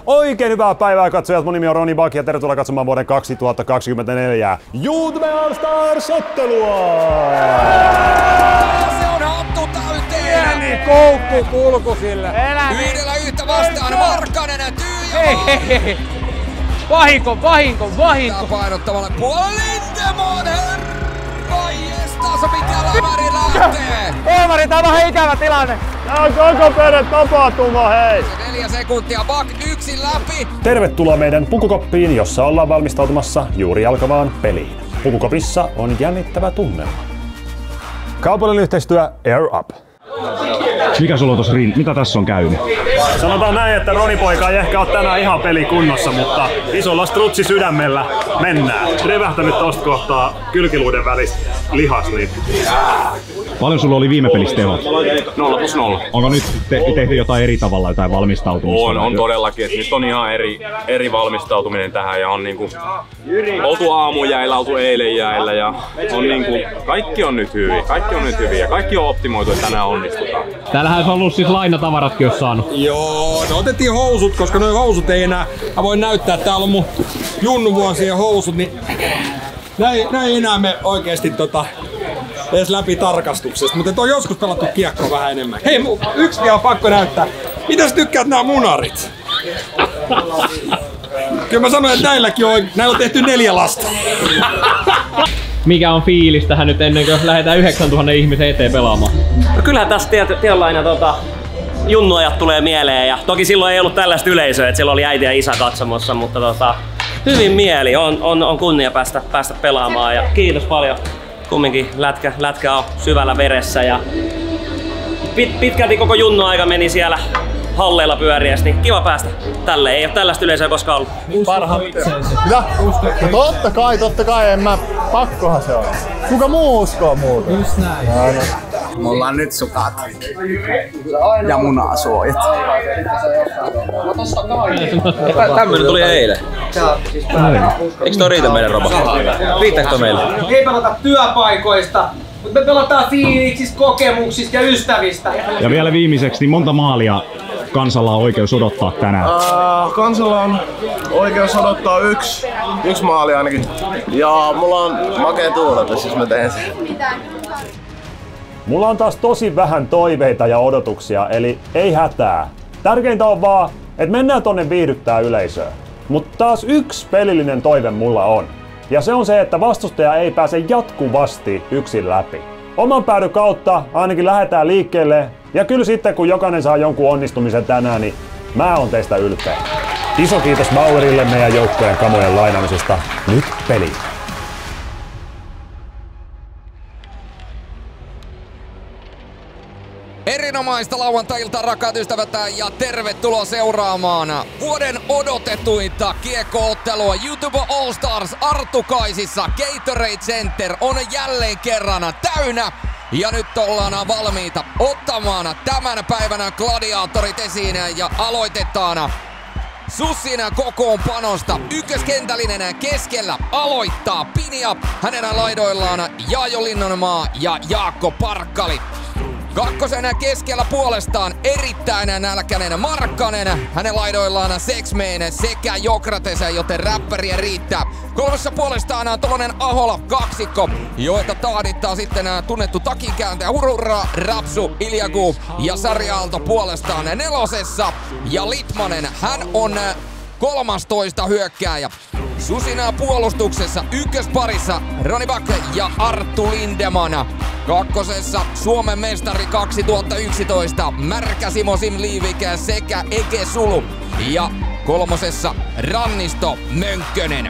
Oikein hyvää päivää katsojat, mun nimi on Roni Bak ja tervetuloa katsomaan vuoden 2024 YouTube All Stars-ottelua! Se on hattu täyteen! Pieni koukku kulku sille! Yhdellä yhtä vastaan, Markkanen tyhjä! Hei! Vahinko! Tää painottavalle puolelle Lindemon, herranjestas, mikä lämäri lähtee! Olmari, tää on vähän ikävä tilanne! Tää on koko perhe tapahtuma, hei! 4 sekuntia, Bak yksin läpi! Tervetuloa meidän pukukoppiin, jossa ollaan valmistautumassa juuri alkavaan peliin. Pukukopissa on jännittävä tunnelma. Kaupallinen yhteistyö Air Up. Mikä sulla on tossa mitä tässä on käynyt? Sanotaan näin, että Roni-poika ei ehkä ole tänään ihan pelikunnossa, mutta isolla strutsi sydämellä mennään. Revähtänyt tosta kohtaa kylkiluiden välistä lihas, niin... Paljon sulla oli viime pelissä tehot? 0+0. Onko nyt tehty jotain eri tavalla, jotain valmistautumista? On todellakin, että nyt on ihan eri valmistautuminen tähän ja on niinku oltu aamujäillä, oltu eilen jäillä ja on niinku, kaikki on nyt hyviä ja kaikki on optimoitu, että tänään onnistutaan. Täällähän olisi ollut siis lainatavaratkin jos saanut. Joo, no otettiin housut, koska noi housut ei enää, mä voin näyttää, täällä on mun junnuvuosien housut, niin näin ei enää me oikeesti edes läpi tarkastuksesta, mutta on joskus pelattu kiekkoa vähän enemmän. Hei, yksi vielä on pakko näyttää. Mitä sä tykkäät nää munarit? Kyllä mä sanoin, että näillä on tehty 4 lasta. Mikä on fiilis tähän nyt ennen kuin lähdetään 9000 ihmisen eteen pelaamaan? No kyllähän tässä tietynlainen junnuajat tulee mieleen ja toki silloin ei ollut yleisöä, että silloin oli äiti ja isä katsomassa, mutta hyvin mieli, on kunnia päästä pelaamaan ja kiitos paljon. Kumminkin lätkä on syvällä veressä ja pitkälti koko junnuaika meni siellä halleilla pyöriäs, niin kiva päästä tälle. Ei ole tällaista yleisöä koskaan ollut. Parhaat. Mitä? No totta kai, pakkohan se on. Kuka muu uskoo muuta? Just näin. Mulla on nyt sukat ja munasuojat. Tämmönen tuli eilen. Eikö toi riitä meidän roba? Riittääkö toi meille? Ei pelata työpaikoista, mutta me pelataan fiiliksistä, kokemuksista ja ystävistä. Ja vielä viimeiseksi, niin monta maalia kansalla on oikeus odottaa tänään? Kansalla on oikeus odottaa yksi maali ainakin. Ja mulla on makea tuuletus, jos mä teen sen. Mulla on taas tosi vähän toiveita ja odotuksia, eli ei hätää. Tärkeintä on vaan, että mennään tonne viihdyttää yleisöä. Mutta taas yksi pelillinen toive mulla on. Ja se on se, että vastustaja ei pääse jatkuvasti yksin läpi. Oman päädyn kautta ainakin lähdetään liikkeelle. Ja kyllä sitten kun jokainen saa jonkun onnistumisen tänään, niin mä oon teistä ylpeä. Iso kiitos Bauerille meidän joukkojen kamojen lainaamisesta. Nyt peli. Erinomaista lauantai-iltaa, rakkaat ystävät, ja tervetuloa seuraamaan vuoden odotetuinta kiekko-ottelua YouTube All Stars Artukaisissa. Gatorade Center on jälleen kerran täynnä ja nyt ollaan valmiita ottamaan tämän päivän gladiaattorit esiin ja aloitetaan Sussin kokoonpanosta. Ykköskentällinen keskellä aloittaa Pinja, hänen laidoillaan Jaajo Linnanmaa ja Jaakko Parkkali. Kakkosen keskellä puolestaan erittäin nälkäinen Markkanen, hänen laidoillaan Sexman sekä Jokrates, joten räppäriä riittää. Kolmessa puolestaan tollanen Ahola kaksikko, joita tahdittaa sitten tunnettu takinkääntäjä Hurura, Rapsu, Iljagu ja Sari Aalto puolestaan nelosessa. Ja Litmanen, hän on 13 hyökkääjä. Susina puolustuksessa ykkösparissa Roni Bak ja Arttu Lindeman. Kakkosessa Suomen mestari 2011 Märkä Simo Simliivik sekä Eke Sulu. Ja kolmosessa Rannisto Mönkkönen.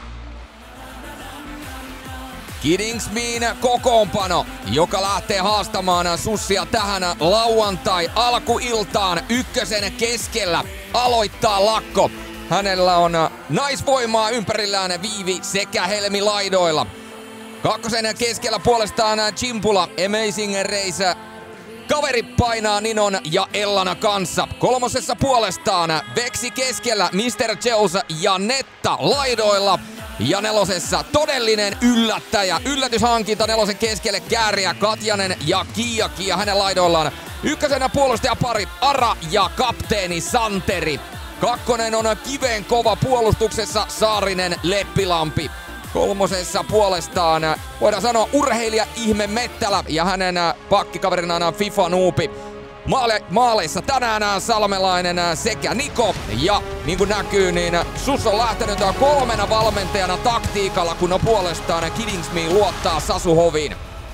Kidingsbyn kokoonpano, joka lähtee haastamaan Sussia tähän lauantai-alkuiltaan ykkösen keskellä. Aloittaa Lakko. Hänellä on naisvoimaa ympärillään Viivi sekä Helmi laidoilla. Kakkosen keskellä puolestaan Chimpula, Amazing Race. Kaveri painaa Ninon ja Ellana kanssa. Kolmosessa puolestaan Veksi keskellä, Mr. Zeus ja Netta laidoilla. Ja nelosessa todellinen yllättäjä. Yllätyshankinta nelosen keskelle Kääriä, Katjanen ja Kiia hänen laidoillaan. Ykkösenä puolustaja pari Ara ja kapteeni Santeri. Kakkonen on kiven kova puolustuksessa Saarinen Leppilampi. Kolmosessa puolestaan voidaan sanoa urheilija Ihme Mettälä ja hänen pakkikaverinaan FIFA Nuupi. Maaleissa tänään salmelainen sekä Niko ja niin kuin näkyy, niin Sus on lähtenyt 3 valmentajana taktiikalla, kun puolestaan Kidingsmi luottaa Sasu Hoviin.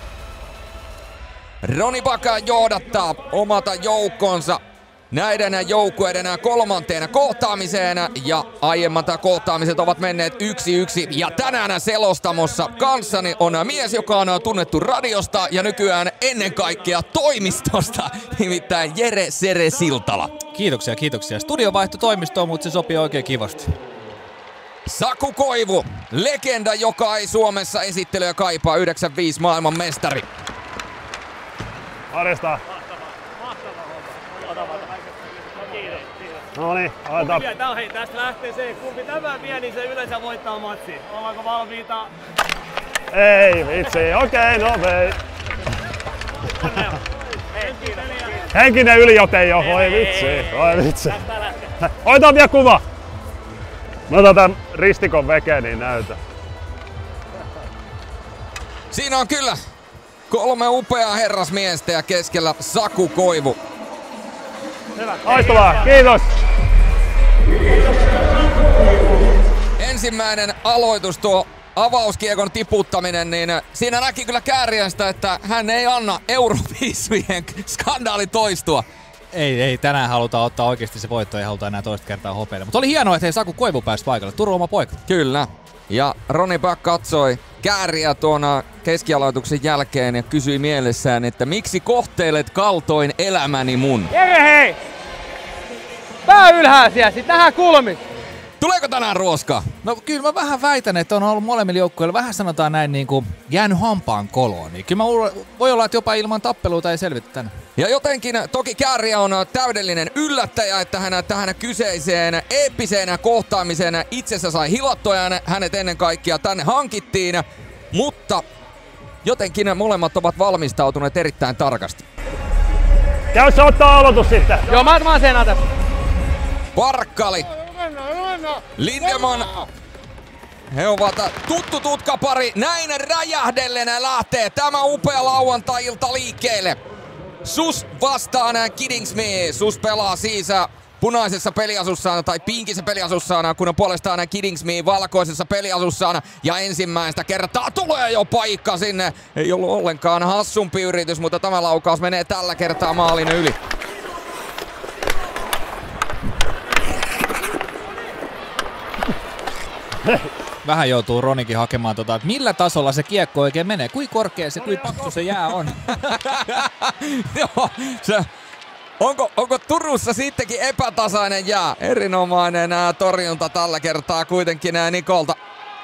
Roni Baka johdattaa omata joukkonsa näiden joukkueiden 3. kohtaamiseen ja aiemmat kohtaamiset ovat menneet 1-1 ja tänään selostamossa kanssani on mies, joka on tunnettu radiosta ja nykyään ennen kaikkea toimistosta, nimittäin Jere Sere Siltala. Kiitoksia. Studio vaihtoi toimistoon, mutta se sopii oikein kivasti. Saku Koivu, legenda, joka ei Suomessa esittelyä kaipaa, 95 maailman mestari. Arjesta. No niin, aletaan. Tästä lähtee se, kumpi tämän vie, niin se yleensä voittaa matsi. Ollaanko valmiita? Ei vitsi, okei, no vei. Henkinen yliote jo, voi vitsi. Otetaan vielä kuva. Mä otan tän ristikon vekeen, niin näytä. Siinä on kyllä 3 upeaa herrasmiestä ja keskellä Saku Koivu. Loistavaa, kiitos! Ensimmäinen aloitus, tuo avauskiekon tiputtaminen, niin siinä näki kyllä Kääriästä, että hän ei anna euroviisujen skandaali toistua. Ei, tänään halutaan ottaa oikeasti se voitto, ei haluta enää toista kertaa hopeille. Mutta oli hienoa, että Saku Koivu pääsi paikalle. Turun oma poika. Kyllä. Ja Roni Back katsoi Kääriä tuon keskialoituksen jälkeen ja kysyi mielessään, että miksi kohteilet kaltoin elämäni mun? Jere, hei! Pää ylhäällä siellä, sit nähdään kulmi. Tuleeko tänään ruoskaa? No kyllä mä vähän väitän, että on ollut molemmilla joukkueilla vähän sanotaan näin niin kuin jäänyt hampaan koloon. Niin kyllä voi olla, että jopa ilman tappeluita ei selvitä tänne. Ja jotenkin toki Kääriä on täydellinen yllättäjä, että hän tähän kyseiseen eeppiseen kohtaamiseen itsessä sai hilattua ja hänet ennen kaikkea tänne hankittiin. Mutta jotenkin molemmat ovat valmistautuneet erittäin tarkasti. Käy se ottaa aloitus sitten. Joo, mä sen ata. Parkkali. Lindeman. He ovat tuttu tutkapari. Näin räjähdellen lähtee tämä upea lauantai-ilta liikkeelle. Sus vastaan Kidingsmi. Sus pelaa siis punaisessa peliasussaan tai pinkissä peliasussaan, kun on puolestaan Kidingsmi valkoisessa peliasussaan. Ja ensimmäistä kertaa tulee jo paikka sinne. Ei ollut ollenkaan hassumpi yritys, mutta tämä laukaus menee tällä kertaa maalin yli. Vähän joutuu Ronikin hakemaan että millä tasolla se kiekko oikein menee, kuin korkea se, kuin paksu se jää on. Joo, onko Turussa sittenkin epätasainen jää? Erinomainen torjunta tällä kertaa kuitenkin Nikolta.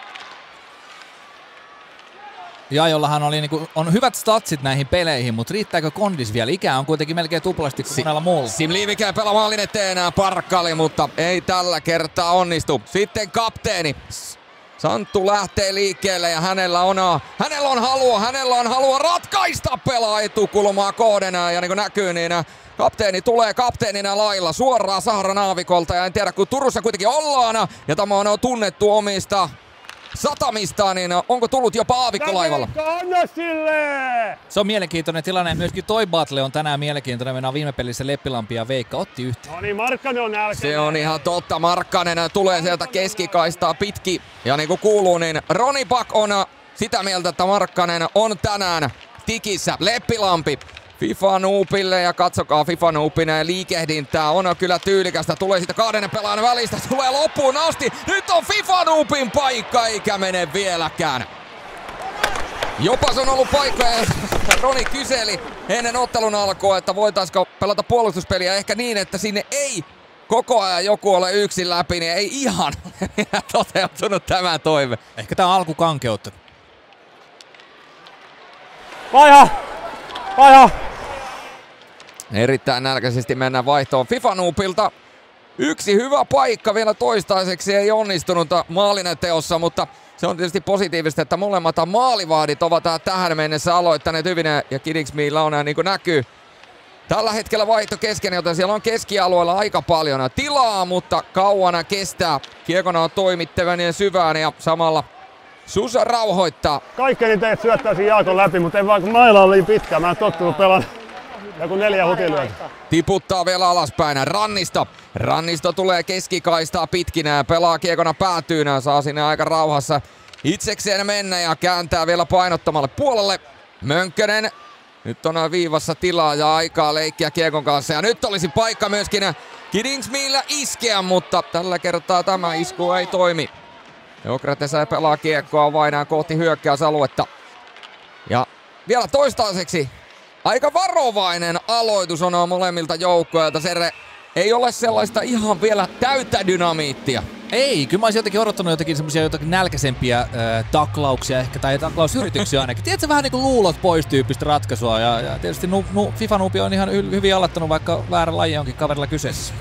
Ja jollahan oli on hyvät statsit näihin peleihin, mutta riittääkö kondis vielä? Ikää on kuitenkin melkein tuplasti kuin monella muulla. Sim Liivikä pelaa maalin eteen Parkkali, mutta ei tällä kertaa onnistu. Sitten kapteeni. Santtu lähtee liikkeelle ja hänellä on halua ratkaista pelaa etukulmaa kohden. Ja niin kuin näkyy, niin kapteeni tulee kapteenina lailla suoraan Sahran aavikolta. Ja en tiedä, kun Turussa kuitenkin ollaan ja tämä on tunnettu omista satamista, niin onko tullut jopa aavikkolaivalla? Se on mielenkiintoinen tilanne. Myöskin toi battle on tänään mielenkiintoinen. Mennään viime pelissä Leppilampi ja Veikka otti yhteen. No niin, Markkanen on nälkäinen. Se on ihan totta. Markkanen tulee sieltä keskikaistaa pitki. Ja niin kuin kuuluu, niin Roni Back on sitä mieltä, että Markkanen on tänään tikissä. Leppilampi FIFA Noobille ja katsokaa FIFA Noobin liikehdintää. On kyllä tyylikästä. Tulee sitten 2 pelaajan välistä. Tulee loppuun asti. Nyt on FIFA Noobin paikka eikä mene vieläkään. Jopa se on ollut paikka ja Roni kyseli ennen ottelun alkua, että voitaisiko pelata puolustuspeliä ehkä niin, että sinne ei koko ajan joku ole yksin läpi, niin ei ihan toteutunut tämä toive. Ehkä tää on alkukankeutta. Vaiha! Erittäin nälkäisesti mennään vaihtoon FIFA Noobilta. Yksi hyvä paikka vielä toistaiseksi, ei onnistunut maalinen teossa, mutta se on tietysti positiivista, että molemmat maalivahdit ovat tähän mennessä aloittaneet hyvin ja Kidingsmillä on niin kuin näkyy Tällä hetkellä vaihto kesken, joten siellä on keskialueella aika paljon tilaa, mutta kauan kestää. Kiekona on toimittavan ja syvään ja samalla Susa rauhoittaa. Kaikkeni teet syöttäisin Jaakon läpi, mutta ei vaan kun maila on liian pitkä. Mä en tottunut pelaan joku 4 hutilyötä. Tiputtaa vielä alaspäin. Rannisto tulee keskikaistaa pitkinä ja pelaa kiekona päätyynä. Saa sinne aika rauhassa itsekseen mennä ja kääntää vielä painottomalle puolelle. Mönkkönen. Nyt on viivassa tilaa ja aikaa leikkiä kiekon kanssa. Ja nyt olisi paikka myöskin Kidingsmillä iskeä, mutta tällä kertaa tämä isku ei toimi. Jokrates pelaa kiekkoa vainaan kohti hyökkäysaluetta. Ja vielä toistaiseksi aika varovainen aloitus on molemmilta joukkoilta. Se ei ole sellaista ihan vielä täyttä dynamiittia. Ei, kyllä mä olisin jotenkin odottanut jotakin nälkäisempiä taklauksia ehkä, tai taklausyrityksiä ainakin. Tiedätkö, vähän niinku luulot pois -tyyppistä ratkaisua, ja tietysti FIFA-nuupi on ihan hyvin aloittanut, vaikka väärä laji onkin kaverilla kyseessä.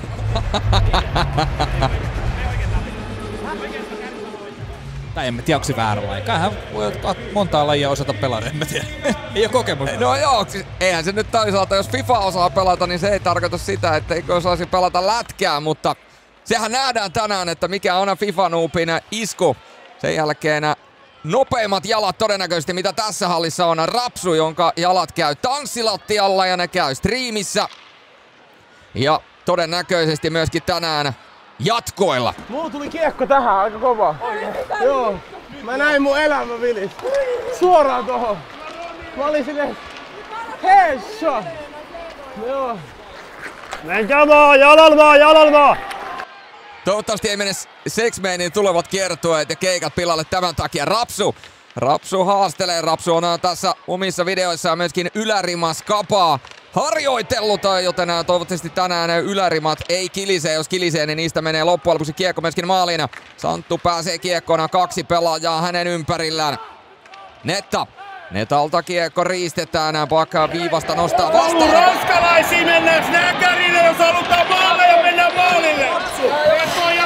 Tai en mä tiedä, onko se väärä laji. Kyllähän voi montaa lajia osata pelata, en mä tiedä. Ei oo kokemusta. No joo, eihän se nyt toisaalta, jos FIFA osaa pelata, niin se ei tarkoita sitä, etteikö osaisi pelata lätkää, mutta sehän nähdään tänään, että mikä on FIFA-nuupin isku. Sen jälkeen nopeimmat jalat todennäköisesti, mitä tässä hallissa on. Rapsu, jonka jalat käy tanssilattialla ja ne käy striimissä. Ja todennäköisesti myöskin tänään jatkoilla. Mulla tuli kiekko tähän aika kova. Joo. Mä näin mun elämä vilis. Suoraan tohon. Mä olin silleen headshot. Joo. Menkää vaan, jalalla vaan! Toivottavasti ei mene Sexmanin tulevat kiertueet ja keikat pilalle tämän takia. Rapsu haastelee. Rapsu on tässä omissa videoissaan myöskin ylärimas kapaa harjoitellut, joten toivottavasti tänään ylärimat ei kilise. Jos kilisee, niin niistä menee loppujen lopuksi kiekko myöskin maaliin. Santtu pääsee kiekkoon, 2 pelaajaa hänen ympärillään. Netalta kiekko riistetään, Pakka viivasta nostaa vastaan. Ranskalaisiin mennään snäkärille, jos halutaan maaleja, mennään maalille! Vekoja!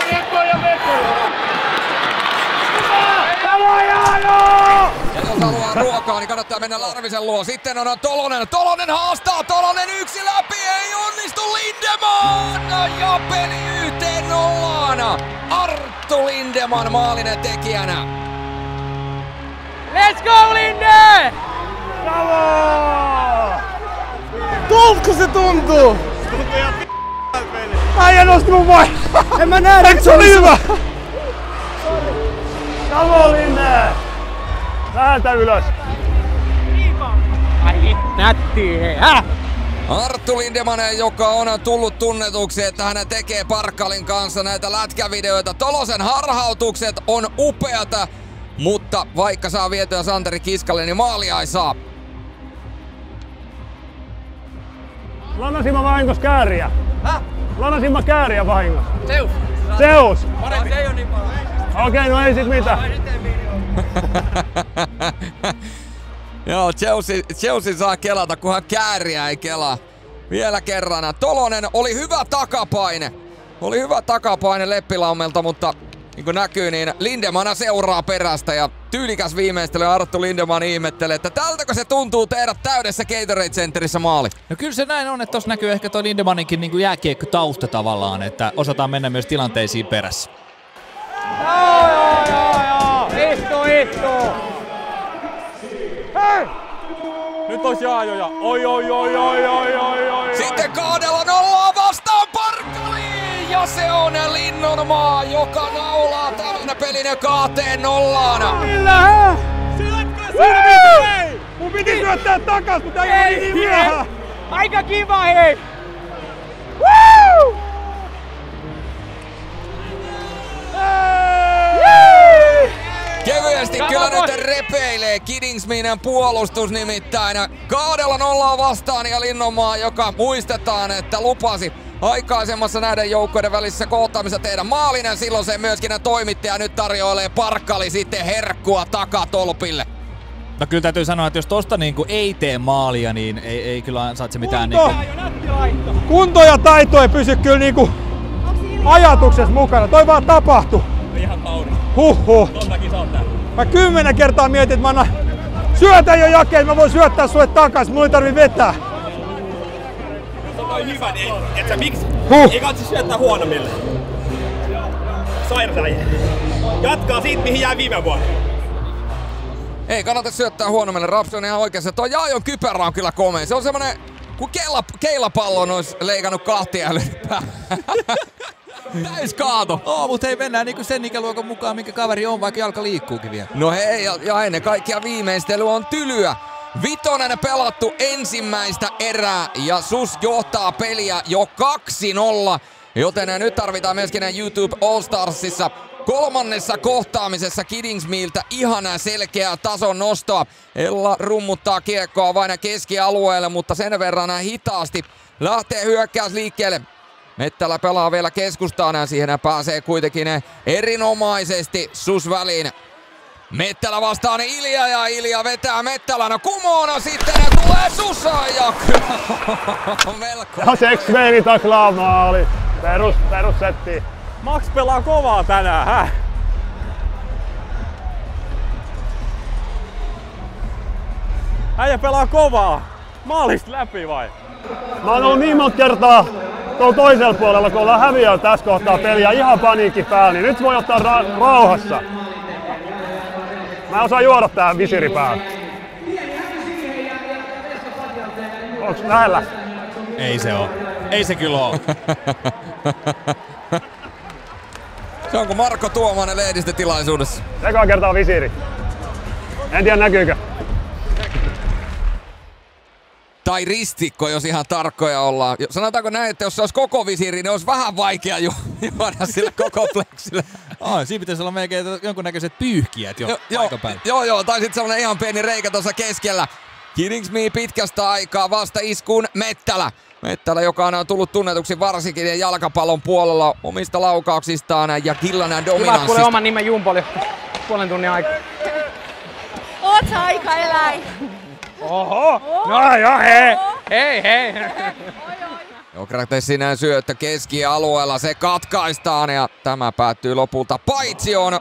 Ja jos haluaa ruokaa, niin kannattaa mennä Larvisen luo. Sitten on Tolonen haastaa, Tolonen yksi läpi, ei onnistu Lindeman! Ja peli 1-0. Arttu Lindeman maalinen tekijänä. Let's go Linde! Bravo! Tuolko se tuntuu? Tuntuu ihan peli. Äijä nosti mun vai! En mä näe, että se oli hyvä! Bravo Linne! Läheltä ylös! Ai nätti, hei! Arttu Lindeman, joka on tullut tunnetuksi, että hän tekee Parkkalin kanssa näitä lätkävideoita. Tolosen harhautukset on upeata, mutta vaikka saa vietyä Santeri Kiskalle, niin maalia ei saa. Lanasin mä vahingossa kääriä. Lanasin mä kääriä vahingossa. Zeus! Se ei oo niin paljon. Okei, no ei sit mitään. Joo, Chelsea saa kelata, kunhan kääriä ei kelaa. Vielä kerran. Tolonen oli hyvä takapaine Leppilaumelta, mutta niin kuin näkyy, niin Lindeman seuraa perästä ja tyylikäs viimeistely. Arttu Lindeman ihmettelee, että tältäkö se tuntuu tehdä täydessä Gatorade Centerissä maali. No kyllä se näin on, että tossa näkyy ehkä toi Lindemaninkin niin jääkiekko tausta tavallaan, että osataan mennä myös tilanteisiin perässä. Joo. Ehto. Hei! Nyt ois jaajoja. Oi. Sitten 2-0 vastaan Parkkaliin! Ja se on Linnunmaa, joka naulaa tämän pelin 2-0. Millä Hei! Mun piti syöttää takas, mutta ei niin myöhään! Aika kiva, hei! Woo! Kevyesti kyllä nyt repeilee Kidingsminen puolustus nimittäin 2-0 vastaan ja Linnunmaa, joka muistetaan, että lupasi aikaisemmassa näiden joukkoiden välissä kohtaamissa tehdä maalinen. Silloin se myöskin toimittaja nyt tarjoilee Parkkali sitten herkkua takatolpille. No kyllä täytyy sanoa, että jos tosta niinku ei tee maalia, niin ei kyllä ansaitse mitään niinku... Kunto ja taito ei pysy kyllä niinku ajatuksessa mukana. Toi vaan tapahtuu. Ihan kaunis. Huhhuh. Mä 10 kertaa mietin, että mä annan syötä jo jakeen, mä voin syöttää sulle takas, mulla ei tarvii vetää. toi hyvä, niin et sä miksi? Ei katsi syöttää huonommille. Sairaan. Jatkaa siitä, mihin jäi viime vuonna. Ei kannata syöttää huonommille. Rapsi on ihan oikeassa. Tuo Jaajon kypärä on kyllä komea. Se on semmonen, kun keilapallon olisi leikannut kahtia ja lyönyt päähän. Täys kaato. Mutta hei, mennään niinku sen ikäluokan mukaan, minkä kaveri on, vaikka jalka liikkuukin vielä. No hei, ja ennen kaikkea viimeistely on tylyä. Vitonen pelattu ensimmäistä erää ja SUS johtaa peliä jo 2-0. Joten nyt tarvitaan myöskin YouTube All Starsissa kolmannessa kohtaamisessa Kidingsmeeltä ihan selkeää tason nostoa. Ella rummuttaa kiekkoa vain keskialueelle, mutta sen verran hitaasti lähtee hyökkäys liikkeelle. Mettälä pelaa vielä keskustaan ja siihen pääsee kuitenkin erinomaisesti SUS väliin. Mettälä vastaan Ilja ja Ilja vetää Mettälänä kumoona sitten ja tulee Susa ja melko. Ja Seksmeini taklaa maali. Perussetti. Max pelaa kovaa tänään, häh? Äijä pelaa kovaa. Maalista läpi vai? Mä oon ollut niin monta kertaa tuolla toisella puolella, kun ollaan häviöllä tässä kohtaa peliä ihan paniikki päällä, niin nyt voi ottaa rauhassa. Mä en osaa juoda tähän visiri päällä. Onks lähellä? Ei se oo. Ei se kyllä oo. Se onko Marko Tuomanen lehdistötilaisuudessa? Ekaa kertaa visiri. En tiedä näkyykö. Tai ristikko, jos ihan tarkkoja ollaan. Sanotaanko näin, että jos se olisi koko visiiri, niin olisi vähän vaikea juoda sille koko pleksille. Siinä pitäisi olla melkein jonkunnäköiset pyyhkijät jo paikan päällä. Joo, tai sitten sellainen ihan pieni reikä tuossa keskellä. Kidingsmee pitkästä aikaa vasta iskuun Mettälä. Mettälä, joka on tullut tunnetuksi varsinkin jalkapallon puolella omista laukauksistaan ja Killanan dominanssista. Hyvä, kuule oman nimen Jumpoli puolen tunnin aikaa. Oot sä aika eläin? Oho! No joo, hei! Sokratesin syöttö keskialueella, se katkaistaan ja tämä päättyy lopulta paitsioon.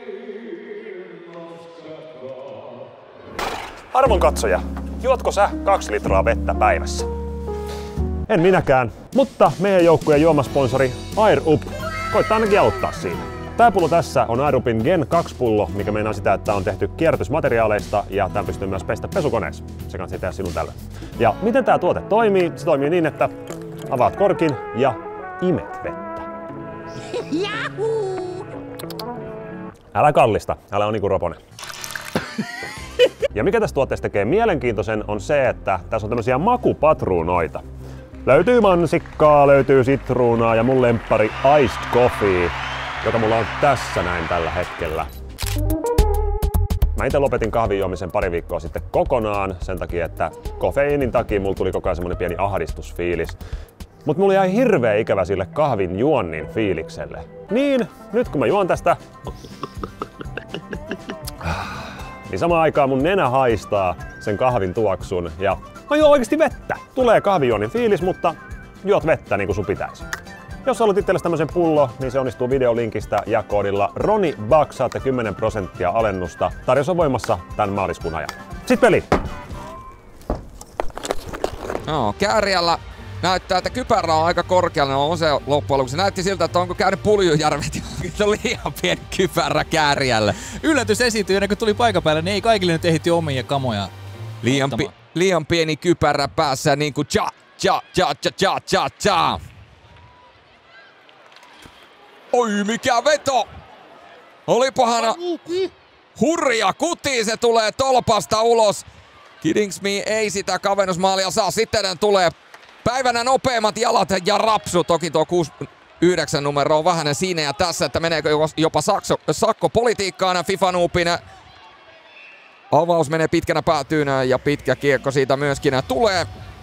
Arvon katsoja, juotko sä 2 litraa vettä päivässä? En minäkään, mutta meidän joukkueen juomasponsori Air Up koittaa ainakin auttaa siinä. Tää pullo tässä on Air Upin Gen 2 pullo, mikä meinaa sitä, että on tehty kierrätysmateriaaleista ja tämän pystyy myös pestä pesukoneessa. Se kannattaa tehdä sinun tällä. Ja miten tää tuote toimii? Se toimii niin, että avaat korkin ja imet vettä. Älä kallista, älä ole niinku Roponen. Ja mikä tästä tuotteesta tekee mielenkiintoisen on se, että tässä on tämmöisiä makupatruunoita. Löytyy mansikkaa, löytyy sitruunaa ja mun lemppari Iced Coffee, joka mulla on tässä näin tällä hetkellä. Mä itse lopetin kahvin juomisen pari viikkoa sitten kokonaan sen takia, että kofeiinin takia mulla tuli koko ajan semmonen pieni ahdistusfiilis. Mut mulla jäi hirveä ikävä sille kahvin juonnin fiilikselle. Niin, nyt kun mä juon tästä, niin samaan aikaan mun nenä haistaa sen kahvin tuoksun ja mä juon oikeesti vettä. Tulee kahvijuonnin fiilis, mutta juot vettä niin kuin sun pitäisi. Jos haluat itsellesi tämmösen pullo, niin se onnistuu videolinkistä ja koodilla RONIBUCK saatte 10% alennusta. Tarjous on voimassa tän maaliskuun ajan. Sitten peli! No, Kääriällä näyttää, että kypärä on aika korkealla. No, on se loppujen lopuksi. Näytti siltä, että onko käynyt Puljujärvet ja on liian pieni kypärä Kääriälle. Yllätys esiintyi, ennen kuin tuli paikan päälle, niin ei kaikille nyt ehti omia kamoja. Liian pieni kypärä päässä niin kuin cha. Oi, mikä veto! Olipahan hurja kuti, se tulee tolpasta ulos. Kidingsmee ei sitä kavennusmaalia saa. Sitten tulee päivänä nopeimmat jalat ja rapsu. Toki tuo 9 numero on vähän siinä ja tässä, että meneekö jopa sakkopolitiikkaan FIFA-nuupin. Avaus menee pitkänä päätyyn ja pitkä kiekko siitä myöskin tulee.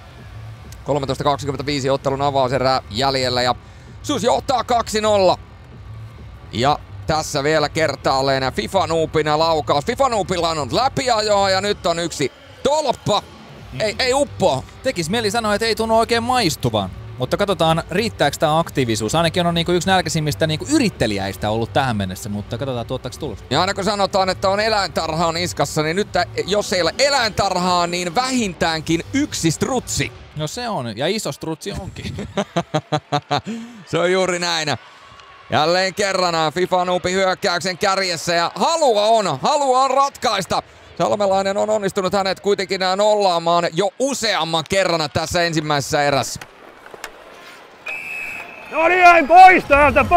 13.25 ottelun avauserää jäljellä ja SUS johtaa 2-0. Ja tässä vielä kertaalleen FIFA-nuupin laukaus. FIFA-nuupilla on läpiajoa ja nyt on yksi tolppa. Ei uppo. Tekis mieli sanoa, että ei tunnu oikein maistuvan. Mutta katsotaan, riittääkö tämä aktiivisuus. Ainakin on niinku yksi nälkäisimmistä niinku yrittelijäistä ollut tähän mennessä, mutta katsotaan tuottaako tulos. Ja aina kun sanotaan, että on eläintarhaa niskassa, niin nyt jos ei ole eläintarhaa, niin vähintäänkin yksi strutsi. No se on, ja iso strutsi onkin. Se on juuri näin. Jälleen kerran FIFA-nuupi hyökkäyksen kärjessä ja halua on ratkaista. Salmelainen on onnistunut hänet kuitenkin nollaamaan jo useamman kerran tässä ensimmäisessä erässä. No niin, pois täältä!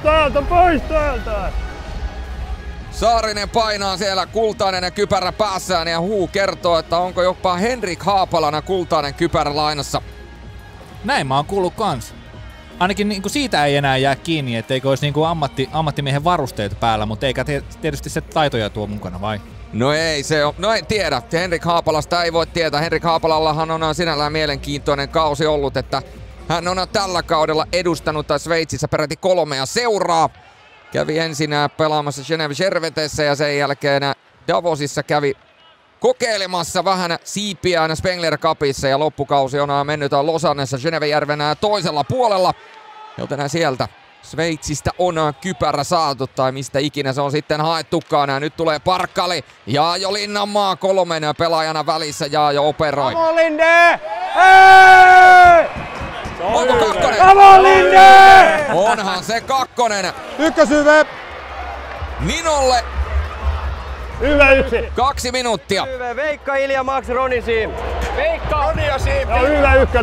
Saarinen painaa siellä kultainen kypärä päässään ja kertoo, että onko jopa Henrik Haapalana kultainen kypärä lainassa. Näin mä oon kuullut kans. Ainakin niinku siitä ei enää jää kiinni, etteikö olisi niinku ammattimiehen varusteet päällä, mutta eikä tietysti se taitoja tuo mukana, vai? No ei se on, no en tiedä. Henrik Haapalasta ei voi tietää. Henrik Haapalallahan on sinällään mielenkiintoinen kausi ollut, että hän on tällä kaudella edustanut Sveitsissä peräti 3 seuraa. Kävi ensin pelaamassa Genève Servetessä ja sen jälkeen Davosissa kävi kokeilemassa vähän siipiään Spengler Cupissa ja loppukausi on mennyt Lausannessa Genevejärven toisella puolella. Joten sieltä Sveitsistä on kypärä saatu tai mistä ikinä se on sitten haettukaan. Ja nyt tulee Parkkali. Jaajo Linnanmaa 3 pelaajana välissä. Jaajo operoi. Come Linde! Hei! Onko kakkonen? Come Linde! Onhan se kakkonen. Ykkösyve! Ninolle. Hyvä 1. 2 minuuttia. Hyvä. Veikka, Ilja, Max, Roni, Siim. Veikka, Roni ja Siim. Joo, hyvä 1.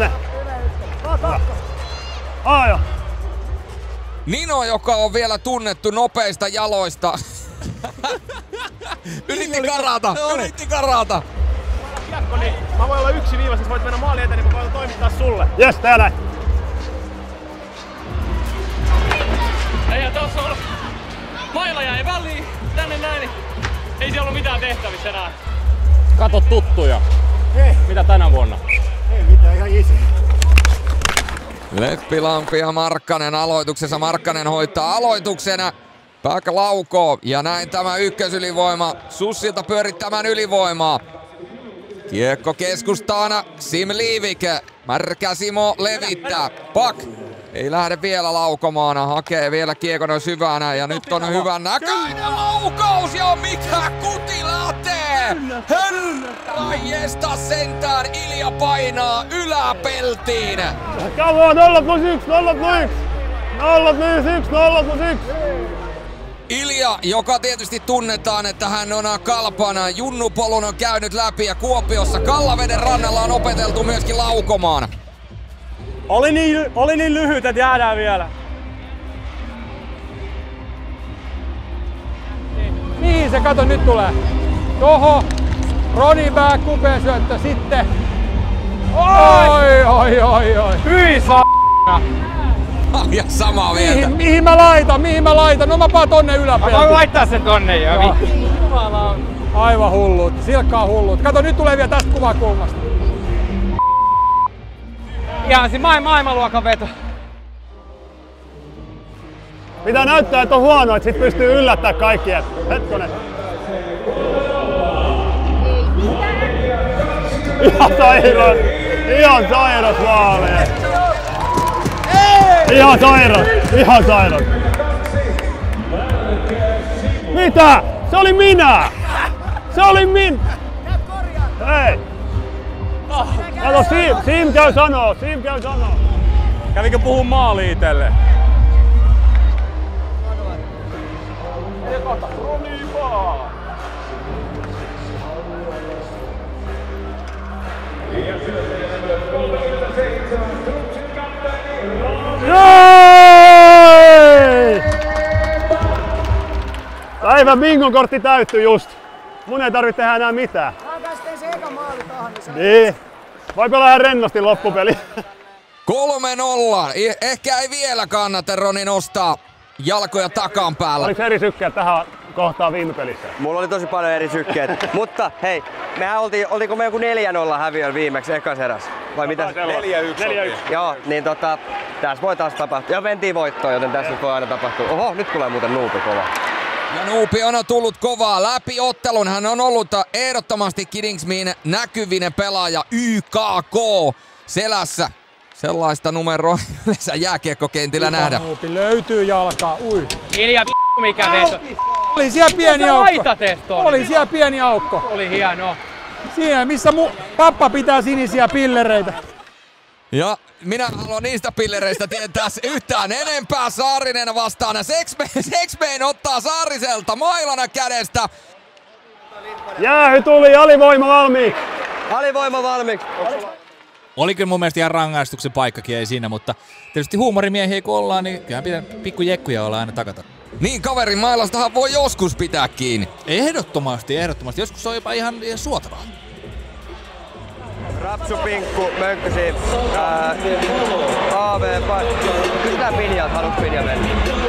Aajo. Nino, joka on vielä tunnettu nopeista jaloista. Yritti karata. Jatko niin. Mä voin olla 1 viivassa, voit mennä maaliin eteen, niin mä voin toimittaa sulle. Jes, tää näin. Ei, tossa on maila jäi väliin, tänne näin, niin ei siellä ollut mitään tehtävissä enää. Kato tuttuja. Mitä tänä vuonna? Ei mitään, ihan easy. Leppilampi ja Markkanen aloituksessa. Markkanen hoitaa aloituksena. Back laukoo ja näin tämä ykkösylivoima. Sussilta pyörittämään ylivoimaa. Kiekko keskustaan. Sim Liivik. Märkä Simo levittää. Pak ei lähde vielä laukomaan. Hakee vielä kiekon syvänä ja nyt on hyvän näköinen laukaus ja mikä kuti lähtee! Herranjesta sentään Ilja painaa yläpeltiin. Come on, 0+1. Ilja, joka tietysti tunnetaan, että hän on Kalpana. Junnupolun on käynyt läpi ja Kuopiossa Kallaveden rannalla on opeteltu myöskin laukomaan. Oli niin lyhyt, että jäädään vielä. Mihin se kato nyt tulee? Toho! Roni back, kupeen syöttö, sitten. Oi! Hyi s***a! Ja samaa mieltä. Mihin mä laitan? No mä paan tonne yläpeltiin. Mä voin laittaa sen tonne jo. Aivan hullut. Silkkaa hullut. Kato, nyt tulee vielä tästä kuvakulmasta. Ihan se maailmanluokan veto. Pitää näyttää, että on huono, että sit pystyy yllättämään kaikkia. Hetkonen. Ihan sairas maaleja. Ihan sairas. Mitä? Se oli minä! Hei! Kato, Siim käy sanoo. Kävikö puhun maali itelle? Päivän bingon kortti täyttyi just. Mun ei tarvitse tehdä enää mitään. Se eka maali tahan, niin. Voi pelaa rennosti loppupeli. 3-0. Ehkä ei vielä kannata Roni nostaa jalkoja takan päällä. Oliko eri sykkeet tähän kohtaan viime pelissä? Mulla oli tosi paljon eri sykkeet. Mutta hei, mehän oltiinko me joku 4-0 häviöllä viimeksi ekas eräs? Vai mitä? 4-1. Joo, niin tässä voi taas tapahtua. Ja mentiin voittoon, joten tässä voi aina tapahtua. Oho, nyt tulee muuten Nuupi kova. Ja Nuupi on tullut kovaa läpi ottelun. Hän on ollut ehdottomasti Kidingsmin näkyvinen pelaaja YKK selässä. Sellaista numeroa yleensä jääkiekkokentillä nähdä. Nuupi löytyy jalkaa, ui. Ilja mikä veto. Oli siellä pieni aukko. Oli siellä pieni aukko. Oli hienoa. Siinä missä pappa pitää sinisiä pillereitä. Ja minä haluan niistä pillereistä tietää yhtään enempää. Saarinen vastaan. Sexmain ottaa Saariselta mailana kädestä. Jäähy tuli, alivoima valmiiksi. Alivoima valmiiksi. Oli kyllä mun mielestä ihan rangaistuksen paikkakin, ei siinä, mutta tietysti huumorimiehiä kun ollaan, niin kyllähän pitää pikkujekkuja olla aina takata. Niin, kaverin mailastahan voi joskus pitää kiinni. Ehdottomasti. Joskus se on jopa ihan suotavaa. Rapsupinkku, mönkkösi, AV, kysytään Pinjalta, haluatko Pinja mennä?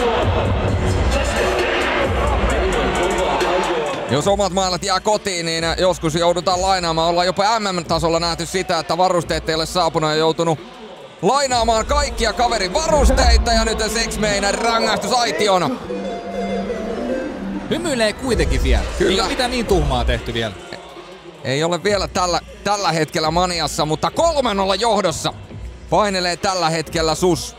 Jos omat mailat jää kotiin, niin joskus joudutaan lainaamaan. Ollaan jopa MM-tasolla nähty sitä, että varusteet ei ole saapunut ja joutunut lainaamaan kaikkia kaverin varusteita. Ja nyt Sexmain rangaistusaition. Hymyilee kuitenkin vielä. Kyllä. Ei mitään niin tuhmaa tehty vielä. Ei ole vielä tällä hetkellä maniassa, mutta 3-0 johdossa. Painelee tällä hetkellä Sus.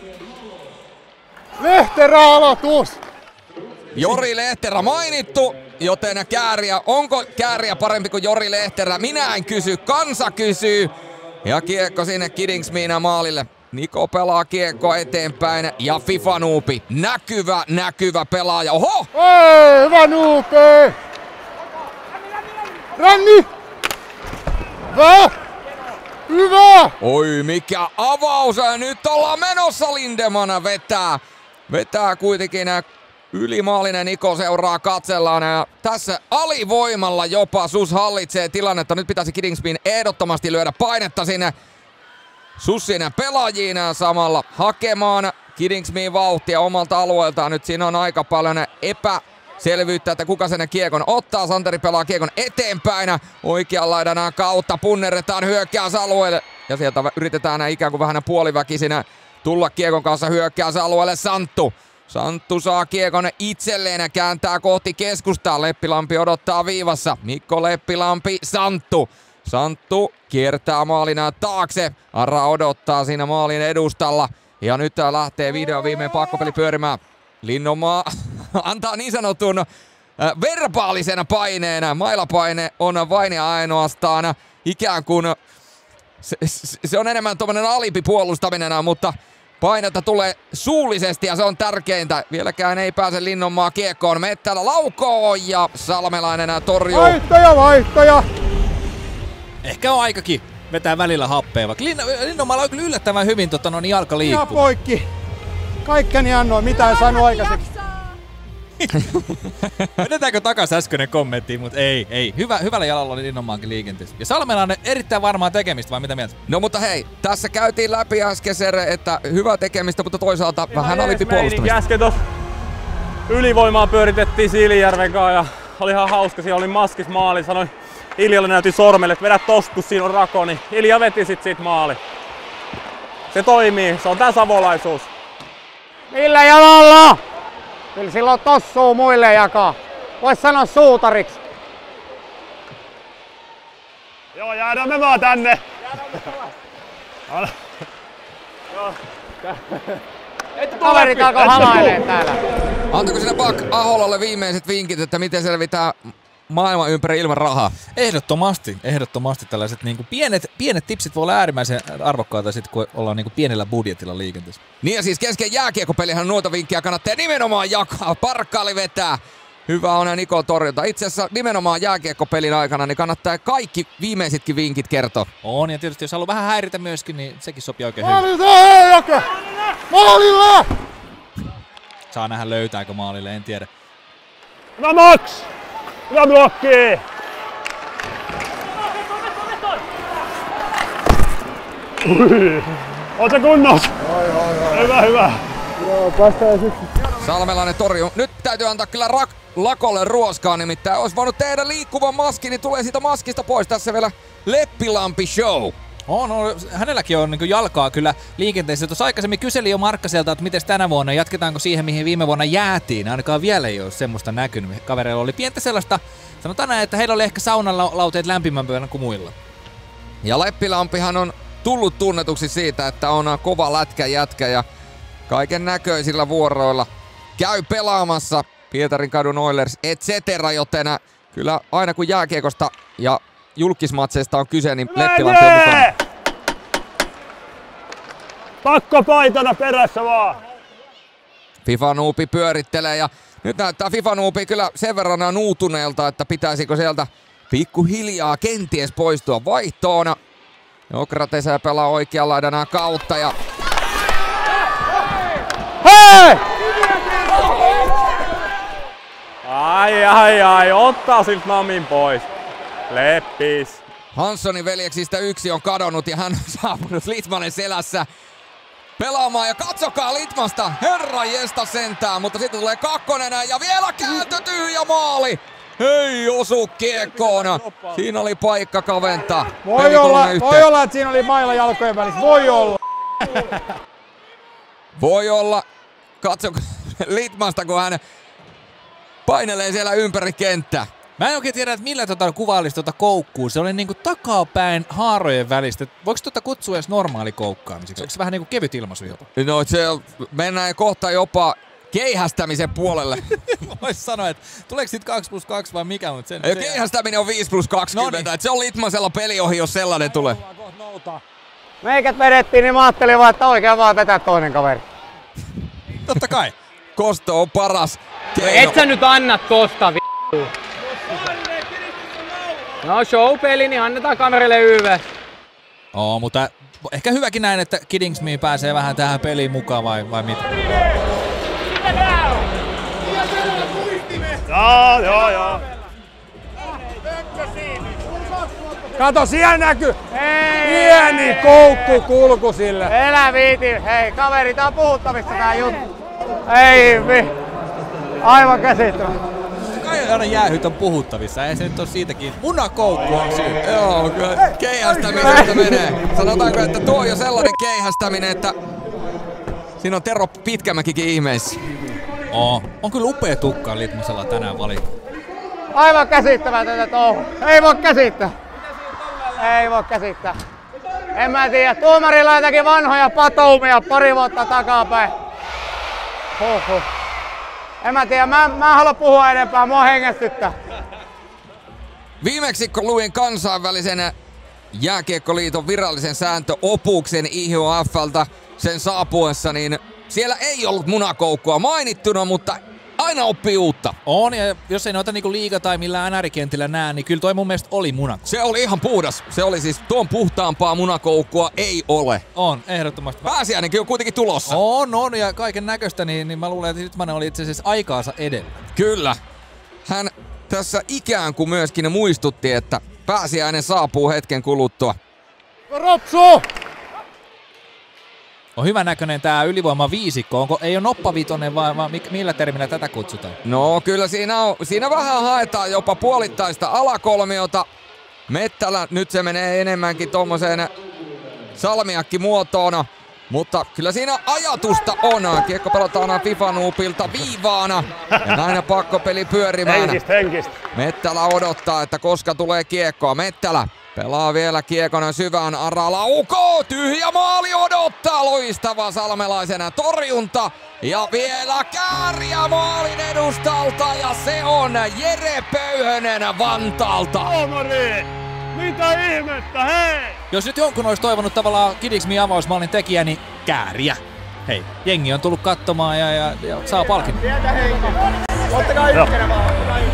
Lehterä aloitus! Jori Lehterä mainittu, joten Kääriä, onko Kääriä parempi kuin Jori Lehterä? Minä en kysy, kansa kysyy. Ja kiekko sinne Kidingsmiina maalille. Niko pelaa kiekko eteenpäin ja FIFA Nuupi. Näkyvä pelaaja. Oho! Ei, hyvä Nuupi! Ränni! Hyvä! Oi mikä avaus! Nyt ollaan menossa. Lindemann vetää kuitenkin ylimaalinen. Niko seuraa katsellaan ja tässä alivoimalla jopa Sus hallitsee tilannetta. Nyt pitäisi Kidingsmiin ehdottomasti lyödä painetta sinne Sussin pelaajiin samalla hakemaan Kidingsmiin vauhtia omalta alueeltaan. Nyt siinä on aika paljon epäselvyyttä, että kuka sen kiekon ottaa. Santeri pelaa kiekon eteenpäin. Oikean laidan kautta punnerretaan hyökkäysalueelle. Ja sieltä yritetään ikään kuin vähän puoliväkisinä tulla kiekon kanssa hyökkäysalueelle. Santtu saa kiekon itselleen, kääntää kohti keskustaa. Leppilampi odottaa viivassa. Mikko Leppilampi, Santtu kiertää maalin taakse. Ara odottaa siinä maalin edustalla. Ja nyt lähtee video viimein pakkopeli pyörimään. Linnonmaa antaa niin sanotun verbaalisen paineen. Mailapaine on vain ja ainoastaan ikään kuin se on enemmän tommonen alipipuolustaminen, mutta painetta tulee suullisesti ja se on tärkeintä. Vieläkään ei pääse Linnonmaa kiekkoon. Mettälä laukoo ja Salmelainen torjuu. Vaihtaja! Ehkä on aikakin vetää välillä happea, vaikka Linnonmaalla on kyllä yllättävän hyvin jalka liikkuu. Ihan poikki. Kaikkeni annoin, mitä en saanut aikaiseksi. Vedetäänkö takas äskeinen kommentti, mutta ei. Hyvällä jalalla oli Linnonmaankin liikenteessä. Ja Salmelainen erittäin varmaa tekemistä, vai mitä mieltä? No mutta hei, tässä käytiin läpi äsken että hyvää tekemistä, mutta toisaalta vähän alipipuolustamista. Äsken tuossa ylivoimaa pyöritettiin Siilijärven kanssa ja oli ihan hauska. Siellä oli maskis maali, sanoin Iljalle näytin sormelle, että vedä tosta, kun siinä on rako, niin Ilja veti sit siitä maali. Se toimii, se on tää savolaisuus. Millä jalalla? Kyllä silloin tossuu muille jakaa. Vois sanoa suutariksi. Joo, jäädään me vaan tänne. Kaverit alkoi halailee täällä. Antako sinne Bak Aholalle viimeiset vinkit, että miten selvitään maailman ympäri ilman rahaa? Ehdottomasti tällaiset niinku pienet tipsit voi olla äärimmäisen arvokkaita sit, kun ollaan niinku pienellä budjetilla liikenteessä. Niin ja siis kesken jääkiekkopelihän noita vinkkejä kannattaa nimenomaan jakaa. Parkkaali vetää. Hyvä on Nikon torjunta. Itse asiassa nimenomaan jääkiekkopelin aikana niin kannattaa kaikki viimeisitkin vinkit kertoa. On ja tietysti jos haluaa vähän häiritä myöskin, niin sekin sopii oikein hyvin. Maalille! Maalille! Saa nähdä löytääkö maalille, en tiedä. Hyvä Max! Hyvä blokki! Oot sä kunnossa? Hyvä. Joo, päästään syksy. Salmelainen torjuu. Nyt täytyy antaa kyllä Lakolle ruoskaa, nimittäin olisi voinut tehdä liikkuvan maskin, niin tulee siitä maskista pois. Tässä vielä Leppilampi show. Hänelläkin on niin jalkaa kyllä liikenteessä. Tuossa aikaisemmin kyseli jo Markkaselta, että miten tänä vuonna, jatketaanko siihen, mihin viime vuonna jäätiin. Ainakaan vielä ei ole semmoista näkynyt. Kavereilla oli pientä sellaista, sanotaan näin, että heillä oli ehkä saunalauteet lämpimämpänä kuin muilla. Ja Leppilampihan on tullut tunnetuksi siitä, että on kova lätkäjätkä ja kaiken näköisillä vuoroilla käy pelaamassa Pietarin kadun Oilers etc. Joten kyllä aina kun jääkiekosta ja julkismatseista on kyse, niin Leppilampi on mukana. Pakkopaitana perässä vaan! FIFA-nuupi pyörittelee ja nyt näyttää FIFA-nuupi kyllä sen verran nuutuneelta, että pitäisikö sieltä pikkuhiljaa kenties poistua vaihtoon. Jokrates pelaa oikean laidan kautta ja... Hei! Ai, ottaa siltä namin pois. Leppis. Hanssonin veljeksistä yksi on kadonnut ja hän on saapunut Litmanen selässä pelaamaan ja katsokaa Litmasta, herra jesta sentään, mutta sitten tulee kakkonen ja vielä kääntö tyhjä maali. Ei osu kiekkoon. Siinä oli paikka kaventaa. Voi olla, että siinä oli mailla jalkojen välissä. Voi olla. Voi olla. Katso Litmasta, kun hän painelee siellä ympäri kenttää. Mä en oikein tiedä, että millä kuvailisi koukkuu. Se oli niinku takapäin haarojen välistä. Voiko kutsua edes normaali koukkaamiseksi? Onko se vähän niinku kevyt ilmaisu jopa? No se mennään kohta jopa keihästämisen puolelle. Vois sanoa, että tuleeko sit 2+2 vai mikä? Mutta sen, keihästäminen on 5+20. Että se on Litmasella peliohi, jos sellainen tulee. Meikät vedettiin, niin mä ajattelin vaan, että oikein vaan vetää toinen kaveri. Totta kai. Kosto on paras keino. Et sä nyt anna tosta v***u. No showpeli, niin annetaan kamerille YV. Mutta ehkä hyväkin näin, että Kiddingsme pääsee vähän tähän peliin mukaan vai mitä? Joo. Kato, siellä näkyy pieni koukkukulku sille. Elä viiti. Hei, kaveri, tää on puhuttamista tää juttu. Ei aivan käsittämätöntä. Kai aina jäähyt on puhuttavissa, ei se nyt ole siitäkin. Munakoukku on siinä. Joo, kyllä keihästämisestä menee. Sanotaanko, että tuo on jo sellainen keihästäminen, että siinä on Tero Pitkämäkikin ihmeissä. On kyllä upea tukka Litmasella tänään valittu. Aivan käsittämätöntä touhu. Ei voi käsittää. Ei voi käsittää. En mä tiedä. Tuomarilla on jotakin vanhoja patoumia pari vuotta takapäin. Huhhuh. En mä tiedä. Mä en halua puhua enempää. Mua hengästyttää. Viimeksi kun luin kansainvälisen jääkiekkoliiton virallisen sääntöopuksen IHF:ltä sen saapuessa, niin siellä ei ollut munakoukkua mainittuna, mutta aina oppii uutta. On, ja jos ei noita niinku liiga tai millään NR-kentillä näe, niin kyllä toi mun mielestä oli munakoukku. Se oli ihan puhdas. Se oli siis tuon puhtaampaa munakoukkua ei ole. On, ehdottomasti. Pääsiäinenkin on kuitenkin tulossa. On, ja kaiken näköistä, niin mä luulen, että Litmanen oli itse asiassa aikaansa edellä. Kyllä. Hän tässä ikään kuin myöskin muistutti, että pääsiäinen saapuu hetken kuluttua. Ropsu! On hyvän näköinen tää ylivoima viisikko. Ei ole noppavitonen, vaan millä termillä tätä kutsutaan? No kyllä siinä vähän haetaan jopa puolittaista alakolmiota. Mettälä nyt se menee enemmänkin tommoseen salmiakkimuotoon. Mutta kyllä siinä ajatusta on. Kiekko pelataan FIFA-nuupilta viivaana. Ja näin pakkopeli pyörimään. Henkistä. Mettälä odottaa, että koska tulee kiekkoa. Mettälä pelaa vielä kiekon syvään Aralauko. Tyhjä maali odottaa. Loistava salmelaisen torjunta. Ja vielä Kääriä maalin edustalta. Ja se on Jere Pöyhönen Vantaalta. Mitä ihmettä, hei! Jos nyt jonkun olisi toivonut tavallaan Kiddingsme avausmaalin tekijä, niin Kääriä. Hei, jengi on tullut katsomaan ja saa palkinnon. Ottakaa ykkönen vaan,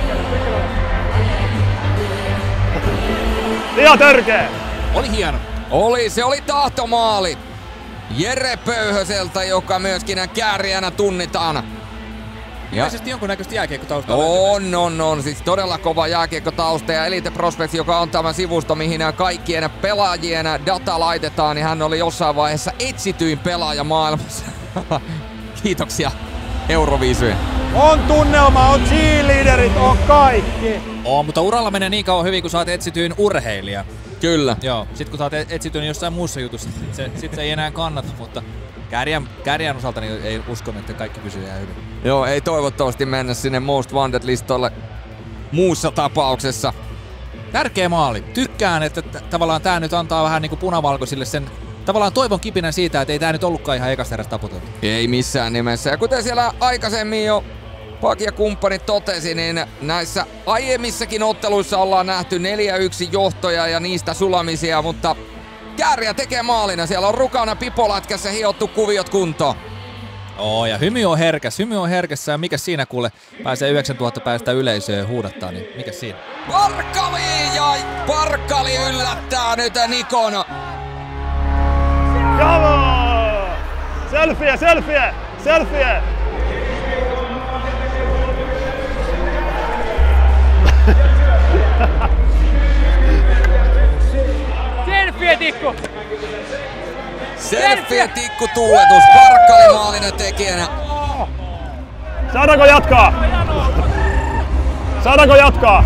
Ihan törkeä! Oli hieno. Se oli tahtomaali. Jere Pöyhöseltä, joka myöskin Kääriänä tunnitaan. Ilmeisesti jonkunnäköistä jääkiekkotaustaa. On. Siis todella kova jääkiekkotausta ja Elite Prospects, joka on tämä sivusto, mihin kaikkien pelaajien data laitetaan, niin hän oli jossain vaiheessa etsityin pelaaja maailmassa. Kiitoksia Euroviisujen. On tunnelma, on cheerleaderit, on kaikki. Mutta uralla menee niin kauan hyvin, kun sä oot etsityin urheilija. Kyllä. Joo, sit kun sä oot etsityin jossain muussa jutussa, sit se ei enää kannata, mutta Kääriän osalta niin ei uskon, että kaikki pysyy ihan hyvin. Joo, ei toivottavasti mennä sinne Most Wanted-listolle muussa tapauksessa. Tärkeä maali. Tykkään, että tavallaan tää nyt antaa vähän niinku punavalkoisille sen tavallaan toivon kipinän siitä, että ei tää nyt ollutkaan ihan ekasta erästä taputeltu. Ei missään nimessä. Ja kuten siellä aikaisemmin jo Paki ja kumppanit totesi, niin näissä aiemmissakin otteluissa ollaan nähty 4-1 johtoja ja niistä sulamisia, mutta Kääriä tekee maalina. Siellä on Rukana pipolätkässä hiottu kuviot kuntoon. Ja hymy on herkässä ja mikä siinä kuule pääsee 9000 päästä yleisöön huudattaa, niin mikä siinä? Parkkali ja Parkkali yllättää nyt Nikon. Come on! Selfie! Selfie, Tikku! Selfie, Tikku tuuletus. Parkkali maalinen tekijänä. Saadaanko jatkaa?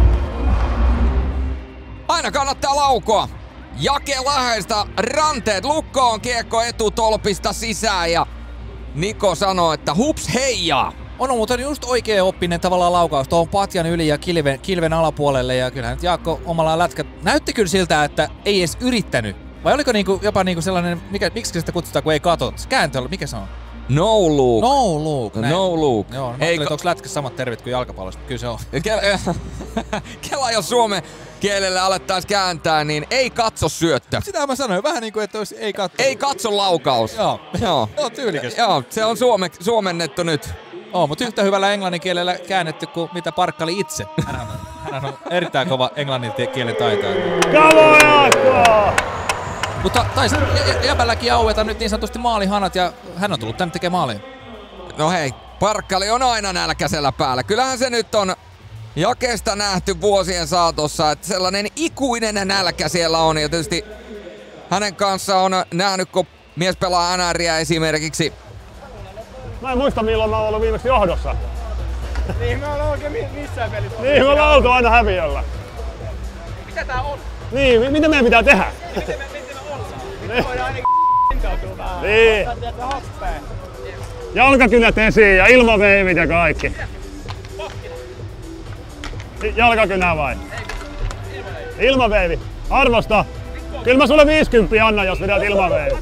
Aina kannattaa laukoa. Jake läheistä ranteet lukkoon, kiekko etutolpista sisään ja Niko sanoo, että hups heijaa. On muuten just oikea oppinen tavallaan laukaus tuohon patjan yli ja kilven alapuolelle ja kyllähän nyt Jaakko omalla lätkä näytti kyllä siltä, että ei edes yrittänyt. Vai oliko jopa sellainen, miksi sitä kutsutaan kun ei katso? Kääntö, mikä se on? No look. No look. Joo, mä ajattelin, että onko lätkässä samat tervit kuin jalkapallossa, kyllä se on. Kela jos suomen kielellä alettaisiin kääntää, niin ei katso syöttö. Sitä mä sanoin, vähän niin kuin, että olisi ei katso. Ei katso laukaus. Joo, tyylikäs. Joo, se on suomennettu nyt. Mutta yhtä hyvällä englannin kielellä käännetty kuin mitä Parkkali itse. Hän on erittäin kova englannin kielen taitoa. Mutta taisi jäbälläkin aueta nyt niin sanotusti maalihanat ja hän on tullut tänne tekemään maalia. No hei, Parkkali on aina nälkäisellä päällä. Kyllähän se nyt on Jakesta nähty vuosien saatossa, että sellainen ikuinen nälkä siellä on. Ja tietysti hänen kanssa on nähnyt, kun mies pelaa NR:iä esimerkiksi. Mä en muista milloin mä oon ollut viimeksi johdossa. Niin, me ollaan oikein missään pelissä. Niin, me ollaan oltu aina häviöllä. Mitä tää on? Niin, mitä meidän pitää tehdä? Miten me ollaan? Me voidaan ainakin intautua vähän. Niin. Jalkakynät esiin ja ilmaveivit ja kaikki. Jalkakynä vai? Ilmaveivi. Arvosta. Kyllä mä sulle 50 annan, jos vedät ilmaveivi.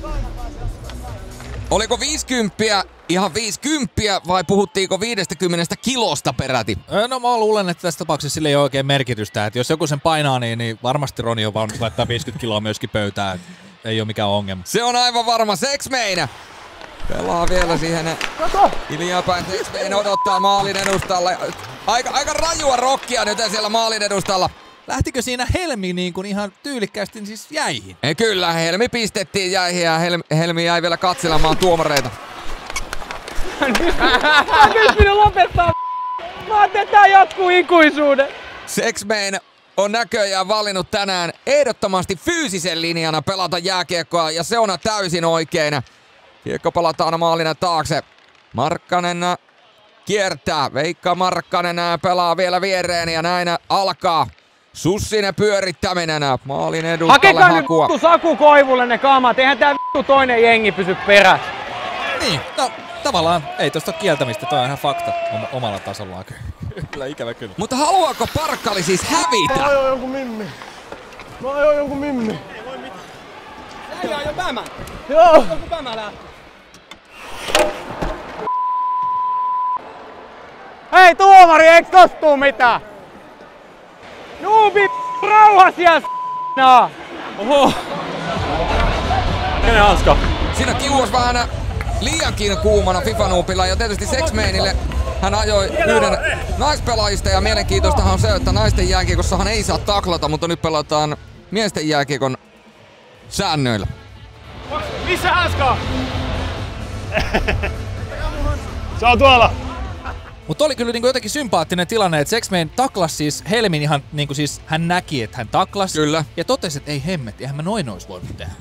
Oliko 50 ihan 50 vai puhuttiinko 50 kilosta peräti? No mä luulen, että tässä tapauksessa sillä ei ole oikein merkitystä. Että jos joku sen painaa, niin varmasti Roni on valmis laittaa 50 kiloa myöskin pöytään. Ei ole mikään ongelma. Se on aivan varma. Sexmein pelaa vielä siihen hiljaa päin. Sexmein odottaa maalin edustalla. Aika rajua rokkia nyt siellä maalin edustalla. Lähtikö siinä Helmi niin kuin ihan tyylikkäästi siis jäihin? Kyllä, Helmi pistettiin jäihin ja Helmi jäi vielä katselemaan tuomareita. Kyllä lopettaa. Mä ajattelin, että tää jatkuu ikuisuuden. Sexmein on näköjään valinnut tänään ehdottomasti fyysisen linjana pelata jääkiekkoa ja se on täysin oikein. Kiekko palataan maalina taakse. Markkanen kiertää. Veikka Markkanen pelaa vielä viereen ja näin alkaa Sussinen pyörittäminen. Maalin edustalle hakua. Hakekaa nyt Saku Koivulle ne kamat. Eihän tää toinen jengi pysy perässä. Niin, no tavallaan ei tosta kieltämistä. Toi on ihan fakta omalla tasollaan. Kyllä ikävä kyllä. Mutta haluaako Parkkali siis hävitä? Mä ajoin jonkun mimmi. Ei voi mitään. Sä ajaa jo pämä. Joo. Joku pämä lähtee. Hei tuomari, eiks tosta tuu mitään? Nuubi rauhas ja s***naa! Oho! Kenen hanska? Siinä kiuas vähän liiankin kuumana FIFA-nuupilla ja tietysti Sexmeinille hän ajoi yhden naispelaajista ja mielenkiintoistahan on se, että naisten jääkiekossahan ei saa taklata, mutta nyt pelataan miesten jääkiekon säännöillä. Missä hanska? Se on tuolla. Mutta oli kyllä niinku jotenkin sympaattinen tilanne, että Sexmein taklas siis Helmin ihan niinku siis hän näki, että hän taklas. Kyllä. Ja totesi, että ei hemmet, eihän mä noin ois voinut tehdä.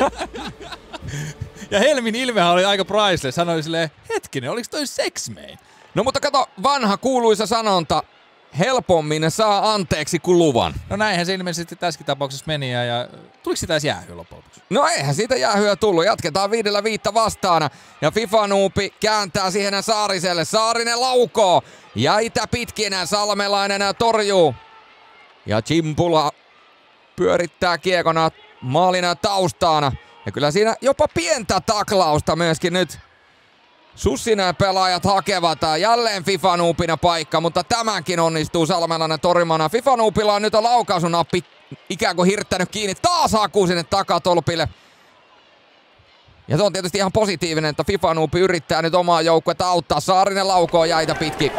Ja Helmin ilmehän oli aika priceless. Hän oli silleen, hetkinen, oliks toi Sexmein? No mutta kato, vanha kuuluisa sanonta, helpommin saa anteeksi kuin luvan. No näinhän se ilmeisesti tässäkin tapauksessa meni ja tuliko sitä edes jäähyä loppujen lopuksi? No eihän siitä jäähyä tullut. Jatketaan 5-5 vastaan. Ja FIFA-nuupi kääntää siihen Saariselle. Saarinen laukoo. Jäitä pitkin. Salmelainen torjuu. Ja Chimpula pyörittää kiekona maalina taustaana. Ja kyllä siinä jopa pientä taklausta myöskin nyt Sussin pelaajat hakevat. Jälleen FIFA-nuupina paikka, mutta tämänkin onnistuu Salmelainen torjumana. FIFA-nuupilla on nyt laukaisunappi ikään kuin hirttänyt kiinni. Taas hakuu sinne takatolpille. Ja se on tietysti ihan positiivinen, että FIFA-nuupi yrittää nyt omaa joukkuetta auttaa. Saarinen laukoo jäitä pitkin.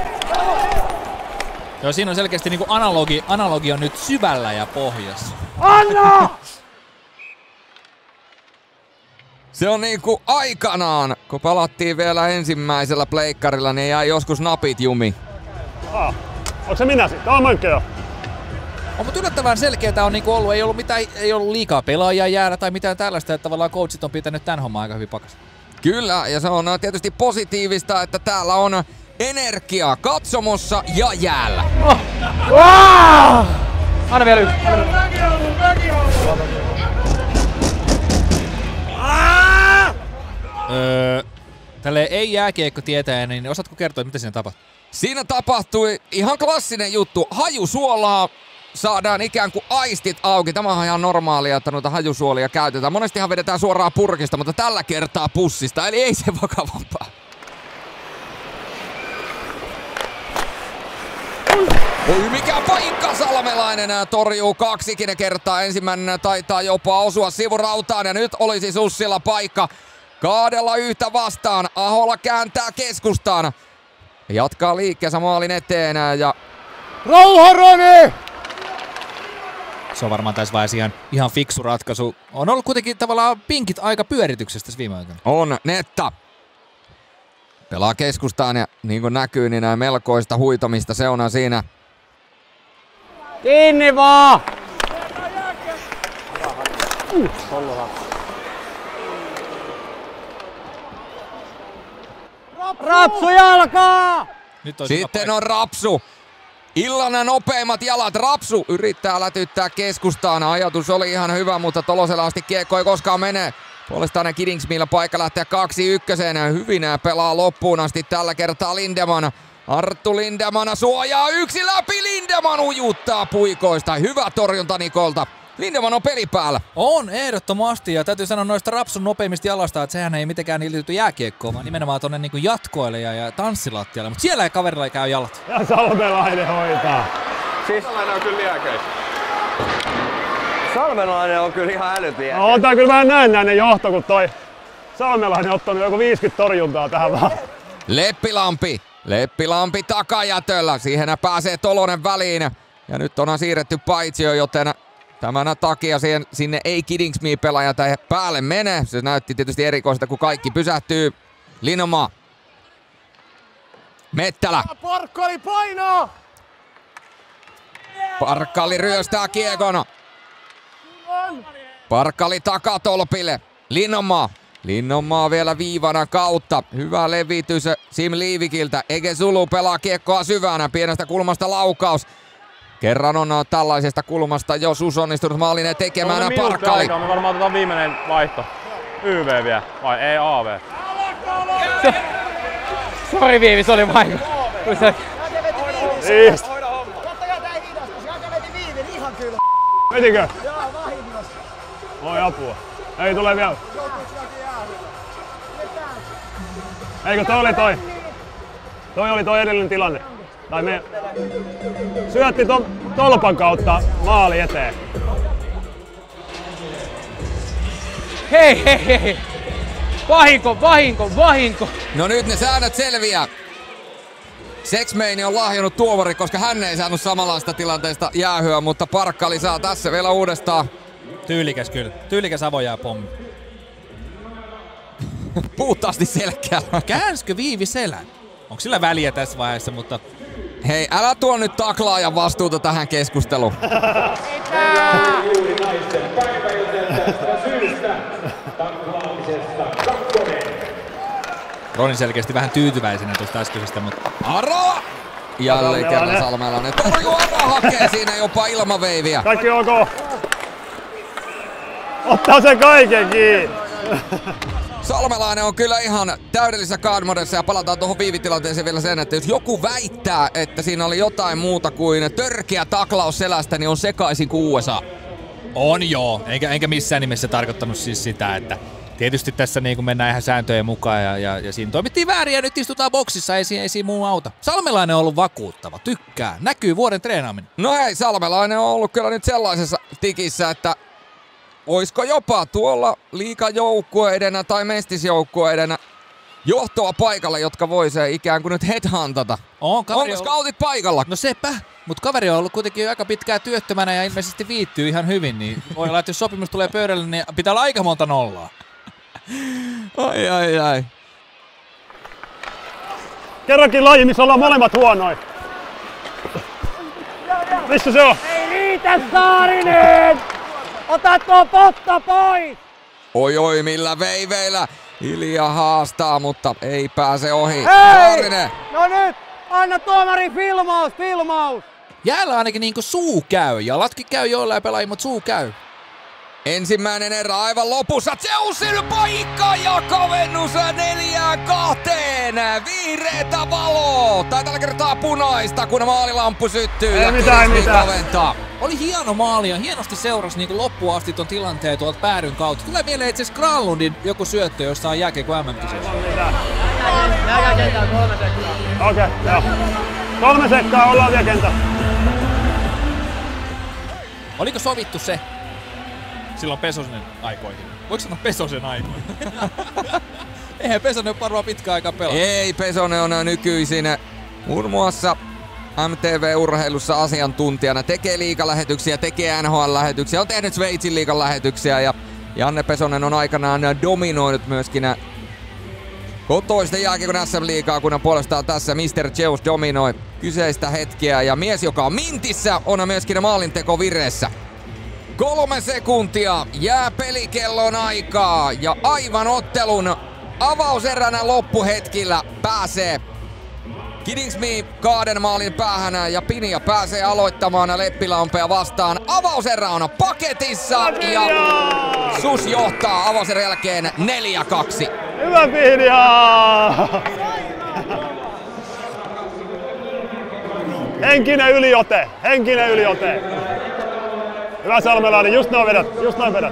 Joo, siinä on selkeästi niinku analogi on nyt syvällä ja pohjassa. Anna! Se on niinku aikanaan, kun palattiin vielä ensimmäisellä pleikkarilla, niin jäi joskus napit jumi. Onko se minä sitten? Tää on Mönkkä jo. On, mutta yllättävän selkeää on niinku ollut, ei ollut liikaa pelaajia jäädä tai mitään tällaista, että tavallaan coachit on pitänyt tän homman aika hyvin pakas. Kyllä, ja se on tietysti positiivista, että täällä on energiaa katsomossa ja jäällä. Anna vielä yksi. Tälleen ei jääkiekko tietää, niin osaatko kertoa, mitä siinä tapahtui? Siinä tapahtui ihan klassinen juttu. Hajusuolaa saadaan ikään kuin aistit auki. Tämä on ihan normaalia, että noita hajusuolia käytetään. Monestihan vedetään suoraan purkista, mutta tällä kertaa pussista, eli ei se vakavampaa. Oi mikä paikka, Salmelainen torjuu kaksikin kertaa. Ensimmäinen taitaa jopa osua sivurautaan ja nyt olisi Sussilla paikka kaadella yhtä vastaan. Ahola kääntää keskustaan. Jatkaa liikkeensä maalin eteen ja... Rauha, Roni! Se on varmaan tässä vaiheessa ihan fiksu ratkaisu. On ollut kuitenkin tavallaan pinkit aika pyörityksestä tässä viime aikoina. On, Netta. Pelaa keskustaan ja niin kuin näkyy, niin melkoista huitomista se on siinä. Kiinni vaan! Rapsu jalkaa! Sitten on Rapsu. Illan nopeimmat jalat. Rapsu yrittää lätyttää keskustaan. Ajatus oli ihan hyvä, mutta Tolosella asti kiekko ei koskaan mene. Puolestaan Kidingsmillä paikka lähteä 2-1. Hyvin pelaa loppuun asti tällä kertaa Lindeman. Arttu Lindeman suojaa yksi läpi. Lindeman ujuttaa puikoista. Hyvä torjunta Nikolta. Lindeman on peli päällä. On, ehdottomasti. Ja täytyy sanoa noista Rapsun nopeimmista jalasta, että sehän ei mitenkään liity jääkiekkoon, vaan nimenomaan tonne niinku jatkoille ja tanssilattialle. Mutta siellä ei kaverilla käy jalat. Ja Salmelainen hoitaa. Siis Salmelainen on kyllä liekeis. Salmelainen on kyllä ihan älytiä. No, on tää kyllä vähän näennäinen johto, kun toi Salmelainen on ottanut joku 50 torjuntaa tähän vaan. Leppilampi takajätöllä. Siihen pääsee Tolonen väliin. Ja nyt on siirretty paitsio, joten tämän takia sinne ei Kidingsmi pelaaja tai päälle mene. Se näytti tietysti erikoista, kun kaikki pysähtyy. Linoma. Mettälä. Parkkali painaa! Parkkali ryöstää kiekon. Parkkali takatolpille. Linnomaa vielä viivana kautta. Hyvä levitys Sim Liivikiltä. Ege Zulu pelaa kiekkoa syvänä. Pienestä kulmasta laukaus. Kerran on tällaisesta kulmasta jo Sus onnistunut maalinen tekemään Parkkali. Me varmaan otetaan viimeinen vaihto. YV vielä, vai ei AV? Sori Viivi, se oli vahinko. Vetikö? Oi apua. Ei tule vielä. Eikö toi oli toi? Toi oli toi edellinen tilanne. Tai me syötti tolpan kautta maali eteen. Hei! Vahinko! No nyt ne säännöt selviää. Sexmeini on lahjonnut tuomari, koska hän ei saanut samanlaista tilanteesta jäähyä, mutta Parkkali saa tässä vielä uudestaan. Tyylikäs kyllä. Tyylikäs avojääpommi. Puhtaasti selkeällä. Käänskö Viivi selän? Onko sillä väliä tässä vaiheessa, mutta... Hei, älä tuo nyt taklaajan vastuuta tähän keskusteluun. Roni selkeästi vähän tyytyväisenä tuosta äskeisestä, mutta... Aro! Jälleen kerran Salmelainen torjuu. Aro hakee siinä jopa ilmaveiviä. Kaikki ok. Ottaa sen kaiken kiinni. Salmelainen on kyllä ihan täydellisessä guard-modessa ja palataan tuohon viivitilanteeseen vielä sen, että jos joku väittää, että siinä oli jotain muuta kuin törkeä taklaus selästä, niin on sekaisin kuin USA. On joo, enkä missään nimessä tarkoittanut siis sitä, että tietysti tässä niin kun mennään ihan sääntöjen mukaan ja siinä toimittiin väärin ja nyt istutaan boksissa, ei siinä muu auta. Salmelainen on ollut vakuuttava, tykkää, näkyy vuoden treenaaminen. No hei, Salmelainen on ollut kyllä nyt sellaisessa tikissä, että oisko jopa tuolla liigajoukkueiden tai mestisjoukkueiden johtoa paikalla, jotka voi se ikään kuin nyt headhuntata. Onko scoutit paikalla? No sepä, mutta kaveri on ollut kuitenkin aika pitkään työttömänä ja ilmeisesti viittyy ihan hyvin, niin voi olla, että jos sopimus tulee pöydälle, niin pitää olla aika monta nollaa. Ai. Kerrankin laji, missä ollaan molemmat huonoin. Missä se on? Ei riitä, Saarinen! Ota tuo potta pois! Oi, millä veiveillä. Ilja haastaa, mutta ei pääse ohi. Hei! Saarinen! No nyt! Anna tuomari filmaus! Jäällä ainakin niinku suu käy. Jalatkin käy joillain pelaajilla, mutta suu käy. Ensimmäinen erä aivan lopussa. Zeusin paikka ja kavennus 4-2. Vihreätä valoa. Tai tällä kertaa punaista, kun maalilamppu syttyy. Ei mitään. Kaventaa. Oli hieno maali ja hienosti seurasi niin loppuun asti ton tilanteen tuolta päädyn kautta. Tulee mieleen itse asiassa Granlundin joku syöttö, jossa on jääkiekko MM-kisoissa. Jääkentää 3 sekkaa. Okei, joo. 3 sekkaa ollaan vielä kentällä. Oliko sovittu se silloin Pesosen aikoihin? Voiko sanoa Pesosen aikoihin? Eihän Pesonen ole varmaan pitkään aikaa pelata. Ei, Pesonen on nykyisin muun muassa MTV-urheilussa asiantuntijana. Tekee liigalähetyksiä, tekee NHL-lähetyksiä, on tehnyt Sveitsin liigan lähetyksiä ja Janne Pesonen on aikanaan dominoinut myöskin kotoista jääkiekon SM-liigaa, kun puolestaan tässä Mr. Zeus dominoi kyseistä hetkeä. Ja mies, joka on mintissä, on myöskin maalinteko vireessä. 3 sekuntia jää pelikellon aikaa ja aivan ottelun avauseränä loppuhetkillä pääsee Kidingsmi 2 maalin päähän ja Pinja pääsee aloittamaan Leppilampea vastaan. Avauserä on paketissa ja SUS johtaa avauserän jälkeen 4-2. Hyvä Pinja! Henkinen yliote. Hyvä Salmelainen, just noin vedät.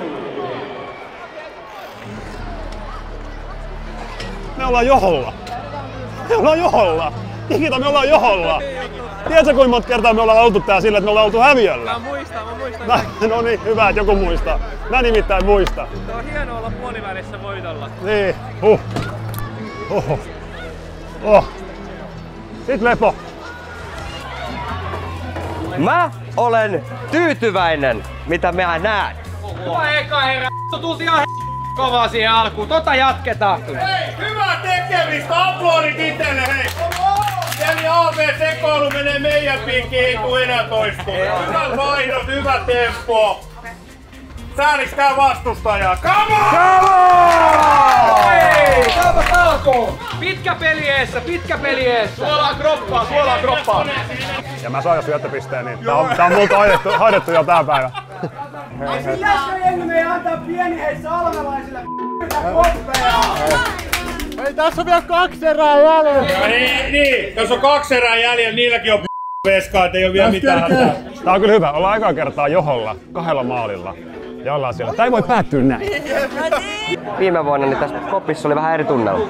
Me ollaan joholla. Nikita, me ollaan joholla. Tiedätkö kuinka monta kertaa me ollaan oltu tää sillä, että me ollaan oltu häviöllä? Mä muistan. No niin, hyvä, että joku muistaa. Mä nimittäin muista. On hienoa olla puolivälissä voitolla. Niin, Sit lepo. Mä olen tyytyväinen, mitä mä näen. Hyvä eka herra, tultiin ihan kovaa siihen alkuun. Jatketaan. Hei, hyvää tekemistä, aplodit itelle, hei! Sen AB-sekoilu menee meidän piikkiin, ei tuu enää toistuu. Hyvät vaihdot, hyvä tempo. Sääliks tää vastustajaa? Come on! Hei, tääpä alkoo! Pitkä peli eessä. Suolaa kroppaa. Ja mä saan jo syöttöpisteen, niin tää on multa hoidettu jo tää päivä. Pitäisikö jengi meidän antaa pieni salmelaisille koppeja? Ei, tässä on vielä 2 erää jäljellä. Niin, jos on 2 erää jäljellä, niilläkin on veskaa, ettei oo vielä mitään hätää. Tää on kyllä hyvä. Ollaan aikaa kertaa joholla, 2 maalilla. Ja ollaan siellä. Tää ei voi päättyä näin. Viime vuonna niin tässä kopissa oli vähän eri tunnelma.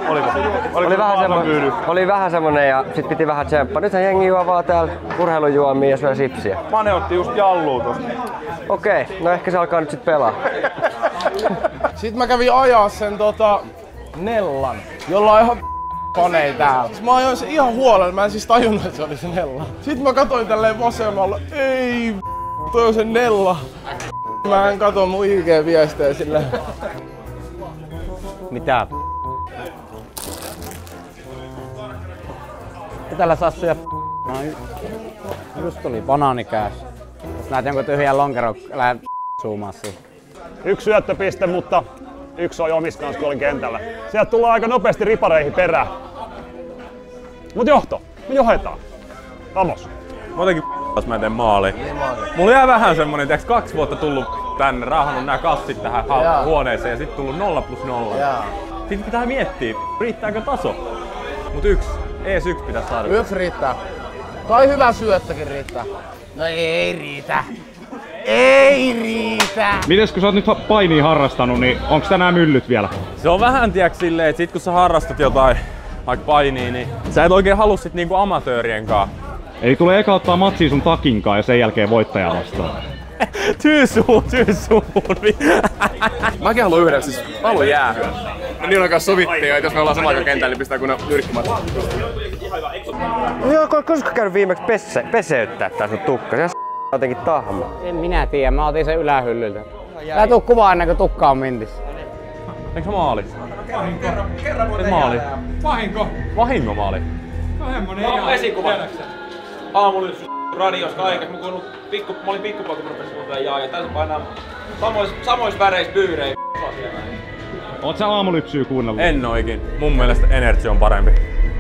Oli vähän semmonen ja sit piti vähän tsemppaa. Nythän jengi juo vaan täällä urheilujuomia ja syö sipsiä. Mane otti just jalluu tosta. Okei, no ehkä se alkaa nyt sit pelaa. Sitten mä kävin ajaa sen Nellan, jolla on ihan panei täällä. Mä ajoin sen ihan huolella, mä en siis tajunnut, että se oli se Nella. Sitten mä katsoin tälleen vasemmalla, ei toi on se Nella. Mä en katso mun IG-viestejä silleen. Mitä? Täällä Sassu ja just tuli banaanikääs. Jos näet jonkun tyhjän lonkeron, lähde zoomaa siihen. 1 syöttöpiste, mutta 1 on omissa kanssa, kun olin kentällä. Sieltä tullaan aika nopeasti ripareihin perään. Mut johto, me johetaan. Vamos. Mä jotenkin mä teen maaliin. Mulla jää vähän semmonen, 2 vuotta tullut tullut tänne, raahannut nämä kassit tähän huoneeseen ja sitten tullut 0+0. Sitten pitää miettiä, riittääkö taso. Mut ees yksi pitää saada. Yksi riittää. Tai hyvä syöttäkin riittää. No ei riitä. Ei riitä! Mites kun sä oot nyt painia harrastanut, niin onks tänään myllyt vielä? Se on vähän tiiäks silleen, että sit kun sä harrastat jotain, vaikka painia, niin sä et oikein halua sit niinku amatöörien kaa. Eli tulee eka ottaa matsiin sun takinkaan ja sen jälkeen voittaja vastaan. Tyy suun! Mäkin haluan yhdellä, siis mä haluan jäähyä. Niinan kanssa sovittiin, että jos me ollaan samalla kentällä, niin pistää kun ne nyrkkimatkat. Joo, koska käynyt viimeksi peseyttää tää sun tukka? Se on jotenkin tahma. En minä tiedä, mä otin sen ylähyllyltä. Tää tuu kuvaa ennen kuin tukka on mintissä. Eikö se maali? Kerran muuten maali. Vahinko maali. No esikuva. Aamulla radios kaikessa, mä olin pikkupoika professuutta ja tässä painaa samois väreissä pyyrejä siellä. Oot sä aamulypsyä kuunnellut? En oikein. Mun mielestä Energy on parempi.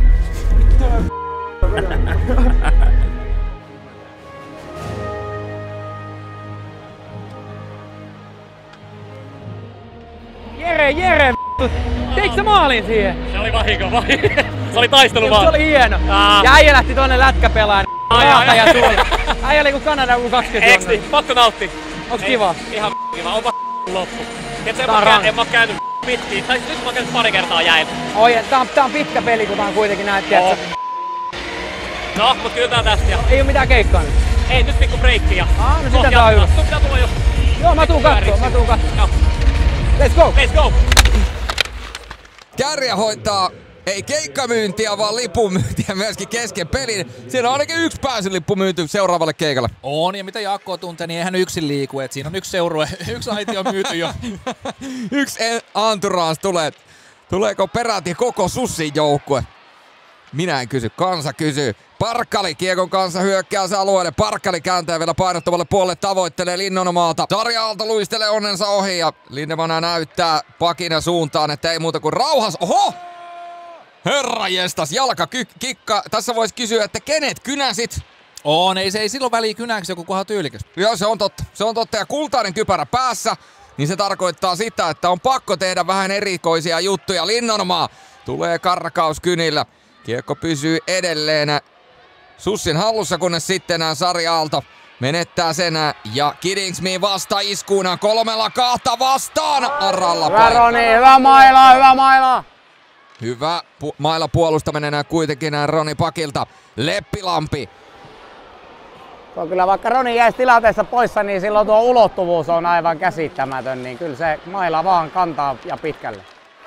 Jere! Teikö sä maalin siihen? Se oli vahinko. Se oli taisteluvaa. Se oli hieno. Ja äijä lähti tonne lätkäpelaan. Ja tuli. Äijä oli kuin Kanada U20. Eiks niin? Pakko nauttia. Onks kiva? Ihan kiva. Onpa loppu. En mä oo käynyt pittiin. Tai nyt mä oon käynyt pari kertaa jäillä. Oi, tää on pitkä peli, kun tää on kuitenkin näin, tiiätsä. No, mut kyllä tää tästä. Ei oo mitään keikkaa nyt. Ei, nyt pikku breikkiä. No sitä tää on hyvä. Sun pitää tulla jo. Joo, mä tuun kattoo. Let's go! Kärjä hoitaa ei keikkamyyntiä, vaan lipunmyyntiä myöskin kesken pelin. Siinä on ainakin yksi pääsylippu myynty seuraavalle keikalle. On, ja mitä Jaakko tuntee, niin eihän yksin liiku. Et siinä on yksi seurue, yksi aitio myyty jo. Yksi entourage tulee. Tuleeko peräti koko Sussin joukkue? Minä en kysy, kansa kysyy. Parkkali kiekon kanssa hyökkäysalueelle. Parkkali kääntää vielä painottavalle puolelle, tavoittelee Linnanmaalta. Sarja-Aalto luistelee onnensa ohi ja Lindemana näyttää pakina suuntaan, että ei muuta kuin rauhas. Oho! Herranjestas, jalkakikka. Tässä voisi kysyä, että kenet kynäsit? Ei silloin väliä kynääksi joku kunhan tyylikäs. Joo, se on totta. Ja kultainen kypärä päässä, niin se tarkoittaa sitä, että on pakko tehdä vähän erikoisia juttuja. Linnanmaa tulee karkaus kynillä. Kiekko pysyy edelleen Sussin hallussa, kunnes sitten Sarja-Aalto menettää sen ja Kidingsmi vasta iskuuna 3-2 vastaan. Arralla hyvä Roni, hyvä maila! Hyvä maila puolustaminen kuitenkin Roni Pakilta. Leppilampi. Kyllä vaikka Roni jäisi tilanteessa poissa, niin silloin tuo ulottuvuus on aivan käsittämätön, niin kyllä se maila vaan kantaa ja pitkälle.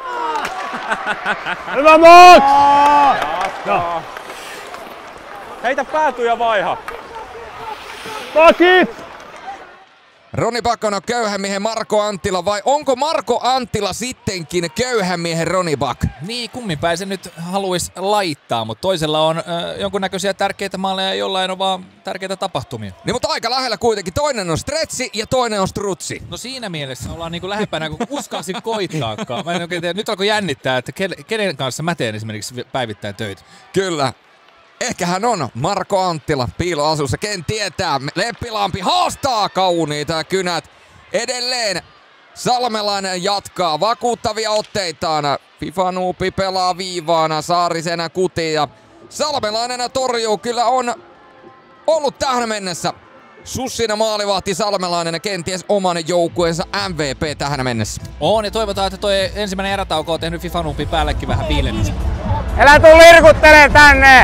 Hyvä Max! No. Heitä pääty ja vaiha. Pakit! Roni Back on köyhämiehen Marko Anttila vai onko Marko Anttila sittenkin köyhämiehen Roni Back? Niin, kumminpäin se nyt haluaisi laittaa, mutta toisella on jonkunnäköisiä tärkeitä maaleja ja jollain on vaan tärkeitä tapahtumia. Niin, mutta aika lähellä kuitenkin. Toinen on stretsi ja toinen on strutsi. No siinä mielessä ollaan niinku lähempänä kuin uskalsin koittaakaan. Mä en oikein tiedä. Nyt alkoi jännittää, että kenen kanssa mä teen esimerkiksi päivittäin töitä. Kyllä. Ehkä hän on Marko Anttila piiloasussa, ken tietää. Leppilampi haastaa kauniita kynät. Edelleen Salmelainen jatkaa vakuuttavia otteitaan. Fifanuupi pelaa viivaana, Saarisen kuti ja Salmelainen torjuu. Kyllä on ollut tähän mennessä Sussin maalivahti Salmelainen, kenties oman joukkueensa MVP tähän mennessä. On, ja toivotaan, että toi ensimmäinen erätauko on tehnyt Fifanuupin päällekin vähän viilennystä. Älä tuu lirkuttele tänne!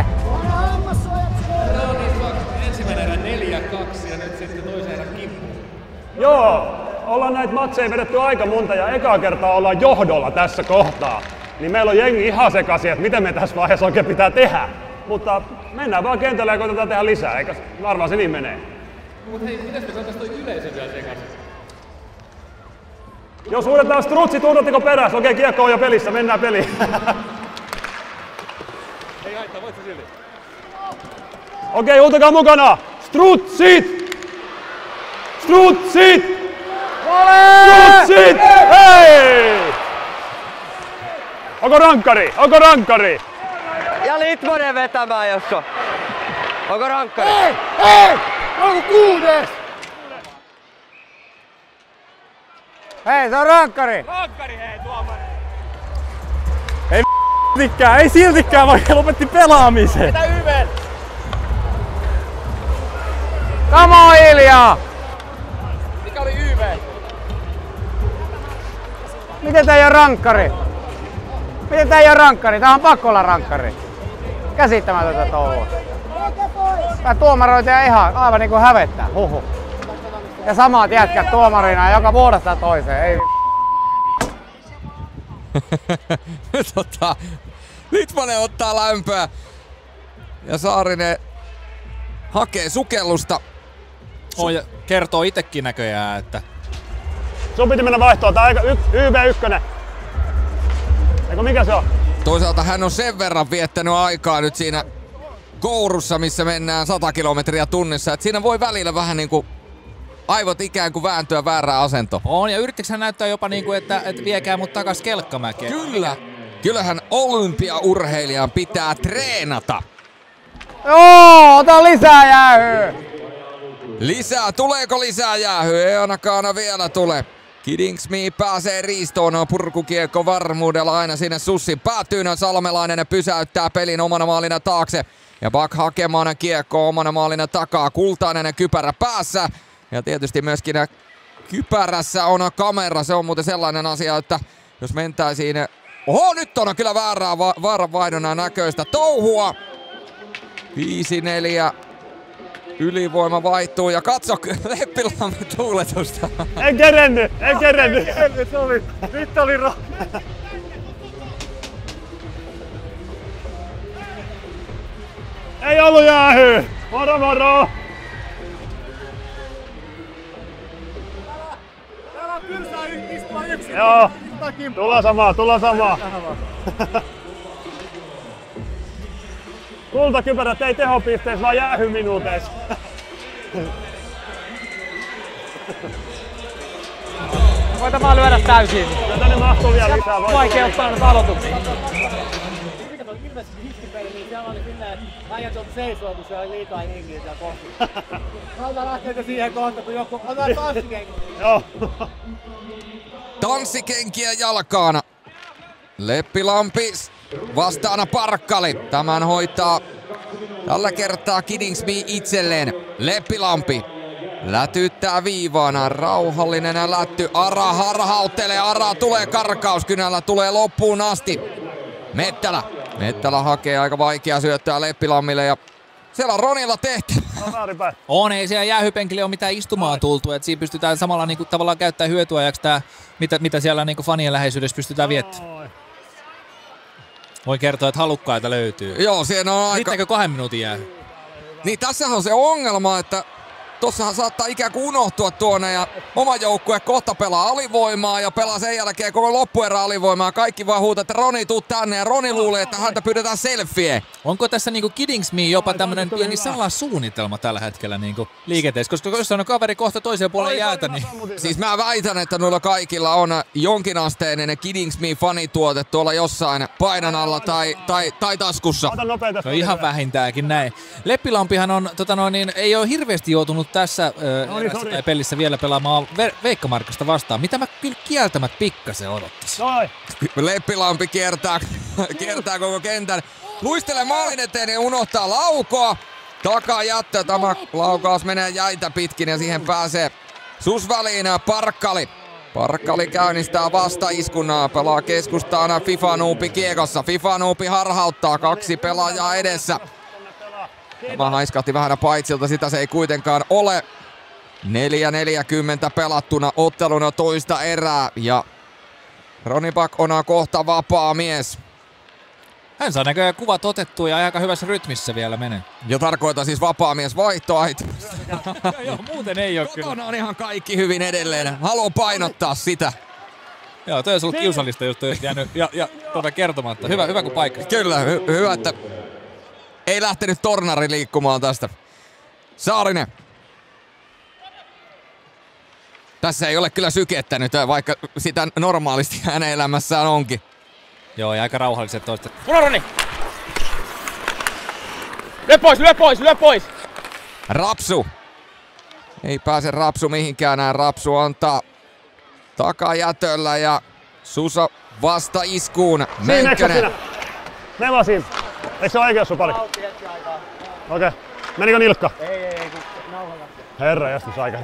Ensimmäinen erä 4-2 ja nyt sitten toisen erän kimppu. Joo, ollaan näitä matseja vedetty aika monta ja ekaa kertaa ollaan johdolla tässä kohtaa. Niin meillä on jengi ihan sekaisin, että miten me tässä vaiheessa oikein pitää tehdä. Mutta mennään vaan kentälle ja koitetaan tehdä lisää, eikä varmaan se niin menee. Mut hei, mitäs me saataisiin toi yleisö vielä sekaisin? Jos huudetaan strutsit, huudatteko perässä? Okei, kiekko on jo pelissä, mennään peliin. Ei haittaa, voit sä silti. Okei, huutakaa mukana! Strutsit! Strutsit! Strutsit! Hei! Onko rankkari? Onko rankkari? Ja Litmanen vetämään, jos on. Onko rankkari? Ei! Onko kuudes? Hei, se on rankkari! Rankkari hei, tuomari! Ei siltikään, vaikka lopetti pelaamisen. Mitä YV:n? Come on, Ilja! Mikä oli YV? Miten tää ei oo rankkari? Miten tää ei oo rankkari? Tää on pakko olla rankkari. Käsittämätöntä touhua. Tää tuomaroita ihan aivan niinku hävettää. Huhhuh. Ja samat jätkät tuomarina joka vuodesta toiseen. Ei Litmanen ottaa lämpöä ja Saarinen hakee sukellusta. Ja kertoo itekin näköjään, että Sun piti mennä vaihtoon, tää aika YV1. Eikö mikä se on? Toisaalta hän on sen verran viettänyt aikaa nyt siinä kourussa, missä mennään 100 kilometriä tunnissa, että siinä voi välillä vähän niinku aivot ikään kuin vääntyä väärään asentoon. on, ja yrittikö hän näyttää jopa niinku, että viekää mut takas kelkkamäkeen? Kyllä. Kyllähän olympiaurheilijan pitää treenata. Joo, ota lisää jäähyä! Lisää, tuleeko lisää jäähyä? Ei ainakaan vielä tule. Kidingsmi pääsee riistoon, purkukiekko varmuudella aina sinne Sussin päätyyn. Salmelainen pysäyttää pelin omana maalina taakse. Ja Bak hakemaan kiekko omana maalina takaa. Kultainen kypärä päässä. Ja tietysti myöskin kypärässä on kamera. Se on muuten sellainen asia, että jos mentäisiin... Oho, nyt on kyllä vaaran vaihdonnan näköistä touhua. 5-4. Ylivoima vaihtuu ja katso Leppilammen tuuletusta. En kerennyt. Nyt oli Ei ollut jäähy. Moro moro. Täällä on tylsää istua yksin. Joo. Tulla samaa. Kultakypärät ei tehopisteessä, vaan jäähyminuuteissa. Voita vaan lyödä täysin. Ja tänne mahtuu vielä lisää. Vaikeuttaa nyt aloituksia. Siellä oli silleen, äijät joutui seisoo, kun siellä oli liikaa hengiä siellä kohti. Malta lähteekö siihen kohta, kun joku otetaan tanssikenkiä. Joo. Tanssikenkiä jalkaan. Leppilampi vastaana Parkkali. Tämän hoitaa tällä kertaa Kidingsmi itselleen. Leppilampi lätyttää viivaana. Rauhallinen lätty. Ara harhauttelee. Ara tulee karkauskynällä. Tulee loppuun asti. Mettälä hakee aika vaikeaa syöttöä Leppilammille ja siellä on Ronilla tehtävä. On, ei siellä jäähypenkille ole mitään istumaan tultu, että siinä pystytään samalla niinku tavallaan käyttämään hyötyajaksi tää, mitä siellä niinku fanien läheisyydessä pystytään viettämään. Voi kertoa, että halukkaita löytyy. Joo, siinä on aika... Riittääkö 2 minuutin jäähy? Niin tässähän on se ongelma, että tossahan saattaa ikään kuin unohtua tuonne ja oma joukkue kohta pelaa alivoimaa ja pelaa sen jälkeen koko loppuerä alivoimaa. Kaikki vaan huutaa, että Roni tuu tänne ja Roni luulee, että häntä pyydetään selfie. Onko tässä niinku Kidingsmi jopa tämmönen pieni salasuunnitelma tällä hetkellä niinku liikenteessä? Koska jos on kaveri kohta toisella puolella jäätä, niin... Siis mä väitän, että noilla kaikilla on jonkinasteinen Kidingsmi-fanituote tuolla jossain painan alla tai taskussa. No ihan vähintäänkin näin. Leppilampihan on, ei ole hirveästi joutunut tässä pelissä vielä pelaamaan Veikka-Markkasta vastaan. Mitä mä kyllä kieltämät pikkasen odottaisin. Leppilampi kiertää koko kentän. Luistelee maalin eteen ja unohtaa laukoa. Takaa jättää. Tämä laukaus menee jäitä pitkin ja siihen pääsee susväliin Parkkali. Parkkali käynnistää vastaiskunaa. Pelaa keskustaan FIFA-nuupi kiekossa. FIFA-nuupi harhauttaa. 2 pelaajaa edessä. Tämä haiskahti vähän paitsilta, sitä se ei kuitenkaan ole. 4:40 pelattuna otteluna toista erää ja Roni Bak on kohta vapaa mies. Hän saa näköjään kuvat otettua ja aika hyvässä rytmissä vielä menee. Ja tarkoitan siis vapaa mies vaihtoait. Joo, muuten ei ole kyllä. Kotona on ihan kaikki hyvin edelleen. Haluan painottaa sitä. Joo, toi olisi ollut kiusallista, jos toi olisi jäänyt kertomatta. Hyvä kun paikka. Kyllä, hyvä, että ei lähtenyt tornari liikkumaan tästä. Saarinen. Tässä ei ole kyllä sykettä nyt, vaikka sitä normaalisti hänen elämässään onkin. Joo, ja aika rauhalliset toista. Roni! Lyö pois! Rapsu. Ei pääse Rapsu mihinkään, Rapsu antaa takajätöllä ja Susa vasta iskuun. Mönkkönen. Me vaan siinä. Eikö se ole oikeus sun palikka? Okei. Menikö nilkka? Ei, kun nauhalla. Herra jästys aikana.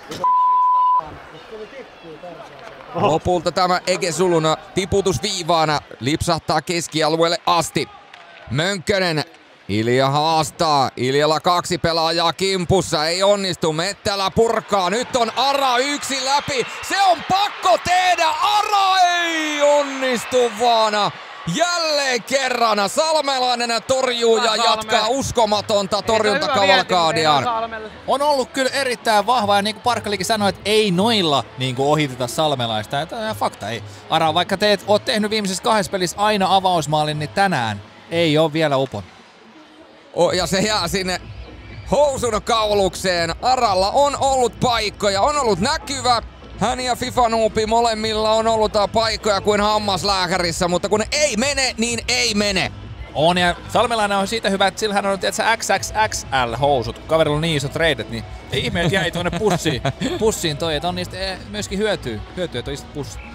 Lopulta tämä Ege Suluna tiputusviivaana lipsahtaa keskialueelle asti. Mönkkönen. Ilja haastaa. Iljalla 2 pelaajaa kimpussa. Ei onnistu. Mettälä purkaa. Nyt on Ara yksi läpi. Se on pakko tehdä. Ara ei onnistu vaan. Jälleen kerran salmelainen torjuu ja jatkaa uskomatonta torjuntakavalkaadiaan. On ollut kyllä erittäin vahva ja niin kuin Parkkalikin sanoi, että ei noilla niin kuin ohiteta salmelaista. Tämä fakta ei. Ara, vaikka oot tehnyt viimeisessä 2 pelissä aina avausmaalin, niin tänään ei ole vielä upon. Ja se jää sinne housun kaulukseen. Aralla on ollut paikkoja, on ollut näkyvä. Hän ja FIFA-nuupi molemmilla on ollut paikkoja kuin hammaslääkärissä, mutta kun ei mene, niin ei mene. On, ja Salmelainen on siitä hyvä, että sillä hän on XXXL-housut. Kun kaverilla on niin isot reidet, niin ei ihme, että jäi tuonne pussiin toi, että on niistä myöskin hyötyä, että on isot pussit.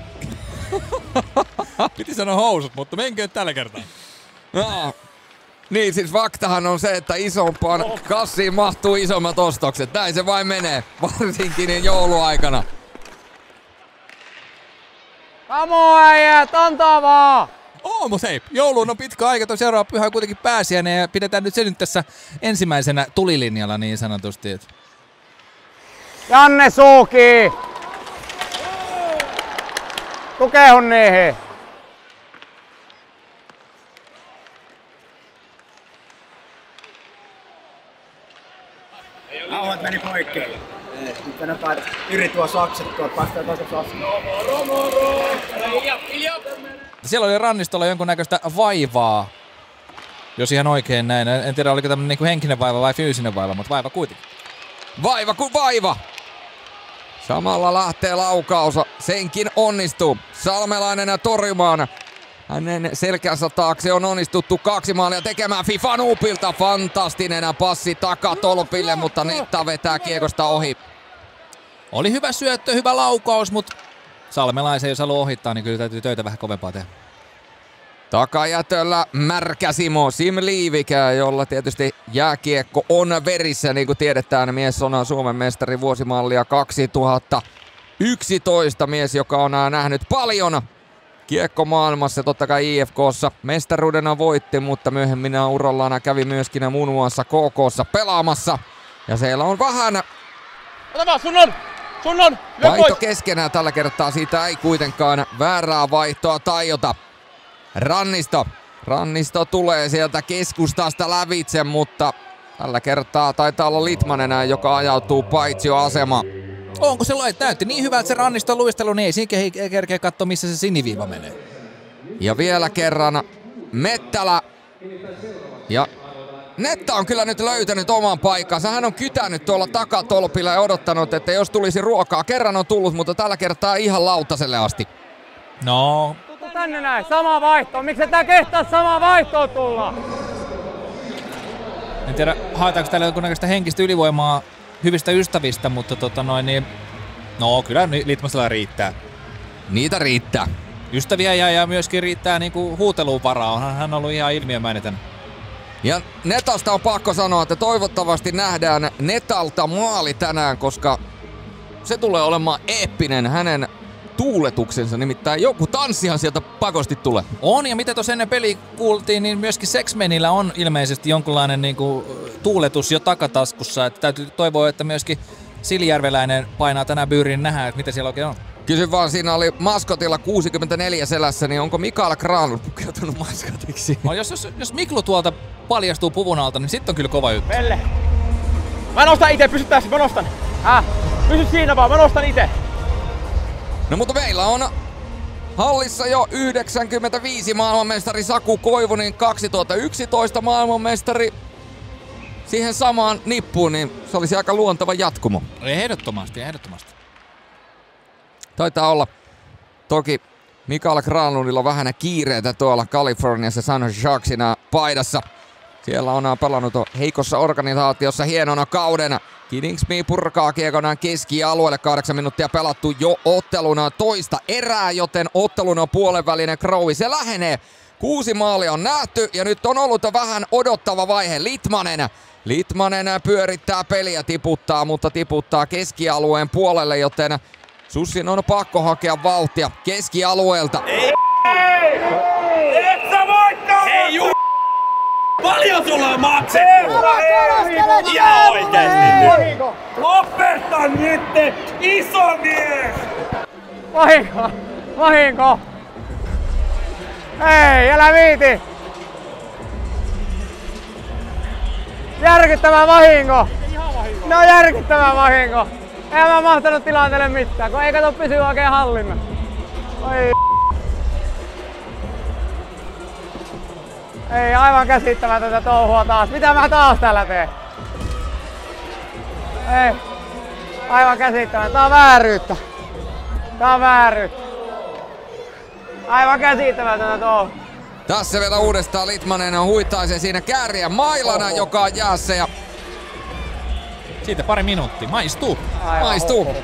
Piti sanoa housut, mutta menkö tällä kertaa? No. Niin, siis faktahan on se, että isompaan kassiin mahtuu isommat ostokset. Näin se vain menee, varsinkin niin jouluaikana. Kamo äijät, antaa vaan! Mutta hei, jouluun on pitkä aika, tuo seuraava pyhä on kuitenkin pääsiäinen ja pidetään nyt se nyt tässä ensimmäisenä tulilinjalla niin sanotusti. Janne Suuki! Tukehun niihin! Nauhat meni poikkeen. Nyt kannattaa yrittää saksattua, että päästään takaisin askeleen. Siellä oli rannistolla jonkunnäköistä vaivaa, jos ihan oikein näin. En tiedä, oliko tämmöinen niinku henkinen vaiva vai fyysinen vaiva, mutta vaiva kuitenkin. Vaiva kuin vaiva! Samalla lähtee laukaus, senkin onnistuu. Salmelainen torjumaan. Hänen selkänsä taakse on onnistuttu 2 maalia tekemään FIFA-nuupilta. Fantastinen passi takatolpille, mutta Netta vetää kiekosta ohi. Oli hyvä syöttö, hyvä laukaus, mutta Salmelaisen jos haluaa ohittaa, niin kyllä täytyy töitä vähän kovempaa tehdä. Takajätöllä märkä Simo Simliivikä, jolla tietysti jääkiekko on verissä, niin kuin tiedetään. Mies on Suomen mestari vuosimallia 2011. Mies, joka on nähnyt paljon kiekko maailmassa, totta kai IFK:ssa mestaruudena voitti, mutta myöhemmin urallaan kävi myöskin muun muassa KK:ssa pelaamassa. Ja siellä on vähän vaihto keskenään tällä kertaa, siitä ei kuitenkaan väärää vaihtoa tajota. Rannisto tulee sieltä keskustasta lävitse, mutta tällä kertaa taitaa olla Litmanen, joka ajautuu paitsioasemaan. Onko se näytti niin hyvältä se Ranniston luistelu, niin ei siinä kerkeä katsoa, missä se siniviiva menee. Ja vielä kerran Mettälä. Ja Netta on kyllä nyt löytänyt oman paikkansa. Hän on kytänyt tuolla takatolpilla ja odottanut, että jos tulisi ruokaa. Kerran on tullut, mutta tällä kertaa ihan lautaselle asti. No. Tuttu tänne näin, sama vaihto. Miksi tää kehtaa sama vaihtoa tulla? En tiedä, haetaanko täällä jonkunnäköistä henkistä ylivoimaa hyvistä ystävistä, mutta no kyllä Litmasella riittää. Niitä riittää. Ystäviä ja myöskin riittää niinku huuteluun varaa. Onhan hän ollut ihan ilmiömäinen tänään. Ja Netasta on pakko sanoa, että toivottavasti nähdään Netalta maali tänään, koska se tulee olemaan eeppinen hänen tuuletuksensa. Nimittäin joku tanssihan sieltä pakosti tulee. On, ja mitä tuossa ennen peliä kuultiin, niin myöskin Sexmanilla on ilmeisesti jonkunlainen niinku tuuletus jo takataskussa. Että täytyy toivoa, että myöskin Siljärveläinen painaa tänään byyriin, nähdään, että mitä siellä oikein on. Kysyn vaan, siinä oli maskotilla 64 selässä, niin onko Mikael Granlund pukeutunut maskotiksi? No, jos Miklu tuolta paljastuu puvun alta, niin sitten on kyllä kova juttu. Pelle! Mä nostan ite, pysy tässä, mä nostan. Pysy siinä vaan, mä nostan ite. No mutta meillä on hallissa jo 95 maailmanmestari Saku Koivunen, 2011 maailmanmestari. Siihen samaan nippuun, niin se olisi aika luontava jatkumo. Ehdottomasti. Taitaa olla toki Mikael Granlundilla vähän kiireitä tuolla Kaliforniassa San Jose Sharksin paidassa. Siellä on pelannut heikossa organisaatiossa hienona kaudena. Kidingsby purkaa kiekonaan keskialueelle. 8 minuuttia pelattu jo otteluna toista erää, joten ottelun on puolenvälinen Crowi. Se lähenee. 6 maalia on nähty ja nyt on ollut vähän odottava vaihe. Litmanen pyörittää peliä, mutta tiputtaa keskialueen puolelle, joten Sussin on pakko hakea vauhtia keskialueelta. Et sä voittaa! Ei paljon sulla on maksettu? Ihan oikeesti! Lopeta nyt, iso mies! Vahinko! Ei, älä viiti! Järkyttävä vahinko! No järkyttävä vahinko! En mä mahtanut tilanteelle mitään, kun ei kato pysy oikein hallinnassa. Ei, aivan käsittämätöntä touhua taas. Mitä mä taas täällä teen? Ei. Aivan käsittämätöntä. Tää on vääryyttä. Aivan käsittämätöntä touhua. Tässä vielä uudestaan Litmanen huitaisee siinä Kääriä mailana, joka on jäässä. Ja siitä pari minuuttia. Maistuu. Maistuu.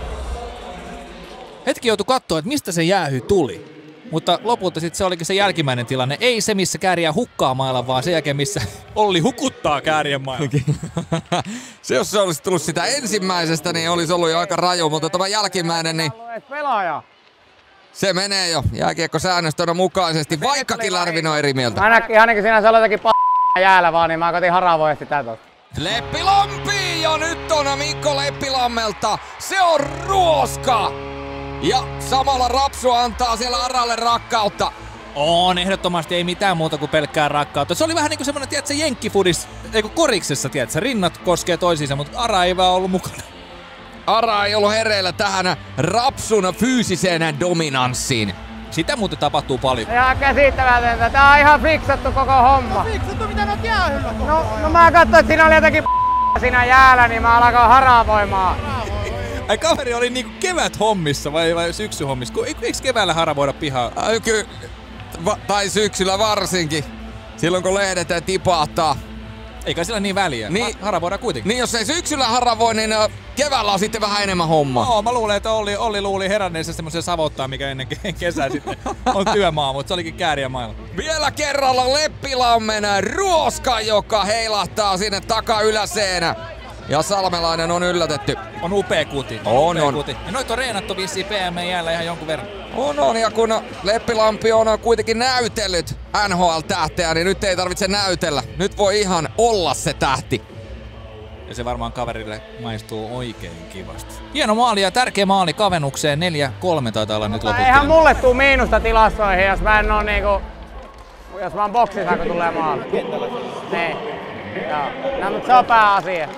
Hetki joutui katsoa, että mistä se jäähy tuli. Mutta lopulta sitten se olikin se jälkimmäinen tilanne. Ei se, missä Kääriä hukkaa mailla, vaan se jälkeen, missä Olli hukuttaa Kääriän mailla. Se, jos se olisi tullut sitä ensimmäisestä, niin olisi ollut jo aika raju, mutta tämä jälkimmäinen, niin pelaaja. Se menee jo jääkiekkosäännöstön mukaisesti, vaikkakin Lärvin on eri mieltä. Ainakin siinä se oli jotakin jäällä vaan, niin mä kotin haravoisesti tätä. Leppilampi ja nyt on Mikko Leppilammelta. Se on ruoska! Ja samalla Rapsu antaa siellä Aralle rakkautta. On ehdottomasti, ei mitään muuta kuin pelkkää rakkautta. Se oli vähän niinku semmonen, tiedätkö, jenkkifudis, eiku koriksessa, tiedätkö, rinnat koskee toisiinsa, mutta Ara ei vaan ollut mukana. Ara ei ollut hereillä tähän Rapsun fyysiseen dominanssiin. Sitä muuten tapahtuu paljon. Ihan käsittämätöntä. Tää on ihan fiksattu koko homma. Fiksattu? Mitä oot jäähyllä? No mä katsoin, että siinä oli jotakin siinä jäällä, niin mä alkoin haravoimaan. Ai kaveri oli niinku keväthommissa vai syksyhommissa? Eikö keväällä haravoida pihaa? Tai syksyllä varsinkin. Silloin kun lehdet tipahtaa. Eikä sillä niin väliä. Niin, haravoidaan kuitenkin. Niin jos ei syksyllä haravoi, niin keväällä on sitten vähän enemmän hommaa. No, mä luulen, että Olli luuli heränneensä semmoisen savottaa, mikä ennen kesää sitten on työmaa, mutta se olikin Kääriä mailla. Vielä kerralla Leppilammen ruoska, joka heilahtaa sinne takayläseen. Ja salmelainen on yllätetty. On upea kuti. On. Kuti. Ja noit on reenattu vissiin PM-jäällä ihan jonkun verran. On, ja kun Leppilampi on kuitenkin näytellyt NHL-tähteä, niin nyt ei tarvitse näytellä. Nyt voi ihan olla se tähti. Ja se varmaan kaverille maistuu oikein kivasti. Hieno maali ja tärkeä maali kavennukseen. 4-3 taitaa olla nyt lopulta. Eihän mulle tuu miinusta tilastoihin, jos mä en oo niinku... Jos mä oon boksissa, kun tulee maali. Niin. Joo. No, mutta se on pääasia.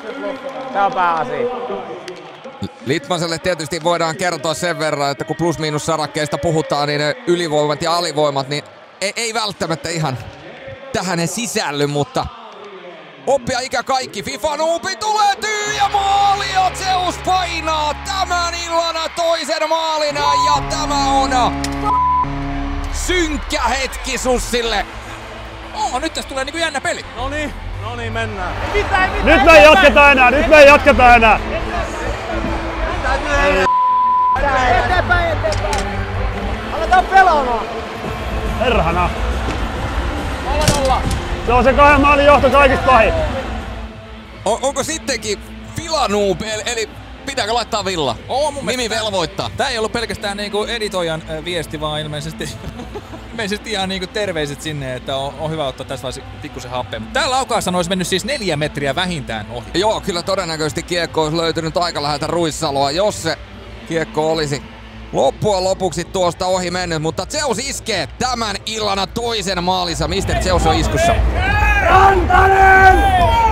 Litmaselle tietysti voidaan kertoa sen verran, että kun plus-miinus-sarakkeista puhutaan, niin ne ylivoimat ja alivoimat, niin ei välttämättä ihan tähän sisälly, mutta oppia ikä kaikki. FIFA-nuupi tulee tyhjä maali ja Zeus painaa tämän illan toisen maalina ja tämä on synkkä hetki Sussille. Nyt tästä tulee niinku jännä peli. No niin, mennään. Nyt me ei jatketa enää! Eteenpäin! Aletaan pelaamaan! Perhana! 0-0. Se on se 2 maalin johto kaikista pahin. Onko sittenkin Filanoob, eli pitääkö laittaa Villa? Nimi velvoittaa. Tää ei ollut pelkästään niinku editoijan viesti, vaan ilmeisesti ihan niinku terveiset sinne, että on hyvä ottaa tässä vaiheessa pikkusen happea. Tää laukaassa olisi mennyt siis 4 metriä vähintään ohi. Joo, kyllä todennäköisesti kiekko olisi löytynyt aika läheltä Ruissaloa, jos se kiekko olisi loppujen lopuksi tuosta ohi mennyt. Mutta Zeus iskee tämän illan toisen maalinsa. Mr. Zeus on iskussa. Rantanen!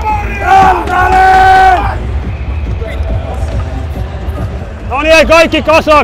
No niin, kaikki kasaa!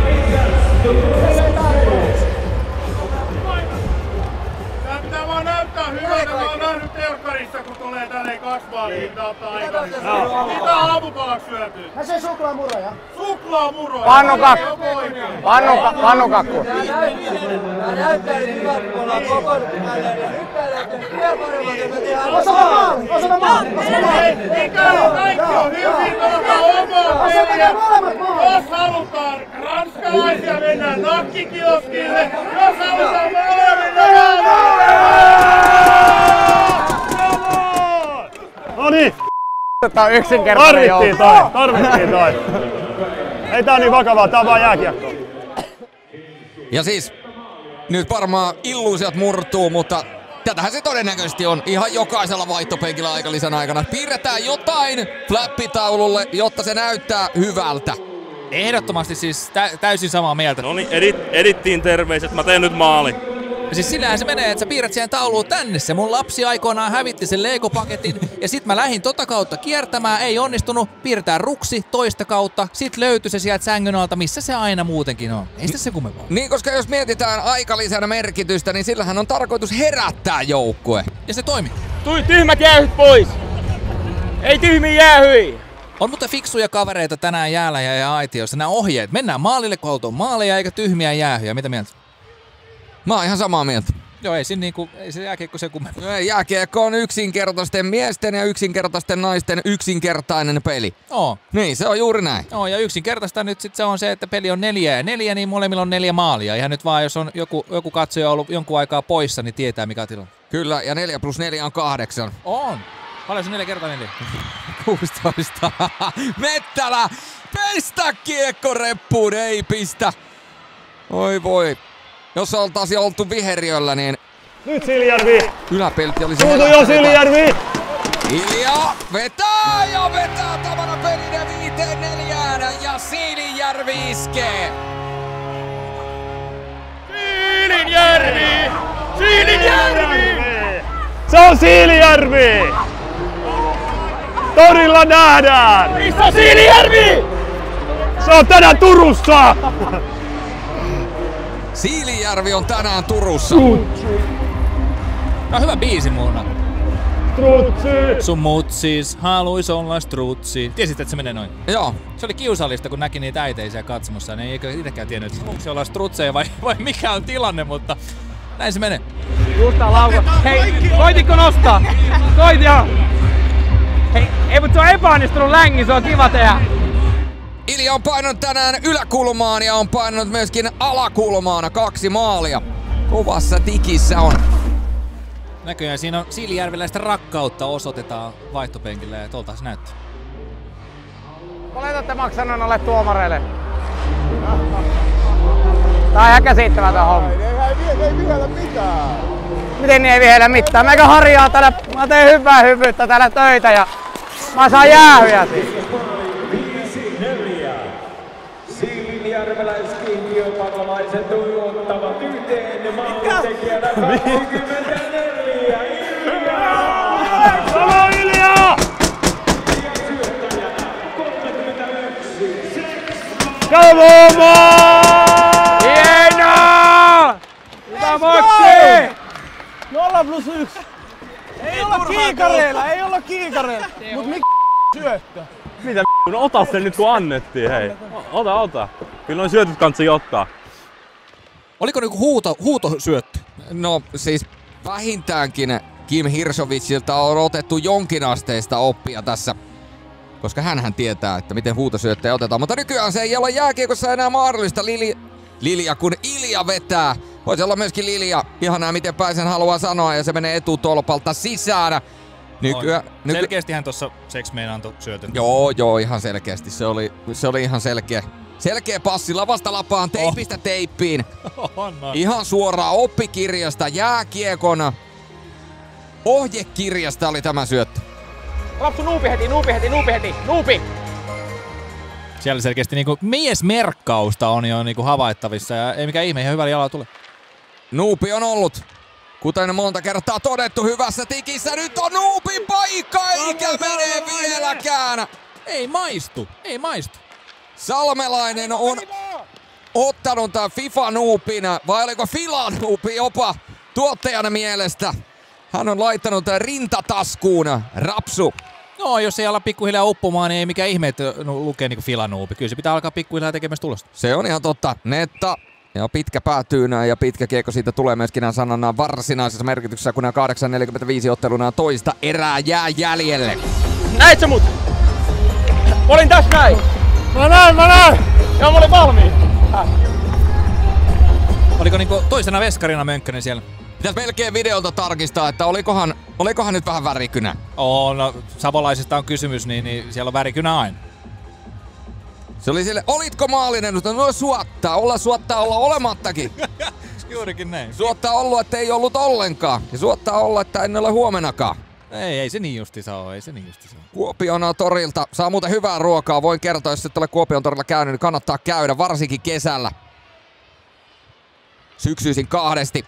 Tää pitää vaan näyttää kuulostaa hyvältä. Mä oon nähnyt telkkarissa, kun tulee tälleen 2 maalia aikana. Mitä aamupalaksi syötyy? Mä söin suklaamuroja. Suklaamuroja? Pannukakku. Pannukakku. Mä näyttäisin hyvältä, kun ollaan kokoonnut tälleen. Ja nyt tää lähtee vielä paremmin, että me tehdään... Osana maali! Osana maali! Kaikki on hyvin, katsotaan omaa peliä. Jos halutaan ranskalaisia, mennään nakkikioskille. Jos halutaan maalia, mennään No niin! Tää on yksinkertainen joukko. Tarvittiin toi. Ei tää on niin vakavaa, tää on vaan jääkiekko. Ja siis nyt varmaan illuusiot murtuu, mutta tätähän se todennäköisesti on ihan jokaisella vaihtopenkillä aikalisän aikana. Piirretään jotain flappitaululle, jotta se näyttää hyvältä. Ehdottomasti siis täysin samaa mieltä. No niin, edittiin terveiset, mä teen nyt maali. Siis sillähän se menee, että sä piirrät siihen tauluun tänne. Se mun lapsi aikoinaan hävitti sen Lego-paketin ja sit mä lähdin tota kautta kiertämään, ei onnistunut. Piirretään ruksi toista kautta, sit löytyi se sieltä sängyn alta, missä se aina muutenkin on. Ei sitä se kummempaa. Niin, koska jos mietitään aikalisän merkitystä, niin sillähän on tarkoitus herättää joukkue. Ja se toimi. Tyhmät jäähyt pois! Ei tyhmiä jäähyi! On mutta fiksuja kavereita tänään jäällä ja aitiossa. Nämä ohjeet. Mennään maalille, kun oltu maaleja eikä tyhmiä jäähyjä. Mitä mieltä? Mä oon ihan samaa mieltä. Joo, ei se jääkiekko se kummempaa. No, jääkiekko on yksinkertaisten miesten ja yksinkertaisten naisten yksinkertainen peli. Oo. Niin, se on juuri näin. Joo, ja yksinkertaista nyt sit se on se, että peli on 4-4, niin molemmilla on 4 maalia. Ihan nyt vaan, jos on joku katsoja ollut jonkun aikaa poissa, niin tietää mikä on tilanne. Kyllä, ja 4 + 4 on 8. On. Paljon se 4 × 4? 16. Mettälä! Pistä kiekko reppuun, ei pistä. Oi voi. Jos oltaisiin oltu viheriöllä, niin... Nyt Siilijärvi! Yläpelti olisi... Suutu jo Siilijärvi! Ilja vetää ja vetää tavana pelinä 5-4 ja Siilijärvi iskee. Siilinjärvi! Siilinjärvi! Se on Siilijärvi! Torilla nähdään! Missä on Siilijärvi? Se on tänään Turussa! Siilijärvi on tänään Turussa. No hyvä biisi muuna. Strutsi! Sun mutsis haluis olla strutsi. Tiesit, että se menee noin? Joo. Se oli kiusallista, kun näki niitä äiteisiä katsomossa. Ne ei eikö itekään tiennyt, että onko se olla strutseja vai mikä on tilanne, mutta näin se menee. Justa lauko. Hei, koititko nostaa? Koit joo. Hei, ei, mutta se on epäonnistunut längi, se on kiva tehdä. Ilja on painanut tänään yläkulmaan ja on painanut myöskin alakulmaana 2 maalia. Kovassa tikissä on. Näköjään siinä on siilijärveläistä rakkautta osoitetaan vaihtopenkillä ja tuolta se näyttää. Oletatte maksanan alle tuomareille. Tää on ihan käsittämätön homma. Ei vihellä mitään. Miten niin ei vihellä mitään? Meikä harjaa täällä, mä teen hyvää hyvyyttä täällä töitä ja mä saan jäähyjä siitä. Siilinjärveläiskiintiöparlamaiset ottavat yhteen maalintekijänä 24. Salo Ilja! Come on! Hienoa! Hyvä Moksi! 0+1. Ei olla kiikareilla, mut mik syöttö? Mitä no ota sen nyt kun annettiin, hei. Ota. Kyllä noin syötyt kansi ottaa. Oliko niinku huutosyöttö? No siis vähintäänkin Kim Hirsovitsilta on otettu jonkinasteista oppia tässä. Koska hänhän tietää, että miten huutosyöttejä otetaan. Mutta nykyään se ei ole jääkiekossa enää mahdollista. Lilja kun Ilja vetää. Voisi olla myöskin Lilja. Ihanaa miten pääsen haluaa sanoa ja se menee etutolpalta sisään. Selkeästihän tossa Sexman antoi syötön. Joo, ihan selkeästi. Se oli ihan selkeä. Selkeä passi lavasta lapaan, teipistä teippiin. Ihan suoraan oppikirjasta, jääkiekona. Ohjekirjasta oli tämä syöttö. Rapsu nuupi heti, nuupi! Siellä selkeästi niinku miesmerkkausta on jo niinku havaittavissa ja ei mikään ihme, ihan hyvällä jalalla tule. Nuupi on ollut, kuten monta kertaa todettu, hyvässä tikissä. Nyt on Nuupin paikka, eikä mene vieläkään. Ei maistu. Salmelainen on ottanut tämän FIFA-nuupin, vai oliko Fila-nuupi jopa tuottajan mielestä. Hän on laittanut rintataskuun Rapsu. No, jos ei ala pikkuhiljaa uppumaan, niin ei mikään ihme, että lukee niinku filanuupi. Kyllä se pitää alkaa pikkuhiljaa tekemässä tulosta. Se on ihan totta. Netta. Ja pitkä päätyy näin ja pitkä kiekko siitä tulee myöskin sanana varsinaisessa merkityksessä, kun 8.45 otteluna toista erää jää jäljelle. Näit sä mut? Mä olin tässä näin. Mä näin! Joo, mä olin valmiin. Oliko niinku toisena veskarina Mönkkönen siellä? Pitäis melkein videolta tarkistaa, että olikohan nyt vähän värikynä? No savolaisista on kysymys, niin siellä on värikynä aina. Se oli sille, olitko maallinen? No suottaa olla olemattakin. Juurikin näin. Suottaa ollut, että ei ollut ollenkaan. Ja suottaa olla, että en ole huomenakaan. Ei se niin justiinsa ole, Kuopion torilta saa muuten hyvää ruokaa. Voin kertoa, jos et ole Kuopion torilla käynyt, niin kannattaa käydä, varsinkin kesällä. Syksyisin kahdesti.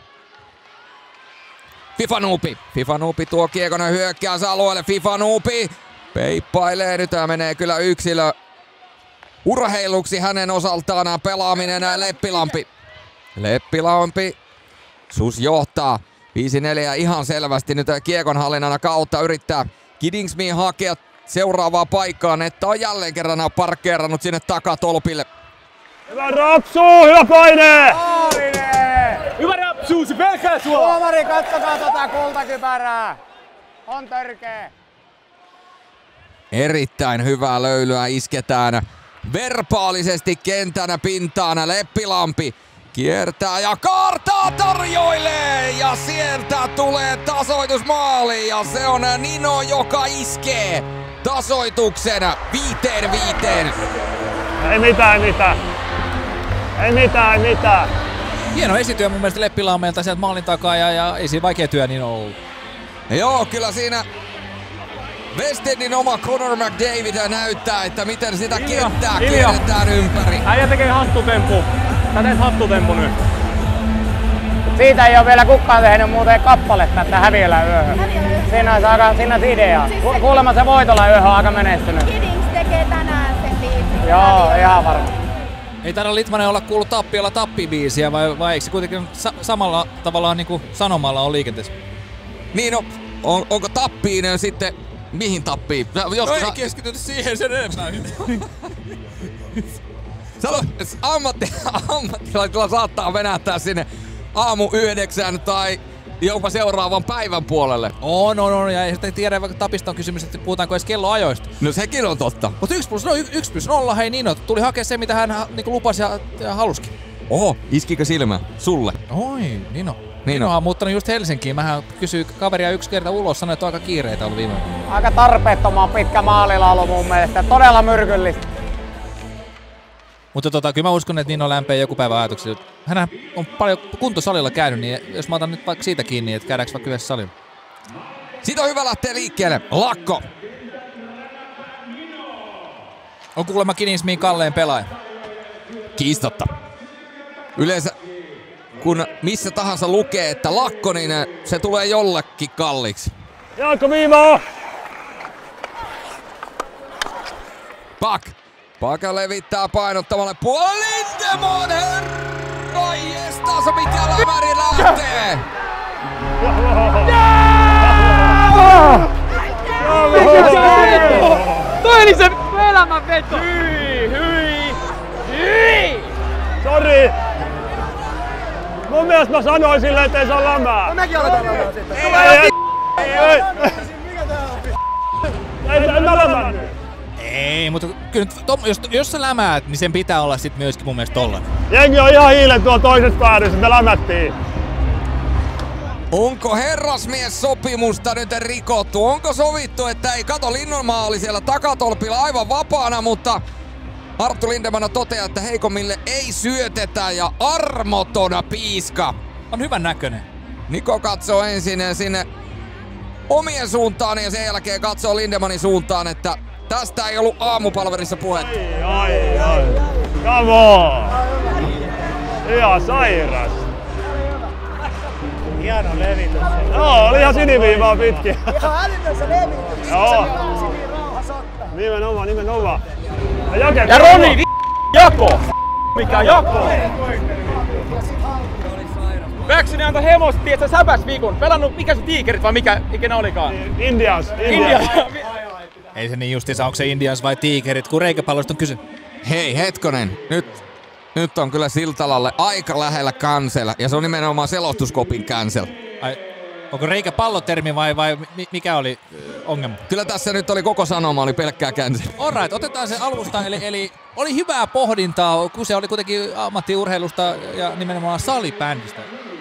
Fifanuupi tuo kiekon hyökkäysalueelle. Fifanuupi peippailee nyt ja menee kyllä yksilö. Urheiluksi hänen osaltaan pelaaminen Leppilampi. Sus johtaa. 5-4 ihan selvästi nyt kiekonhallinnan kautta yrittää Kidingsmi hakea seuraavaa paikkaa. Netta on jälleen kerran parkkeerannut sinne takatolpille. Hyvä Rapsu, hyvä paine! Hyvä Rapsu, se pelkää sua! Tuomari, katsokaa tota kultakypärää! On törkeä! Erittäin hyvää löylyä isketään verbaalisesti kentän pintaan. Leppilampi kiertää ja kaartaa tarjoilee ja sieltä tulee tasoitusmaali ja se on Nino, joka iskee tasoituksen 5-5. Ei mitään. Hieno esityö mun mielestä Leppilaumeelta sieltä maalin takaa ja ei siinä vaikea työ niin ollut. Joo, kyllä siinä West Endin oma Connor McDavid näyttää, että miten sitä kenttää kierretään ympäri. Äijä tekee hattutempu. Sä teet hattutempu nyt. Siitä ei ole vielä kukaan tehnyt muuten kappaletta, että Häviölän yöhön. Siinä on idea. Kuulemma se Voitolan yöhön on aika menestynyt. Kidings tekee tänään sen biisin. Joo, ihan varma. Ei taida Litmanen olla kuullut Tappiolla Tappi-biisiä vai eikö se kuitenkin samalla tavallaan niin kuin sanomalla on liikenteessä? Niin no, onko Tappiin sitten, mihin Tappiin? No ei keskitytä siihen sen enempää. Ammattilaisilla saattaa venähtää sinne aamu 9 tai jopa seuraavan päivän puolelle. No, ja ei tiedä, vaikka Tapista on kysymys, että puhutaanko edes kelloajoista. No sekin on totta. Mutta 1+0, hei Nino, tuli hakea se, mitä hän niin lupasi ja halusikin. Oho, iskikö silmä sulle? Oi, Nino on muuttanut just Helsinkiin. Mähän kysyin kaveria yksi kerta ulos, sanoi, että on aika kiireitä ollut viime vuonna. Aika tarpeettoman pitkä maalilaulu mun mielestä, todella myrkyllistä. Mutta kyllä mä uskon, että Nino lämpee joku päivä ajatuksia. Hän on paljon kuntosalilla käynyt, niin jos mä otan nyt vaikka siitä kiinni, että käydäänkö vaikka yhdessä salilla. Siitä on hyvä lähteä liikkeelle. Lakko. On kuulemma Kidingsmiin kallein pelaaja. Kiistatta. Yleensä kun missä tahansa lukee, että lakko, niin se tulee jollekin kalliiksi. Jaakko Viimaa! Paka levittää painottavalle puolelle. Lindemon, herra jestas, mikä lämäri lähtee! Toi oli se elämän veto! Hyi! Sori! Mun mielestä mä sanoin silleen, ettei saa lämää. No mekin aletaan lämää sitten. Ei mä lämännyt. Ei, mutta kyllä jos sä lämäät, niin sen pitää olla sit myöskin mun mielestä tollanen. Jengi on ihan hiilen tuolla toisessa päädyssä, me lämättiin. Onko herrasmies sopimusta nyt rikottu? Onko sovittu, että ei kato Linnanmaa oli siellä takatolpilla aivan vapaana, mutta Arttu Lindemana toteaa, että heikommille ei syötetä ja armotona piiska. On hyvän näköinen. Niko katsoo ensin sinne omien suuntaan ja sen jälkeen katsoo Lindemanin suuntaan, että tästä ei ollut aamupalverissa puhetta. Ai. Come on! Ihan sairas. Hieno levitys. Joo, oli ihan siniviivaa pitkin. Ihan älytön se levitys. Joo. Rauhassa ottaa. Nimenomaan. Ja Roni, jako! Mikä jako? Väksynen antoi hemosta, tietsä, säpäs vikun. Pelannut, mikä se Tigerit vai mikä ikinä olikaan? Indians. Ei se niin justiinsa, onko se Indians vai Tigerit, kun reikäpallosta on kyse. Hei, hetkonen. Nyt on kyllä Siltalalle aika lähellä cancel, ja se on nimenomaan selostuskopin cancel. Ai, onko reikäpallotermi vai mikä oli ongelma? Kyllä tässä nyt oli koko sanoma, oli pelkkää cancel. Alright, otetaan se alusta, eli oli hyvää pohdintaa, kun se oli kuitenkin ammattiurheilusta ja nimenomaan salibändistä.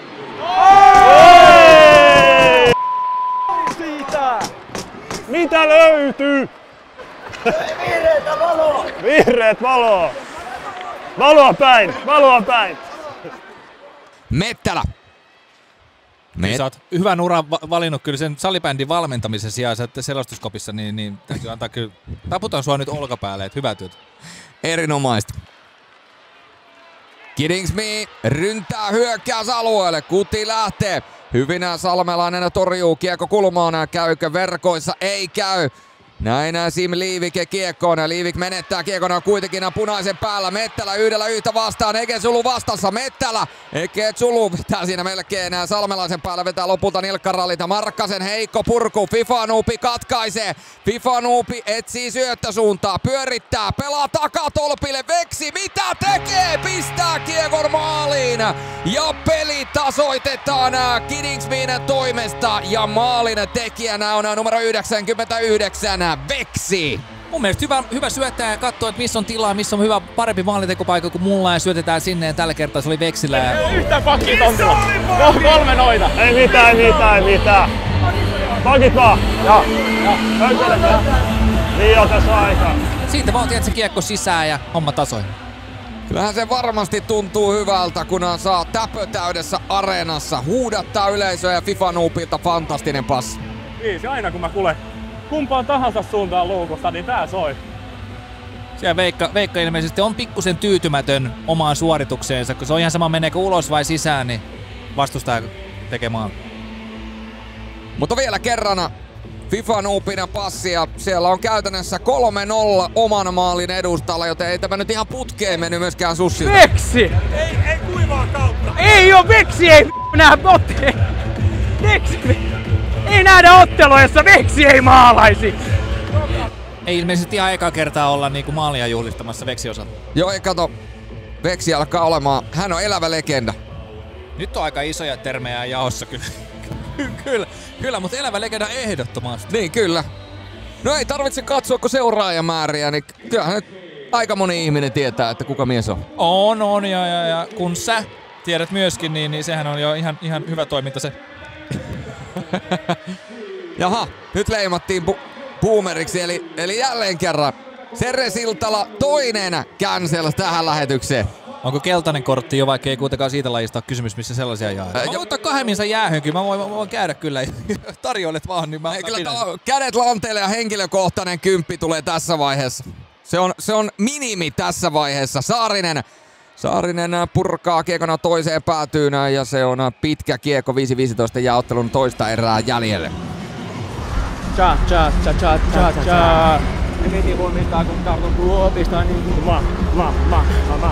Siitä! Mitä löytyy? Vihreätä valoa! Vihreät valoa! Valoa päin! Valoa päin! Mettälä! Sä oot hyvän uran valinnut kyllä sen salibändin valmentamisen sijaan selostuskopissa, niin täytyy antaa kyllä, taputan sua nyt olkapäälle, että hyvää työtä. Erinomaista. Kidingsmi ryntää hyökkäysalueelle, Kuti lähtee. Hyvinä salmelainen torjuu kiekko kulmaan, käykö verkoissa? Ei käy. Näin Sim Liivik kiekkoon. Liivik menettää kiekon kuitenkin punaisen päällä. Mettälä yhdellä yhtä vastaan. Eke Zulu vastassa. Mettälä. Eke Zulu vetää siinä melkein salmelaisen päällä. Vetää lopulta nilkkarallita. Markkasen heikko purku. Fifanuupi katkaisee. Fifanuupi etsii syöttösuuntaa. Pyörittää. Pelaa takatolpille. Veksi mitä tekee? Pistää kiekon maaliin. Ja peli tasoitetaan Kidingsmin toimesta. Ja maalin tekijänä on numero 99. Veksi! Mun mielestä hyvä syöttää ja katsoa, että missä on tilaa, missä on hyvä parempi maalintekopaikka kuin mulla ja syötetään sinne ja tällä kertaa se oli Veksilä. Ei yhtään pakkia tontilla. 3 noita. Ei mitään. Pakit vaan. Joo. Niin on tässä aikaa. Siitä vaan tiedät se kiekko sisään ja homma tasoin. Kyllähän se varmasti tuntuu hyvältä, kun saa täpötäydessä areenassa huudattaa yleisöä ja Fifanuupilta fantastinen passi. Viisi, aina kun mä kuulen kumpaan tahansa suuntaan luukusta, niin tää soi. Siellä Veikka ilmeisesti on pikkusen tyytymätön omaan suoritukseensa, kun se on ihan sama meneekö ulos vai sisään, niin vastustaa tekemään. Mutta vielä kerran Fifanuupina passi ja siellä on käytännössä 3-0 oman maalin edustalla, joten ei tämä nyt ihan putkeen mennyt myöskään Sussilta. Veksi! Ei kuivaa kautta! Ei oo Veksi, ei nähdä botte! Veksi! Ei nähdä ottelua, jossa Veksi ei maalaisi! Ei ilmeisesti ihan eka kertaa olla niinku maalia juhlistamassa Veksi osalta. Joo, ei kato. Veksi alkaa olemaan. Hän on elävä legenda. Nyt on aika isoja termejä jaossa kyllä. kyllä, mutta elävä legenda ehdottomasti. Niin, kyllä. No ei tarvitse katsoa, kun seuraajamääriä, niin kyllähän nyt aika moni ihminen tietää, että kuka mies on. On, ja kun sä tiedät myöskin, niin sehän on jo ihan hyvä toiminta se. Jaha, nyt leimattiin boomeriksi, eli jälleen kerran Serre Siltala toinen cancel tähän lähetykseen. Onko keltainen kortti jo, vaikka ei kuitenkaan siitä lajista ole kysymys, missä sellaisia jaetaan? Mä voin ottaa kahemminsa jäähyn, kyllä mä voin käydä kyllä. Tarjoilet vaan, niin mä kädet lanteelle ja henkilökohtainen 10 tulee tässä vaiheessa. Se on minimi tässä vaiheessa. Saarinen purkaa kiekona toiseen päätyyn ja se on pitkä kiekko 5-15 ja ottelun toista erää jäljelle. Cha. Ne veti huomioon, kun tartun tuopista, niin ma.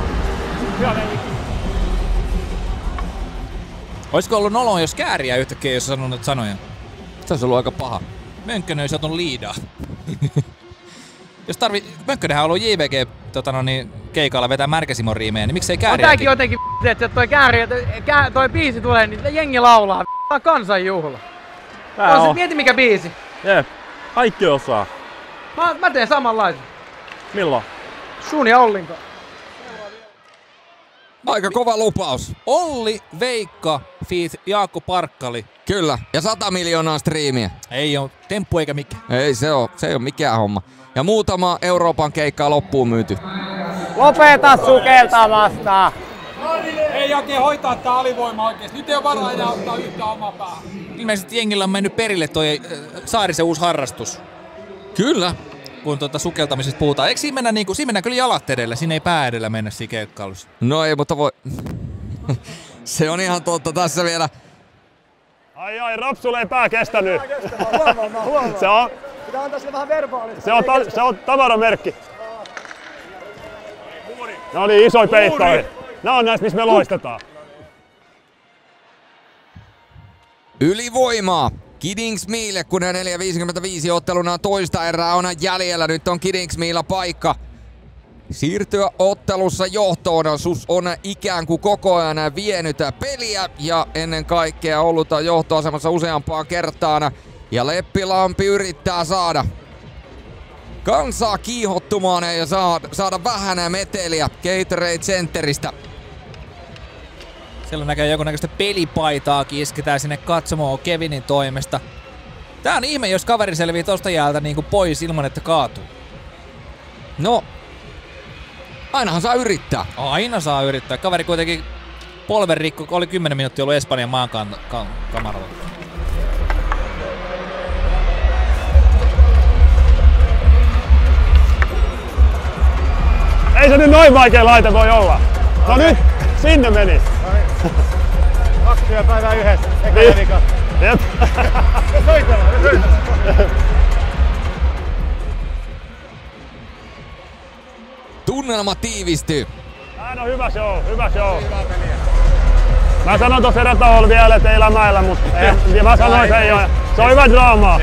Olisiko ollut noloa, jos Kääriä yhtäkkiä ei olisi sanonut sanoja? Se olisi ollut aika paha. Mönkkönen olisi ottanut liidaa. Jos Mönkkönenhän on ollut JVG keikalla vetää Märkäsimon riimeen, niin miksei Kääriäkin? On tääkin jotenkin että toi Kääriä, toi biisi tulee, niin jengi laulaa. Tää on kansanjuhla. Mieti mikä biisi. Jep, kaikki osaa. Mä teen samanlaisen. Milloin? Sun ja Ollin kanssa. Aika kova lupaus. Olli, Veikka, feat. Jaakko Parkkali. Kyllä, ja 100 miljoonaa striimiä. Ei oo temppu eikä mikään. Ei se oo mikään homma. Ja muutama Euroopan keikkaa loppuun myyty. Lopeta sukeltamasta! Ei Jake hoitaa tää alivoima oikeesti. Nyt ei oo varaa enää ottaa yhtä omaa päähän. Ilmeisesti jengillä on mennyt perille toi Saarisen uusi harrastus. Kyllä. Kun sukeltamisesta puhutaan. Eikö siinä mennä kyllä jalat edellä? Siinä ei pää edellä mennä siinä keikkailussa. No ei, mutta voi... Se on ihan totta tässä vielä. Ai, Rapsulle ei pää kestänyt. Huomaa. Se on... Pitää antaa sille vähän verbaalista. Se on tavaramerkki. No niin, isoja peittoja. Nää on näistä, missä me loistetaan. Ylivoimaa Kidingsmeelle, kun 4.55 otteluna toista erää on jäljellä. Nyt on Kidingsmeellä paikka siirtyä ottelussa johtoon. Sus on ikään kuin koko ajan vienyt peliä ja ennen kaikkea ollut johtoasemassa useampaan kertaan. Ja Leppilampi yrittää saada kansaa kiihottumaan ja saada vähän meteliä Gatorade Centeristä. Siellä näkee jonkunnäköistä pelipaitaakin, isketään sinne katsomoon Kevinin toimesta. Tää on ihme, jos kaveri selvii tosta jäältä niinku pois ilman, että kaatuu. No, ainahan saa yrittää. Aina saa yrittää. Kaveri kuitenkin polven rikko, oli 10 minuuttia ollut Espanjan maan kamaralla. Ei se nyt noin vaikea laite voi olla. No nyt, sinne meni. 2 työpäivää yhdessä, eka ja vika. Jep. Tunnelma tiivistyy. No hyvä show. Mä sanon tossa erätaholla vielä, että ei lämäillä, mutta mä sanoin sen jo. Se on hyvä draama.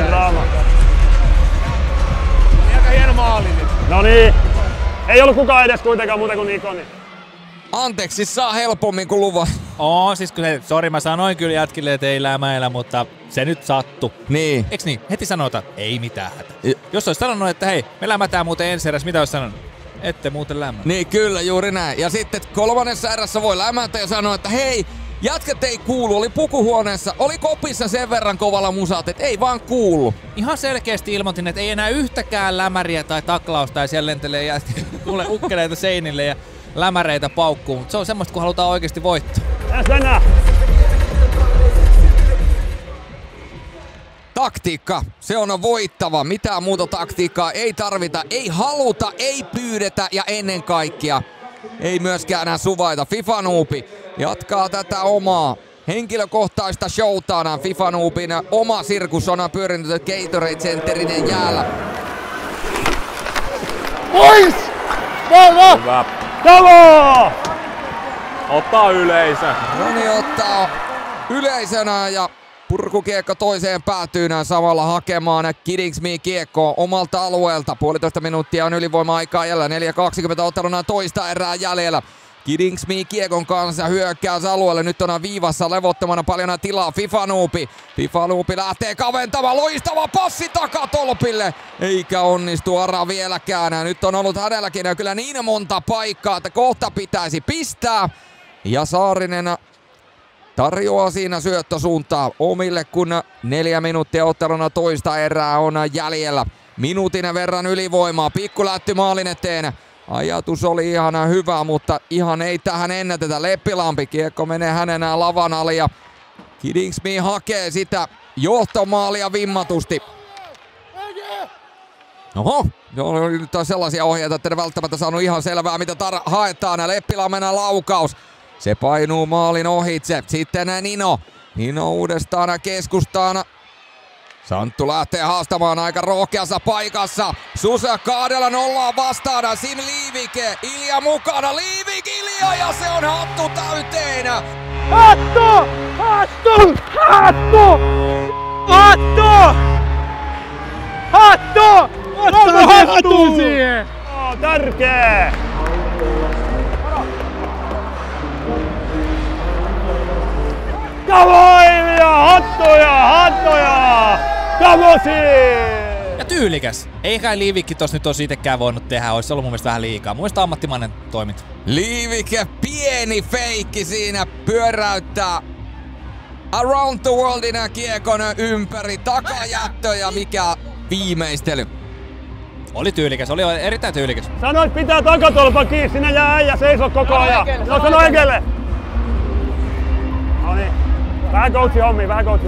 Aika hieno maali nyt. No niin. Ei ollut kukaan edes kuitenkaan muuta kuin Nikoni. Anteeksi, saa helpommin kuin luvan. Siis sori, mä sanoin kyllä jätkille, että ei lämäillä, mutta se nyt sattu. Niin. Eiks niin? Heti sanotaan, ei mitään hätä. Jos ois sanonut, että hei, me lämätään muuten ensi erässä, mitä ois sanonut? Ette muuten lämmä. Niin, kyllä, juuri näin. Ja sitten kolmannessa erässä voi lämätä ja sanoa, että hei, jätkät ei kuulu, oli pukuhuoneessa, oli kopissa sen verran kovalla musat, että ei vaan kuulu. Ihan selkeästi ilmoitin, että ei enää yhtäkään lämäriä tai taklausta ja siellä lentelee ja kuule ukkeleita seinille ja lämäreitä paukkuu, mutta se on semmoista, kun halutaan oikeasti voittaa. Taktiikka, se on voittava. Mitään muuta taktiikkaa ei tarvita, ei haluta, ei pyydetä ja ennen kaikkea ei myöskään suvaita. FIFA Noobi jatkaa tätä omaa henkilökohtaista showtaan. FIFA Noobin oma sirkus on pyörinyt Gatorade Centerin jäällä. Pois! Hyvä. Talo! Ottaa yleisö. Roni ottaa yleisönä ja purkukiekko toiseen päätyynä samalla hakemaan Kidingsmeen kiekkoa omalta alueelta. 1,5 minuuttia on ylivoima-aikaa jäljellä. 4.20 otteluna toista erää jäljellä. Kidingsmeen kiekon kanssa hyökkäys alueelle. Nyt on viivassa levottomana paljon tilaa FIFA Noobi. FIFA Noobi lähtee kaventamaan. Loistava passi takatolpille. Eikä onnistu Ara vieläkään. Nyt on ollut hänelläkin kyllä niin monta paikkaa, että kohta pitäisi pistää. Ja Saarinen tarjoaa siinä syöttösuuntaa omille, kun 4 minuuttia otteluna toista erää on jäljellä. Minuutin verran ylivoimaa. Pikkulätty maalin eteen. Ajatus oli ihan hyvä, mutta ihan ei tähän ennätetä. Leppilampi, kiekko menee hänen lavan alle ja Kidingsmeen hakee sitä johtomaalia vimmatusti. Oho, oli nyt sellaisia ohjeita, että ne välttämättä saanut ihan selvää, mitä haetaan. Leppilammen laukaus. Se painuu maalin ohitse. Sitten Nino. Nino uudestaan keskustaan. Santtu lähtee haastamaan aika rohkeassa paikassa. Susa kaadella nollaa vastaan. Sim Liivike. Ilja mukana. Liivik Ilja ja se on hattu täyteen. Hattu! Hattu! Hattu! Hattu! Hattu! Ottaa hattu siihen! Tärkeä! Kavoimia! Hattoja! Kavosi! Ja tyylikäs. Ei kai Liivikki tossa nyt olisi itekään voinut tehdä, olisi ollut mun mielestä vähän liikaa. Mun mielestä ammattimainen toiminta. Liivike pieni feikki siinä pyöräyttää Around the Worldin kiekon ympäri. Takajättö ja mikä viimeistely. Oli tyylikäs, oli erittäin tyylikäs. Sanoit pitää takatolpan kiinni, sinne jää äijä seisoo koko ajan. No sano Ekelle! Noniin. Vähän coachin hommi.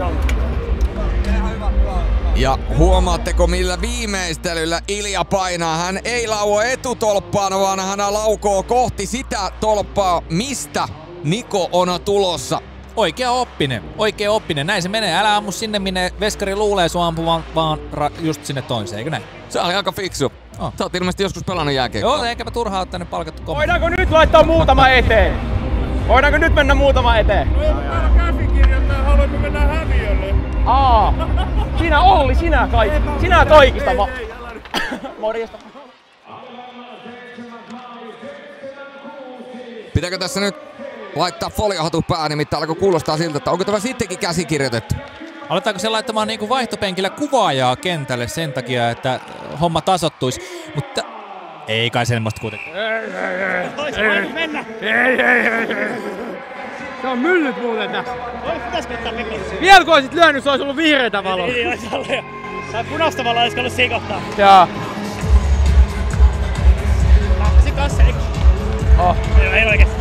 Ja huomaatteko millä viimeistelyllä Ilja painaa? Hän ei lauo etutolppaan, vaan hän laukoo kohti sitä tolppaa, mistä Niko on tulossa. Oikea oppinen. Näin se menee. Älä ammu sinne, minne veskari luulee sua ampuvan, vaan just sinne toiseen, eikö näin? Se oli aika fiksu. Sä oot ilmeisesti joskus pelannut jääkiekkoa. Joo, eikäpä turhaa ottaa ne palkattu kommentti. Voidaanko nyt laittaa muutama eteen? Voidaanko nyt mennä muutama eteen? No ei täällä käsikirjoittaa sanoa, että me mennään häviölle. Sinä Olli, sinä kaikista vaan. Morjesta. Pitääkö tässä nyt laittaa foliohatut päähän, nimittäin alkoi kuulostaa siltä, että onko tämä sittenkin käsikirjoitettu? Aletaanko se laittamaan niinku vaihtopenkillä kuvaajaa kentälle sen takia, että homma tasoittuisi, mutta ei kai semmoista kuitenkaan. Ei mennä! Ei. Se on myllyt muuten tässä. Pitäisikö ottaa mikrofonia? Vielä kun olisit lyönyt, se olisi ollut vihreätä valoa. Ei olisi ollut. Tai punaista valoa olisi ollut siinä kohtaa. Jaa. Lähtäisin kanssa, eikö? Ei oikeesti.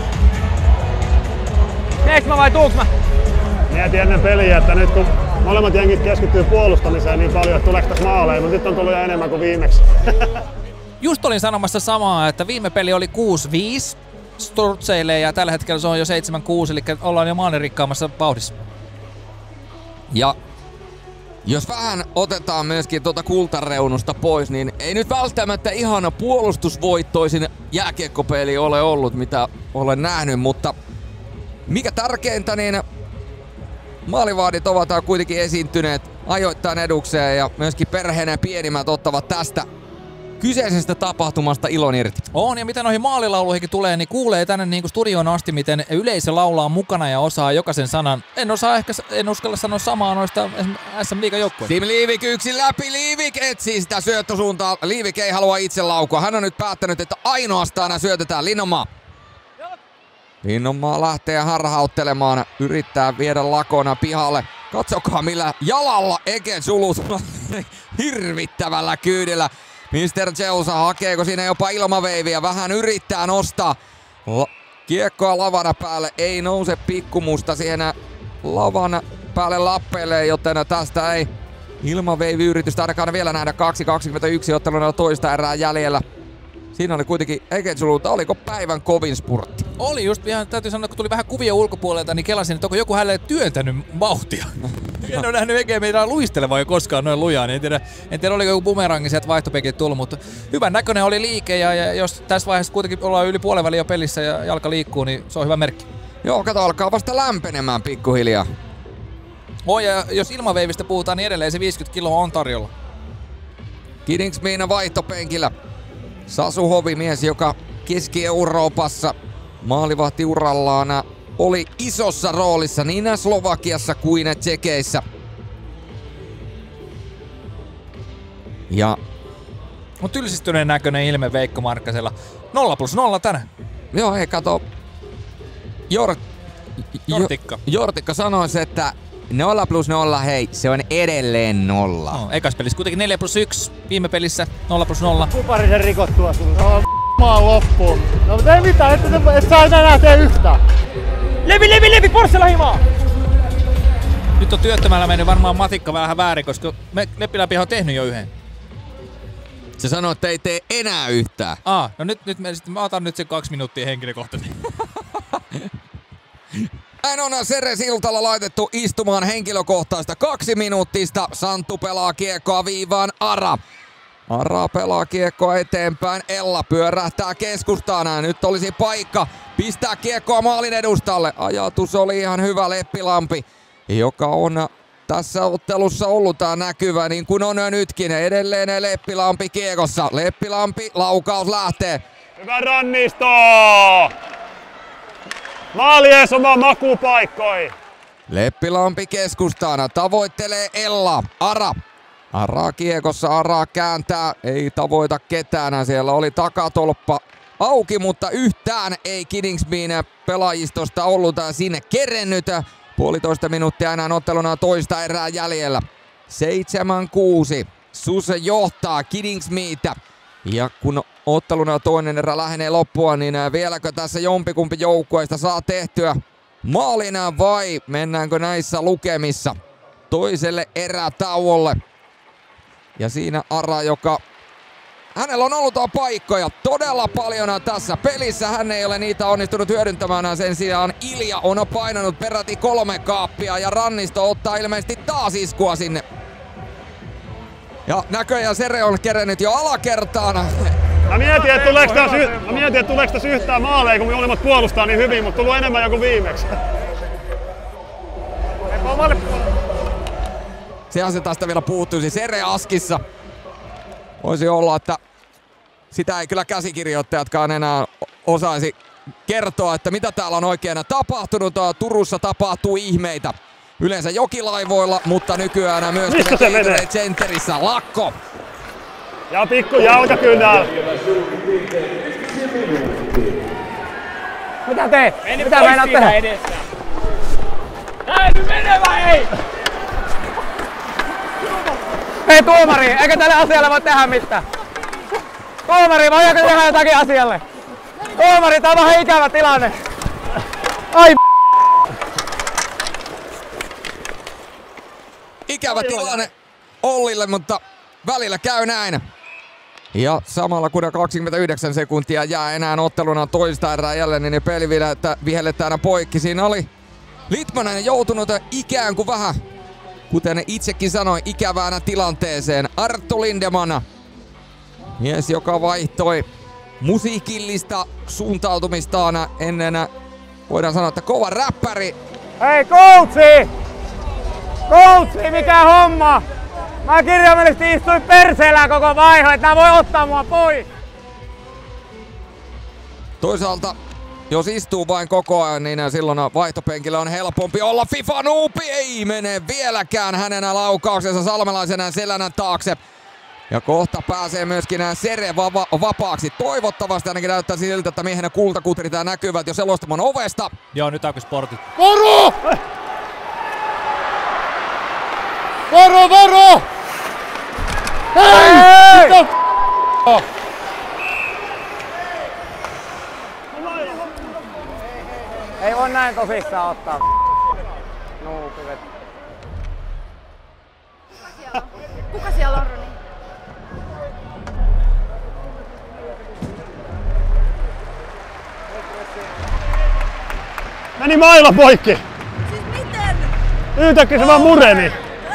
Teeks mä vai tuuks mä? Mietin ennen peliä, että nyt kun molemmat jengit keskittyy puolustamiseen niin paljon, että tuleeko tässä maaleja, mutta nyt on tullut jo enemmän kuin viimeksi. Just olin sanomassa samaa, että viime peli oli 6-5 Sturtseille ja tällä hetkellä se on jo 7-6, eli ollaan jo maalirikkaammassa vauhdissa. Ja jos vähän otetaan myöskin tuota kultareunusta pois, niin ei nyt välttämättä ihana puolustusvoittoisin jääkiekkopeli ole ollut, mitä olen nähnyt, mutta mikä tärkeintä, niin maalivahdit ovat kuitenkin esiintyneet ajoittain edukseen ja myöskin perheenä pienimmät ottavat tästä kyseisestä tapahtumasta ilon irti. On, ja mitä noihin maalilauluihinkin tulee, niin kuulee tänne niin kuin studioon asti, miten yleisö laulaa mukana ja osaa jokaisen sanan. En uskalla sanoa samaa noista SM Liigan joukkueista. Tim Liivik yksin läpi, Liivik etsii sitä syöttösuuntaa. Liivik ei halua itse laukua. Hän on nyt päättänyt, että ainoastaan syötetään Linnanmaa. Linnanmaa lähtee harhauttelemaan, yrittää viedä lakona pihalle. Katsokaa millä jalalla Eke Sulus hirvittävällä kyydillä. Mr. Jeusa hakeeko siinä jopa ilmaveiviä, vähän yrittää nostaa kiekkoa lavana päälle, ei nouse pikkumusta siihen lavan päälle lappeelle, joten tästä ei ilmaveiviyritystä ainakaan vielä nähdä. 2.21 otteluna toista erää jäljellä. Siinä oli kuitenkin Eketsululta, oliko päivän kovin spurtti? Oli just, ihan täytyy sanoa, kun tuli vähän kuvia ulkopuolelta, niin kelasin, että onko joku hänelle työntänyt vauhtia. En ole nähnyt Eke meidän luistelevaa jo koskaan noin lujaa, niin en tiedä oliko joku bumerangi sieltä vaihtopenkiltä tullut, mutta hyvän näköinen oli liike ja jos tässä vaiheessa kuitenkin ollaan yli puolen väliin jo pelissä ja jalka liikkuu, niin se on hyvä merkki. Joo, kato, alkaa vasta lämpenemään pikkuhiljaa. Ja jos ilmaveivistä puhutaan, niin edelleen se 50 kiloa on tarjolla. Kidingsmiina vaihtopenkillä. Sasu Hovimies, joka Keski-Euroopassa maalivahtiurallaan oli isossa roolissa niin Slovakiassa kuin Tsekeissä. Ja on tylsistyneen näköinen ilme Veikko Markkasella. 0+0 tänään. Joo, ei kato. Jortikka sanoisi, että 0+0, hei, se on edelleen 0. No, ekas pelissä kuitenkin 4+1, viime pelissä 0+0. Kuparisen rikottua sun. Maa loppuun. No mutta ei mitään, et saa enää tee yhtään. Levi, Porssela himaa! Nyt on työttömällä mennyt varmaan matikka vähän väärin, koska Leppiläpi on tehnyt jo yhden. Se sanoo, että ei tee enää yhtään. No nyt mä otan nyt sen 2 minuuttia henkilökohtaisesti. Näin on Sere Siltala laitettu istumaan henkilökohtaista 2 minuuttista. Santtu pelaa kiekkoa viivaan Ara. Ara pelaa kiekkoa eteenpäin. Ella pyörähtää keskustaan. Nyt olisi paikka pistää kiekkoa maalin edustalle. Ajatus oli ihan hyvä Leppilampi, joka on tässä ottelussa ollut näkyvä niin kuin on nytkin. Edelleen Leppilampi kiekossa. Leppilampi, laukaus lähtee. Hyvä rannisto! Maali ees oma makupaikkoi. Leppilampi keskustaan, tavoittelee Ella. Ara kiekossa, Ara kääntää, ei tavoita ketään. Siellä oli takatolppa auki, mutta yhtään ei Kidingsbyn pelaajistosta ollut sinne kerennyt. 1,5 minuuttia enää otteluna toista erää jäljellä. 7-6. Suse johtaa Kidingsbytä. Ja kun otteluna toinen erä lähenee loppua, niin vieläkö tässä jompikumpi joukkueista saa tehtyä maalina vai mennäänkö näissä lukemissa toiselle erätauolle? Ja siinä Ara, joka hänellä on ollut paikkoja todella paljon tässä pelissä. Hän ei ole niitä onnistunut hyödyntämään. Sen sijaan Ilja on painanut peräti 3 kaappia ja Rannisto ottaa ilmeisesti taas iskua sinne. Ja näköjään Sere on kerennyt jo alakertaan. Mä mietin, että tuleeko tässä yhtään maaleja, kun molemmat puolustaa niin hyvin, mutta tullut enemmän joku viimeksi. Se asetaan sitä vielä puuttuisi. Sere askissa. Voisi olla, että sitä ei kyllä käsikirjoittajatkaan enää osaisi kertoa, että mitä täällä on oikein tapahtunut. Turussa tapahtuu ihmeitä. Yleensä jokilaivoilla, mutta nykyään myöskin Gatorade Centerissä lakko. Ja pikku jalkakynnällä. Mitä teet? Mitä meinaat tehdä? Näin nyt mene vai ei? Hei tuomari, eikä tälle asialle voi tehdä mitään. Tuomari, voidaanko tehdä jotakin asialle? Tuomari, tää on vähän ikävä tilanne. Ai Ikävä tilanne Ollille, mutta välillä käy näin. Ja samalla kun 29 sekuntia jää enää otteluna toista erää jälleen, niin peli vihelletään poikki. Siinä oli Litmanen joutunut ikään kuin vähän, kuten itsekin sanoi, ikävään tilanteeseen. Arttu Lindeman, mies joka vaihtoi musiikillista suuntautumistaan ennen, voidaan sanoa, että kova räppäri. Hei coachi! Coachi, mikä homma? Mä kirjaimellisesti istuin perseellä koko vaihe, että nää voi ottaa mua pois. Toisaalta, jos istuu vain koko ajan, niin silloin vaihtopenkillä on helpompi olla. FIFA Noopi ei mene vieläkään hänen laukauksensa Salmelaisen selän taakse. Ja kohta pääsee myöskin Sere vapaaksi. Toivottavasti ainakin näyttää siltä, että miehen kultakutrit näkyvät jo selostamon ovesta. Joo, nyt aukesi portit. Varo! Varo, varo! Hei! Mitä Ei voi näin tosissaan ottaa. Nuupivet. Kuka siellä on, Roni? Meni maila poikki! Siis miten? Yhtäkkiä se vaan mureni.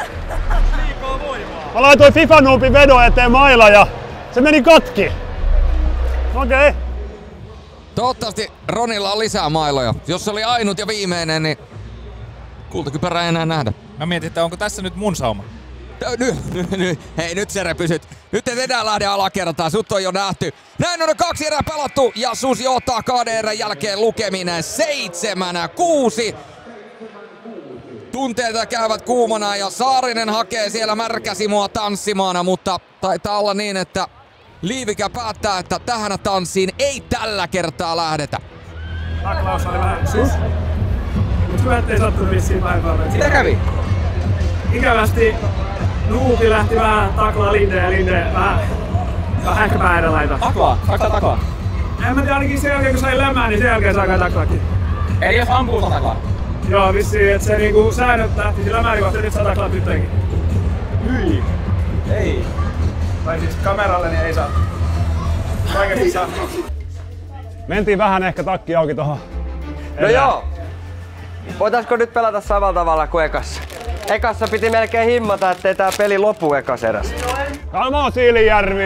Mä laitoin FIFA Noobin vedon eteen maila ja se meni katki. Okei. Toivottavasti Ronilla on lisää mailoja. Jos se oli ainut ja viimeinen, niin kultakypärää ei enää nähdä. Mä mietin, että onko tässä nyt mun sauma? Hei, nyt Sere pysyt. Nyt et enää lähde alakertaan, sut on jo nähty. Näin on 2 erää pelattu ja Sus johtaa 2 erän jälkeen lukeminen 7-6. Tunteita käyvät kuumana ja Saarinen hakee siellä märkäsimua tanssimaana, mutta taitaa olla niin, että Liivikä päättää, että tähän tanssiin ei tällä kertaa lähdetä. Taklaus oli vähän siis. Mut hyvä, ettei sattunut vissiin päivää. Mitä kävi? Ikävästi Nuupi lähti vähän taklaa Linde ja Linde vähän ehkä päädelaita. Taklaa? Saako taklaa? En mä tiedä, ainakin sen jälkeen kun sai lämää, niin sen jälkeen saa kai taklaakin. Eli jos ampuu saa taklaa? Joo, vissiin, että se niinku säännöt lähti sillä lämää, niin nyt saa taklaa tyttöönkin. Hyi! Ei. Tai siis kameralle niin ei saa. Kaikesti saa. Mentiin vähän ehkä takki auki tohon. No joo. Voitaisko nyt pelata samalla tavalla kuin ekassa? Ekassa piti melkein himmata, ettei tää peli lopu ekas erässä. Kamo Siilijärvi!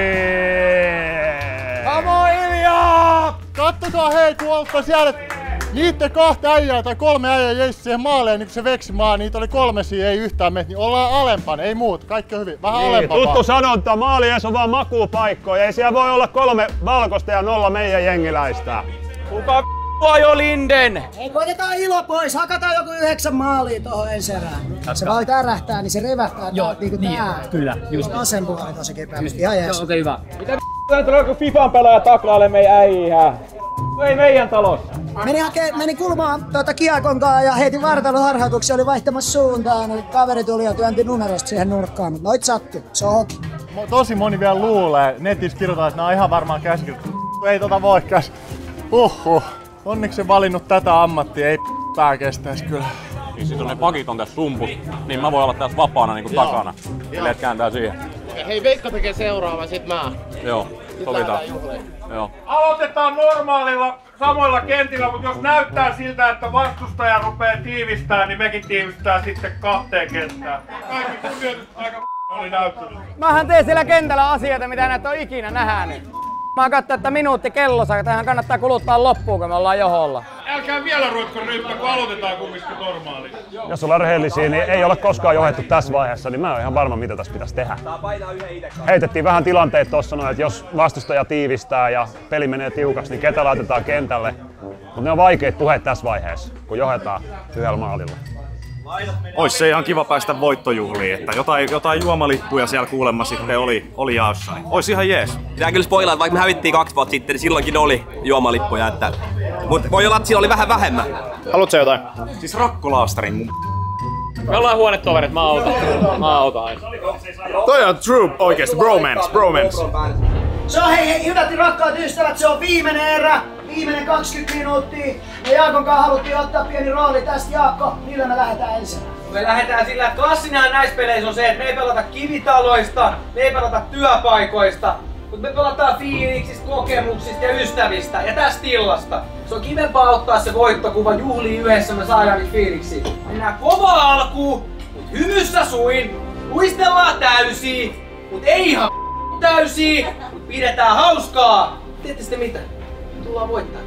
Kamo Ilja! Kattokaa hei tuolta siellä, niitten 2 äijää tai 3 äijää jäi siihen maalle, niin kun se veksi maa, niitä oli 3 ei yhtään mennyt, niin ollaan alempana, ei muuta, kaikki on hyvin, vähän alempana. Tuttu sanonta, maali on vaan makuupaikkoja, ei siellä voi olla 3 valkoista ja 0 meidän jengiläistä. Kuka ajoi Linden? Ei, koitetaan ilo pois, hakataan joku 9 maalia tohon ensi erään. Se vaan tärähtää, niin se revähtää. Joo, niinku niin, tää. kyllä, just. Asempu oli tosi kipeästi, ihan jees. Joo, okei, hyvä. Mitä tää tulee, kun FIFAn pelaaja taklaalle meidän äijää? Ei meidän talossa. Meni kulmaan kiekonkaan ja heitin vartaloharhautuksia, oli vaihtamassa suuntaan, niin kaveri tuli ja työnti numerosta siihen nurkkaan, mutta noit sattuu, se on hoki. Tosi moni vielä luulee, netissä kirjoitetaan, että nää on ihan varmaan käsikirjoitettu. Ei voi käs. Onneksi valinnut tätä ammattia, ei pää kestäis kyllä. Niin sit on ne pakit on tässä sumpus, niin mä voin olla tässä vapaana niinku takana. Bileet kääntää siihen. Hei, Veikka tekee seuraava, sit mä. Joo, sovitaan. Joo. Aloitetaan normaalilla samoilla kentillä, mutta jos näyttää siltä, että vastustaja rupeaa tiivistää, niin mekin tiivistetään sitten 2 kenttään. Kaikki kunnioitus aika oli näyttänyt. Mähän teen siellä kentällä asioita, mitä näet on ikinä nähnyt. Mä katsoin, että minuutti kellossa. Tähän kannattaa kuluttaa loppuun, kun me ollaan joholla. Älkää vielä ruvetko ryppää, kun aloitetaan kumminkin normaali. Jos ollaan rehellisiä, niin ei ole koskaan johdettu tässä vaiheessa, niin mä oon ihan varma, mitä tässä pitäisi tehdä. Heitettiin vähän tilanteet tuossa noin, että jos vastustaja tiivistää ja peli menee tiukaksi, niin ketä laitetaan kentälle. Mutta ne on vaikeat puheet tässä vaiheessa, kun johdetaan yhdellä maalilla. Ois se ihan kiva päästä voittojuhliin, että jotain juomalippuja siellä kuulemma sitten oli jaossa. Ois ihan jees. Pitää kyllä spoilaa, että vaikka me hävittiin 2 vuotta sitten, niin silloinkin oli juomalippuja, että... Mut voi olla, että siinä oli vähän vähemmän. Haluatko jotain? Siis rakkolaastarin. Me ollaan huonetoverit, mä autan aina. Toi on true oikeesti, bromance. Se on hei hyvät rakkaat ystävät, se on viimeinen erä, viimeinen 20 minuuttia. Me Jaakon kanssa haluttiin ottaa pieni rooli tästä. Jaakko, millä me lähdetään ensin? Me lähdetään sillä, että klassinen näissä peleissä on se, että me ei pelata kivitaloista, me ei pelata työpaikoista, mutta me pelataan fiiliksistä, kokemuksista ja ystävistä ja tästä illasta. Se on kivempaa ottaa se voittokuva juhliin yhdessä, me saadaan niitä fiiliksiä. Mennään kovaa alkuun, mut hymyssä suin, luistellaan täysiä, mut ei ihan täysiä, mut pidetään hauskaa. Tiedätte sitten mitä? Tullaan voittaa.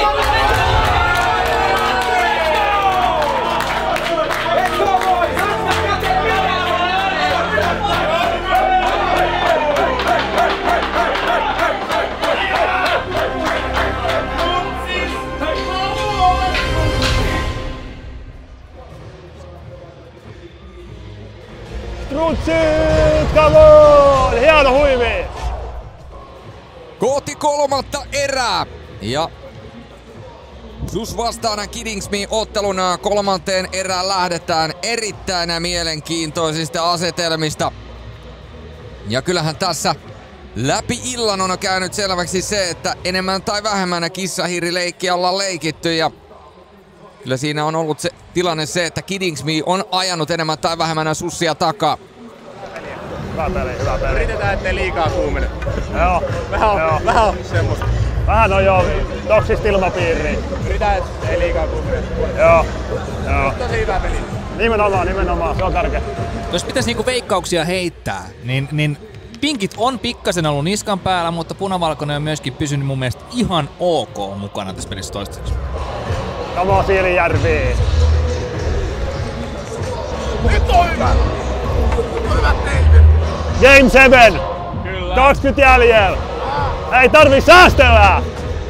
Strutsit, come on! Hieno huimi! Kohti kolmatta erää. Ja Sus vastaan Kidingsmi otteluna kolmanteen erään lähdetään erittäin mielenkiintoisista asetelmista. Ja kyllähän tässä läpi illan on käynyt selväksi se, että enemmän tai vähemmän kissahiirileikkiä ollaan leikitty. Ja kyllä siinä on ollut se tilanne se, että Kidingsmi on ajanut enemmän tai vähemmän Sussia takaa. Hyvä peli. Yritetään, ettei liikaa kuumene. Joo. Vähän on semmoista. Vähän on jo toksista ilmapiiriä. Yritetään, ettei liikaa kuumene. Joo. Tosi hyvä peli. Nimenomaan, se on tärkeä. Jos pitäisi niinku veikkauksia heittää, niin pinkit on pikkasen ollut niskan päällä, mutta punavalkoinen on myöskin pysynyt mun mielestä ihan ok mukana tässä pelissä toistaiseksi. Kamo Siilijärvi! Nyt on hyvä! Hyvät teitä! Game 7! Kyllä! 20 jäljellä! Ei tarvi säästellä!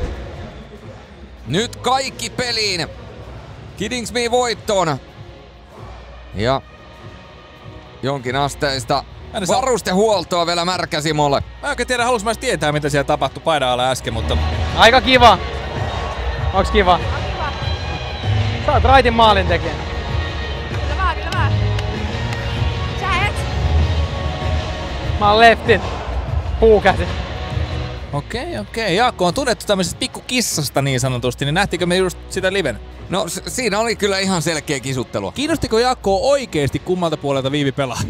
Nyt kaikki peliin! Kidingsmi voittoon! Ja jonkin asteista varustehuoltoa vielä Märkäsimolle. Mä oikein tiedä, haluaisin mä tietää, mitä siellä tapahtui paidan alla äsken, mutta... Aika kiva! Onks kiva? Sä oot raitin maalin tekijä. Kyllä vaan. Sä et? Mä oon leftin. Puukäsi. Okei. Jaakko on tunnettu tämmöisestä pikkukissasta niin sanotusti, niin nähtikö me just sitä liven? No siinä oli kyllä ihan selkeä kisuttelua. Kiinnostiko Jaakkoa oikeesti kummalta puolelta Viivi pelaa?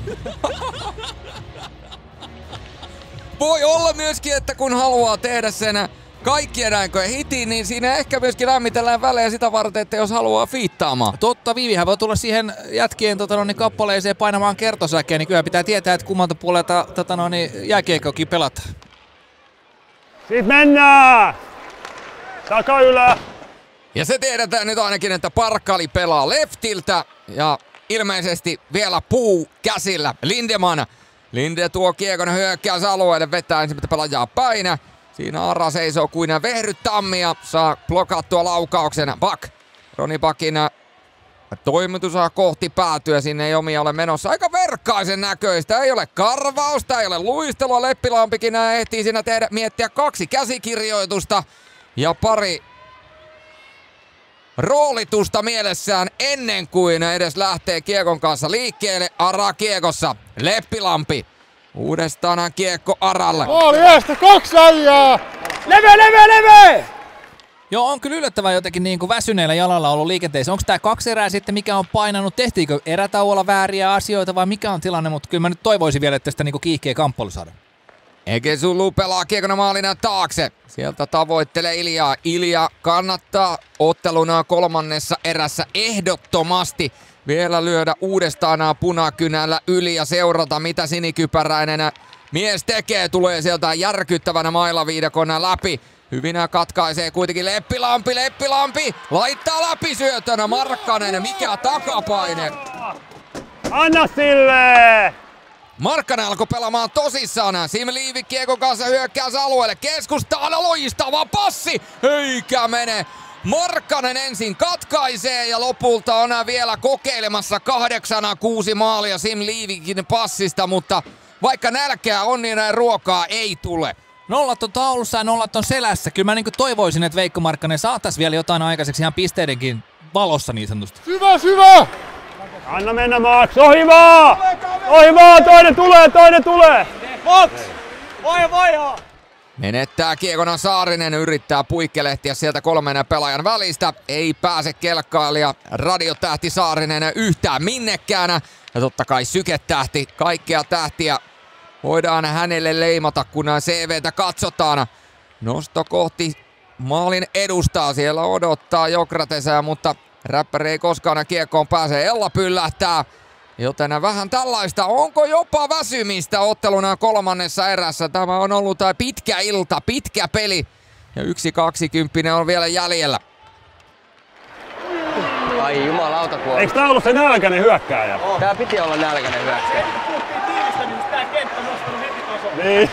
Voi olla myöskin, että kun haluaa tehdä sen kaikkien aikojen hitin, niin siinä ehkä myöskin lämmitellään välejä sitä varten, että jos haluaa fiittaamaan. Totta, Viivihän voi tulla siihen jätkien kappaleeseen painamaan kertosäkeä, niin kyllä pitää tietää, että kummalta puolelta jääkiekkoakin pelataan. Siitä mennään! Takaylä! Ja se tiedetään nyt ainakin, että Parkkali pelaa leftiltä ja ilmeisesti vielä puu käsillä. Linde tuo kiekon hyökkäysalueelle, vetää ensimmäistä pelaajaa päin. Siinä Ara seisoo kuin vehrytammi ja saa blokattua laukauksen. Roni Bakin toimitus saa kohti päätyä, sinne ei omia ole menossa. Aika verkkaisen näköistä, ei ole karvausta, ei ole luistelua. Leppilampikin ehtii siinä miettiä 2 käsikirjoitusta ja pari roolitusta mielessään ennen kuin edes lähtee kiekon kanssa liikkeelle. Ara kiekossa, Leppilampi. Uudestaan kiekko Aralle. Maali eestä, 2 äijää! Leve! Joo, on kyllä yllättävän jotenkin niin kuin väsyneellä jalalla ollut liikenteessä. Onko tää 2 erää sitten, mikä on painanut? Tehtiinkö erätauolla vääriä asioita vai mikä on tilanne? Mutta kyllä mä nyt toivoisin vielä, että tästä niin kuin kiihkeä kamppailu saada. Ekesulu pelaa kiekona maalina taakse. Sieltä tavoittelee Ilja. Ilja kannattaa otteluna kolmannessa erässä ehdottomasti vielä lyödä uudestaan punakynällä yli ja seurata, mitä sinikypäräinen mies tekee, tulee sieltä järkyttävänä mailaviidakon läpi. Hyvinä katkaisee kuitenkin Leppilampi, laittaa läpi syötönä Markkanen, mikä takapaine. Anna sille! Markkanen alkoi pelaamaan tosissaan. Sim Liivik kiekon kanssa hyökkäysalueelle. Keskustaan loistava passi. Eikä mene. Markkanen ensin katkaisee ja lopulta on vielä kokeilemassa 8-6 maalia Sim Liivikin passista, mutta vaikka nälkää on, niin ruokaa ei tule. Nollat on taulussa ja nollat on selässä. Kyllä mä toivoisin, että Veikko Markkanen saattaisi vielä jotain aikaiseksi ihan pisteidenkin valossa niin sanotusti. Syvä! Anna mennä Max, ohi vaan! Toinen tulee! Max! Vaihaa! Menettää kiekona Saarinen, yrittää puikkelehtiä sieltä 3 pelaajan välistä. Ei pääse kelkkailija radiotähti Saarinen yhtään minnekään. Ja totta kai syketähti, kaikkea tähtiä voidaan hänelle leimata, kun CVtä katsotaan. Nosto kohti maalin edustaa, siellä odottaa Jokratesää, mutta räppäri ei koskaan kiekkoon pääse. Ella pyllähtää, joten vähän tällaista. Onko jopa väsymistä otteluna 3. erässä? Tämä on ollut pitkä ilta, pitkä peli. Ja 1.20 on vielä jäljellä. Ai jumalauta kuoli. Eikö tää ollut se nälkäinen hyökkääjä? Tää piti olla nälkäinen hyökkääjä. Tää kenttä nostanut heti tasoon. Niin.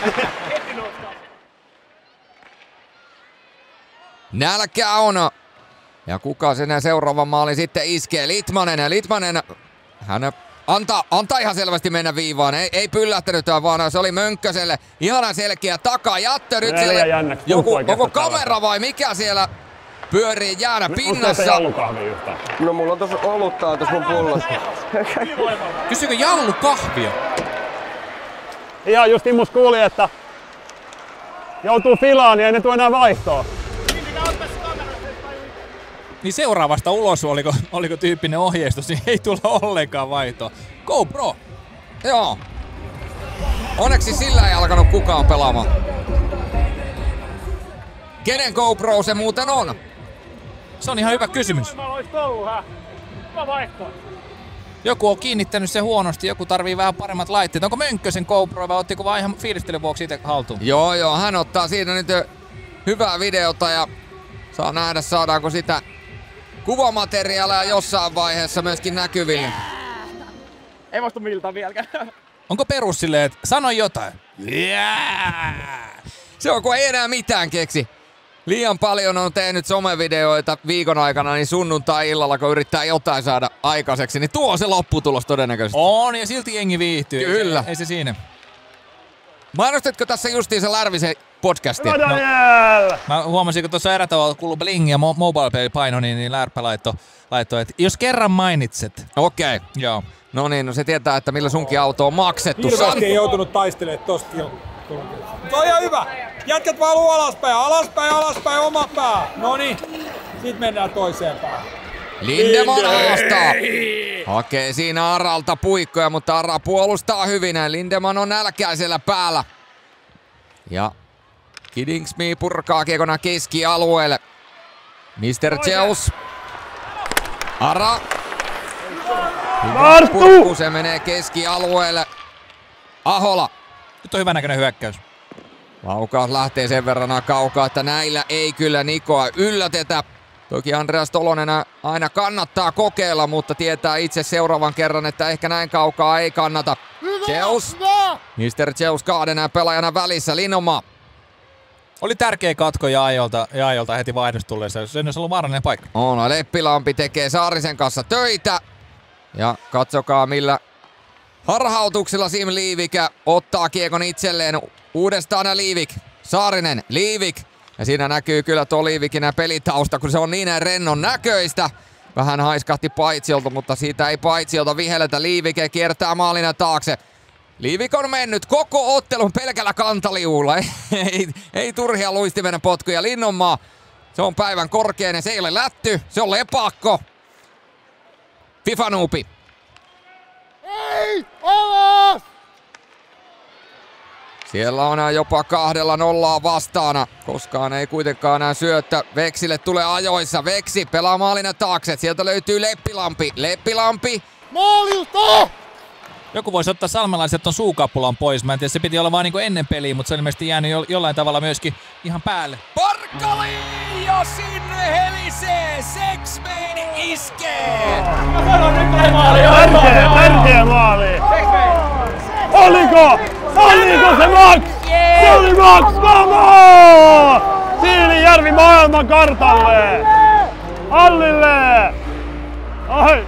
Nälkä on. Ja kuka sen seuraavan maalin sitten iskee? Litmanen, hän antaa ihan selvästi mennä viivaan. Ei pyllähtänyt, vaan se oli Mönkköselle ihana selkeä takajättö. Nyt siellä joku kamera vai mikä siellä pyörii jäänä pinnassa. No mulla on tossa oluttaa tossa mun pullossa. Kysykö Jallu kahvia? Ihan just Immus kuuli, että joutuu filaan, niin ei ne tule enää vaihtoa. Niin seuraavasta ulos, oliko tyyppinen ohjeistus, niin ei tulla ollenkaan vaihtoa. GoPro! Joo. Onneksi sillä ei alkanut kukaan pelaamaan. Kenen GoPro se muuten on? Se on ihan hyvä kysymys. Joku on kiinnittänyt se huonosti, joku tarvii vähän paremmat laitteet. Onko Mönkkösen GoPro vai ottiko vaan ihan fiilistelyn vuoksi itse haltuun? Joo, hän ottaa siitä nyt hyvää videota ja saa nähdä saadaanko sitä kuvamateriaalia jossain vaiheessa myöskin näkyville. Ei vasta miltä vieläkään. Onko perus silleen, että sano jotain? Se on, kun ei enää mitään keksi. Liian paljon on tehnyt somevideoita viikon aikana, niin sunnuntai-illalla, kun yrittää jotain saada aikaiseksi, niin tuo on se lopputulos todennäköisesti. On, ja silti jengi viihtyy. Kyllä. Ei se siinä. Mainostitko tässä justiinsa Lärvisen podcastia? No, mä huomasin, kun tuossa erätavalla kuuluu bling ja mobile pay paino, niin Lärppä laittoi, että jos kerran mainitset. Okei. Joo. No niin, no se tietää, että millä sunkin auto on maksettu. Hirveästi ei joutunut taistelemaan tosta. Se on ihan hyvä. Jätkät valuu alaspäin, oma pää. Noniin, sit mennään toiseen päähän. Lindeman haastaa. Hakee siinä Aralta puikkoja, mutta Ara puolustaa hyvin. Lindeman on nälkäisellä päällä. Ja Kidingsmi purkaa kiekona keskialueelle. Mr. Zeus. Ara. Hyvä purku, se menee keskialueelle. Ahola. Nyt on hyvän näköinen hyökkäys. Laukaus lähtee sen verran kaukaa, että näillä ei kyllä Nikoa yllätetä. Toki Andreas Tolonen aina kannattaa kokeilla, mutta tietää itse seuraavan kerran, että ehkä näin kaukaa ei kannata. Zeus. Mr. Zeus 2 pelaajana välissä. Linnonmaa. Oli tärkeä katko Jaajolta heti vaihdos tulleessa. Se olisi ollut vaarallinen paikka. On, Leppilampi tekee Saarisen kanssa töitä. Ja katsokaa millä harhautuksilla Sim Liivik ottaa kiekon itselleen. Uudestaan Liivik. Saarinen, Liivik. Ja siinä näkyy kyllä tuo Liivikin pelitausta, kun se on niin rennon näköistä. Vähän haiskahti paitsiolta, mutta siitä ei paitsiolta vihelletä. Liivik kiertää maalina taakse. Liivik on mennyt koko ottelun pelkällä kantaliuulla. Ei turhia luistimen potkuja. Linnonmaa, se on päivän korkein ja se ei ole lätty. Se on lepakko. Fifanuupi. Ei! Alas! Siellä on jopa 2-0 vastaana. Koskaan ei kuitenkaan enää syöttä. Veksille tulee ajoissa. Veksi pelaa maalina taakse. Sieltä löytyy Leppilampi. Leppilampi. Maalilta! Joku voisi ottaa salmelaiset ton suukappulan pois. Mä en tiedä, se piti olla vaan niinku ennen peliä, mutta se on ilmeisesti jäänyt jollain tavalla myöskin ihan päälle. Parkali ja sinne helisee. Sexman iskee. Mä sanon nyt tulee maali. Tärkeä maali. Oliko se Max? Se oli Max, vamo! Siilijärvi maailman kartalle. Hallille. Ai.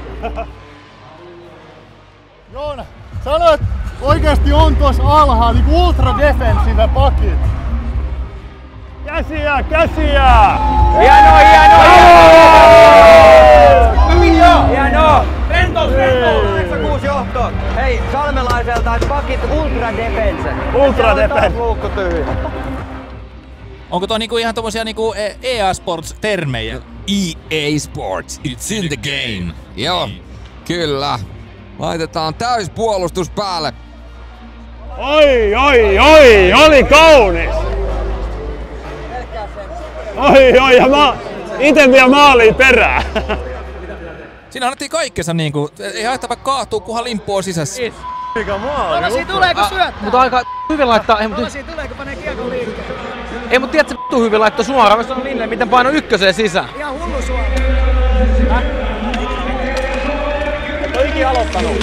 Joona, sanoit oikeesti on tuossa alhaalla niinku ultra defensive pakit. Käsiä! Hienoa! Rentous! 6 johto. Hei, salmelaiselta, että pakit ultra defense. Ultra defense. Luukku tyhjä. Onko tuo niinku ihan tommosia niinku EA Sports-termejä? EA Sports, it's in the game. Joo, kyllä. Laitetaan täyspuolustus päälle. Oi, oli kaunis! Oi, ja ite vielä maaliin perään. Siinä annettiin kaikkensa niinku, ei haittaa vaikka kaatuu, kunhan limppu on sisässä. Mikä maali? Tollasia tuleeko syöttää? Mutta aika hyvin laittaa. Tollasia tuleeko panee kiekon liikkeelle? Ei, mutta tiedätkö vittu hyvin laittoi suoraan. Mä sanon Lille, miten paino ykköseen sisään. Ihan hullu suoraan. Et oo ikin aloittanut.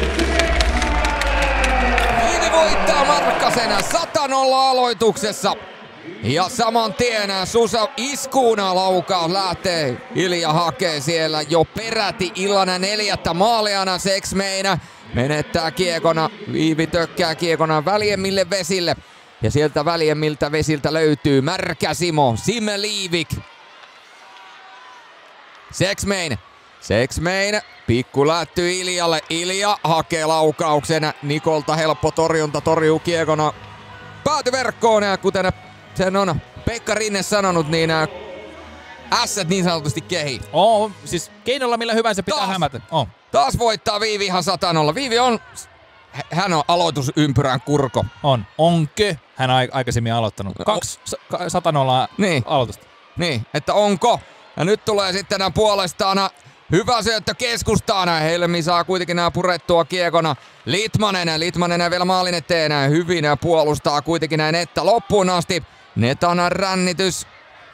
Viivi voittaa Markkasen 100-0 aloituksessa. Ja saman tien Susa iskuuna laukaus lähtee. Ilja hakee siellä jo peräti illan 4. maaliana. Sexman menettää kiekona. Viivi tökkää kiekona väljemmille vesille. Ja sieltä väljemmiltä vesiltä löytyy Märkä Simo, Simme Liivik. Sexman, pikku lätty Iljalle. Ilja hakee laukauksen. Nikolta helppo torjunta, torjuu kiekona päätyverkkoon. Ja kuten sen on Pekka Rinne sanonut, niin ässät niin sanotusti kehi. Siis keinolla millä hyvänsä pitää hämätä. Taas voittaa Viivi ihan 100-0. Viivi hän on aloitusympyrän kurko. Onko hän aikaisemmin aloittanut? 100-0 aloitusta. Niin, että onko? Ja nyt tulee sitten puolestaan hyvä syöttö keskustaan. Helmi saa kuitenkin purettua kiekona. Litmanen vielä maalin eteen. Hyvin puolustaa kuitenkin Netta loppuun asti. Netan rännitys.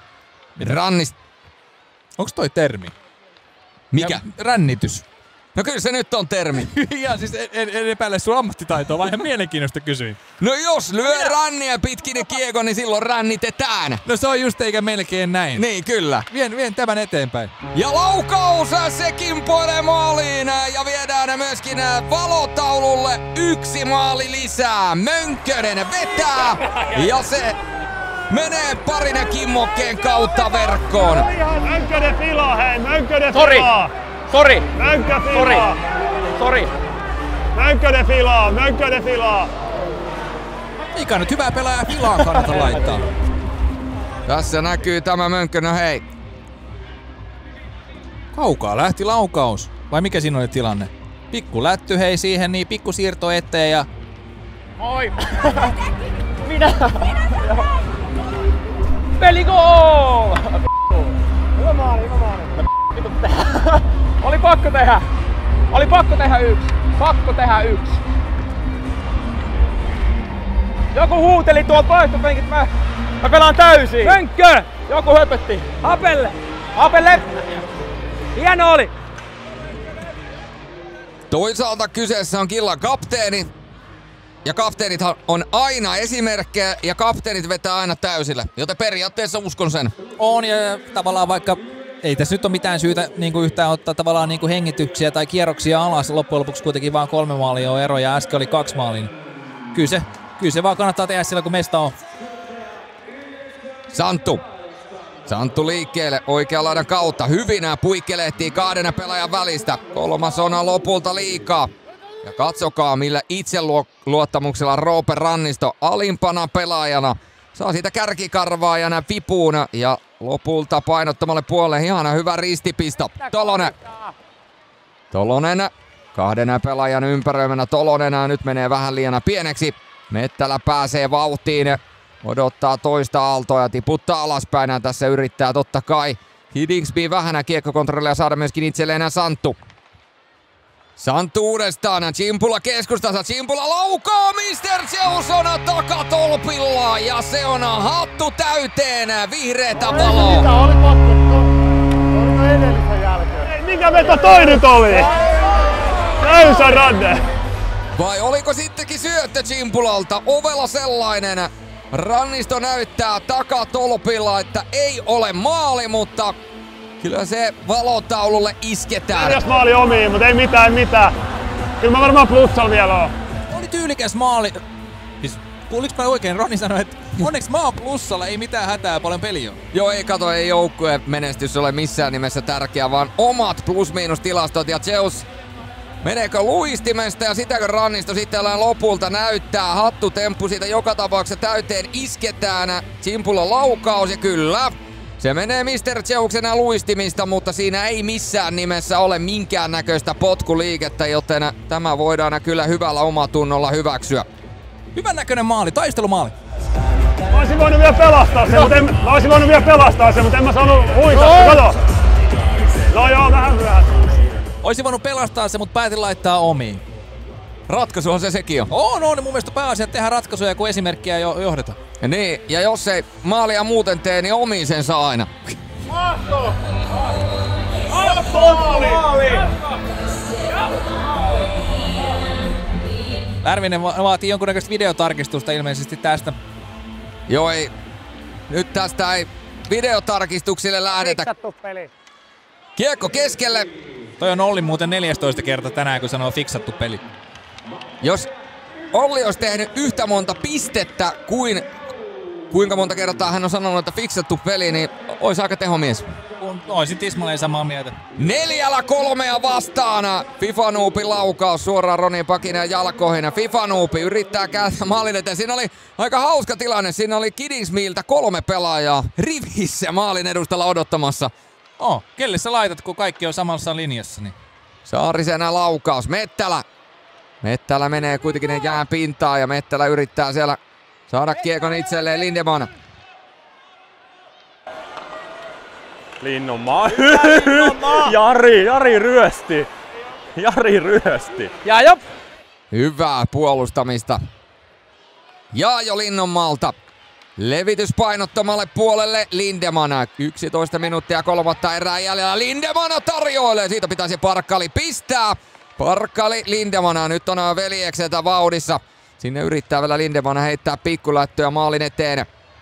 Onks toi termi? Mikä? Rännitys. No kyllä se nyt on termi. Ja siis en epäile sun ammattitaitoa, vaan ihan mielenkiinnosta kysyin. No jos lyö ränniä pitkin kiekon, niin silloin rännitetään. No se on just eikä melkein näin. Niin, kyllä. Vien tämän eteenpäin. Ja laukaus, se kimpoilee maaliin ja viedään myöskin valotaululle 1 maali lisää. Mönkkönen vetää ja se menee parin kimmokkeen kautta verkkoon. Mönkkönen filaa, hei! Mönkkönen filaa! Sori! Mönkkönen filaa! Mikä nyt hyvää pelaajaa filaan kannata laittaa. Tässä näkyy tämä Mönkkönen, hei. Kaukaa lähti laukaus. Vai mikä siinä oli tilanne? Pikku lätty hei siihen, niin pikku siirto eteen ja... Oi! Minä! Peligol! Hyvä maali. Oli pakko tehdä yksi. Joku huuteli tuolta vaihtopenkit, mä pelaan täysin. Mönkkö! Joku höpötti. Apelle! Hieno oli! Toisaalta kyseessä on killan kapteeni. Ja kapteenithan on aina esimerkkejä ja kapteenit vetää aina täysillä. Joten periaatteessa uskon sen. On ja tavallaan vaikka... Ei tässä nyt ole mitään syytä niin yhtään ottaa tavallaan niin hengityksiä tai kierroksia alas. Loppujen lopuksi kuitenkin vaan 3 maalia on ero ja äsken oli 2 maalia. Kyllä se vaan kannattaa tehdä sillä kun mesta on. Santtu liikkeelle oikean laidan kautta. Hyvin puikkelehtii 2 pelaajan välistä. 3 on lopulta liikaa. Ja katsokaa millä itseluottamuksella Roope Rannisto alimpana pelaajana saa siitä kärkikarvaajana vipuun ja lopulta painottomalle puolelle ihan hyvä ristipisto. Tolonen 2 pelaajan ympäröimänä. Tolonen nyt menee vähän liian pieneksi. Mettälä pääsee vauhtiin. Odottaa toista aaltoa ja tiputtaa alaspäin. Tässä yrittää totta kai Hidingsby vähän kiekkokontrollia saada myöskin itselleen Santtu. Santtu uudestaan, Chimpula keskustassa, Chimpula laukaa, Mr. Zeus on takatolpilla ja se on hattu täyteen vihreätä valoa. Mitä oli pakko edellisen jälkeen? Mikä veto toi nyt oli? Täysä radde. Vai oliko sittenkin syöttö Chimpulalta? Ovela sellainen. Rannisto näyttää takatolpilla, että ei ole maali, mutta kyllä se valotaululle isketään. Jos maali omiin, mutta ei mitään. Kyllä mä varmaan plussalla vielä oon. Oli tyylikäs maali. Siis, kuuliks mä oikein? Roni sanoi, että onneksi mä oon plussalla, ei mitään hätää, paljon peliä on. Joo, ei joukkueen menestys ole missään nimessä tärkeä, vaan omat plus-miinus-tilastot. Ja Zeus, meneekö luistimesta ja sitäkö Rannisto sitten lopulta näyttää. Hattutemppu siitä joka tapauksessa täyteen isketään. Chimpulan laukaus ja kyllä. Se menee Mr. Zeuksen luistimista, mutta siinä ei missään nimessä ole minkäännäköistä potkuliikettä, joten tämä voidaan kyllä hyvällä omatunnolla hyväksyä. Hyvän näköinen maali, taistelumaali. Mä olisin voinut vielä pelastaa sen, mutta en mä saanut huikata. Kato! No joo, vähän myöhässä. Oisin voinut pelastaa sen, mutta päätin laittaa omiin. Ratkaisuhan sekin on. On, niin mun mielestä pääasia, että tehdään ratkaisuja, kun esimerkkiä johdeta. Ja niin, ja jos ei maalia muuten tee, niin omiin sen saa aina. Masto! Lärvinen vaatii jonkunnäköistä videotarkistusta ilmeisesti tästä. Joo, ei. Nyt tästä ei videotarkistuksille lähdetä. Fiksattu peli. Kiekko keskelle. Toi on Olli muuten 14 kerta tänään, kun sanoo fiksattu peli. Jos Olli olisi tehnyt yhtä monta pistettä kuin kuinka monta kertaa hän on sanonut, että fiksattu peli, niin olisi aika tehomies. Oisin tismalleen samaa mieltä. 4-3 vastaan. Fifanuupi laukaus suoraan Roni Pakinen jalkoihin. Fifanuupi yrittää kääntää maalin eteen. Siinä oli aika hauska tilanne. Siinä oli Kidingsmieltä 3 pelaajaa rivissä maalin edustalla odottamassa. Kelle sä laitat, kun kaikki on samassa linjassa? Niin? Saarisen laukaus. Mettälä menee kuitenkin jään pintaan ja Mettälä yrittää siellä saada kiekon itselleen. Lindeman. Linnonmaa. Jari ryösti. Ja jo. Hyvää puolustamista. Jaajo Linnonmaalta. Levitys painottomalle puolelle Lindeman. 11 minuuttia 3 erää jäljellä. Lindeman tarjoilee. Siitä pitäisi Parkkali pistää. Parkkali Lindeman. Nyt on veljekset vauhdissa. Sinne yrittää vielä Lindeman heittää pikkulättöä maalin eteen.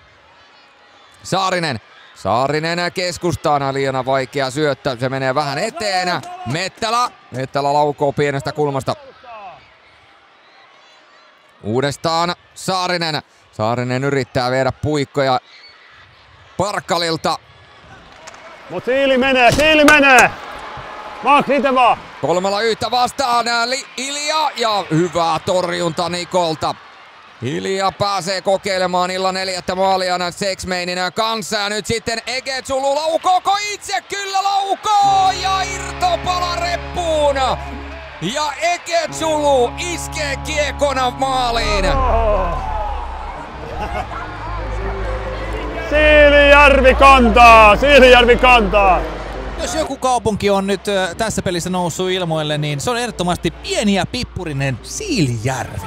Saarinen keskustaan, liian vaikea syöttö, se menee vähän eteen. Mettälä laukoo pienestä kulmasta. Uudestaan Saarinen yrittää viedä puikkoja Parkkalilta. Mut siili menee! Maaks itse vaan! 3-1 vastaan Ilja ja hyvää torjunta Nikolta. Ilja pääsee kokeilemaan illan 4. maalia Sexmeinin kanssa ja nyt sitten Egetsulu laukooko itse? Kyllä laukoo ja irtopala reppuun. Ja Egetsulu iskee kiekon maaliin. Siilijärvi kantaa! Jos joku kaupunki on nyt tässä pelissä noussut ilmoille, niin se on ehdottomasti pieni ja pippurinen Siilijärvi.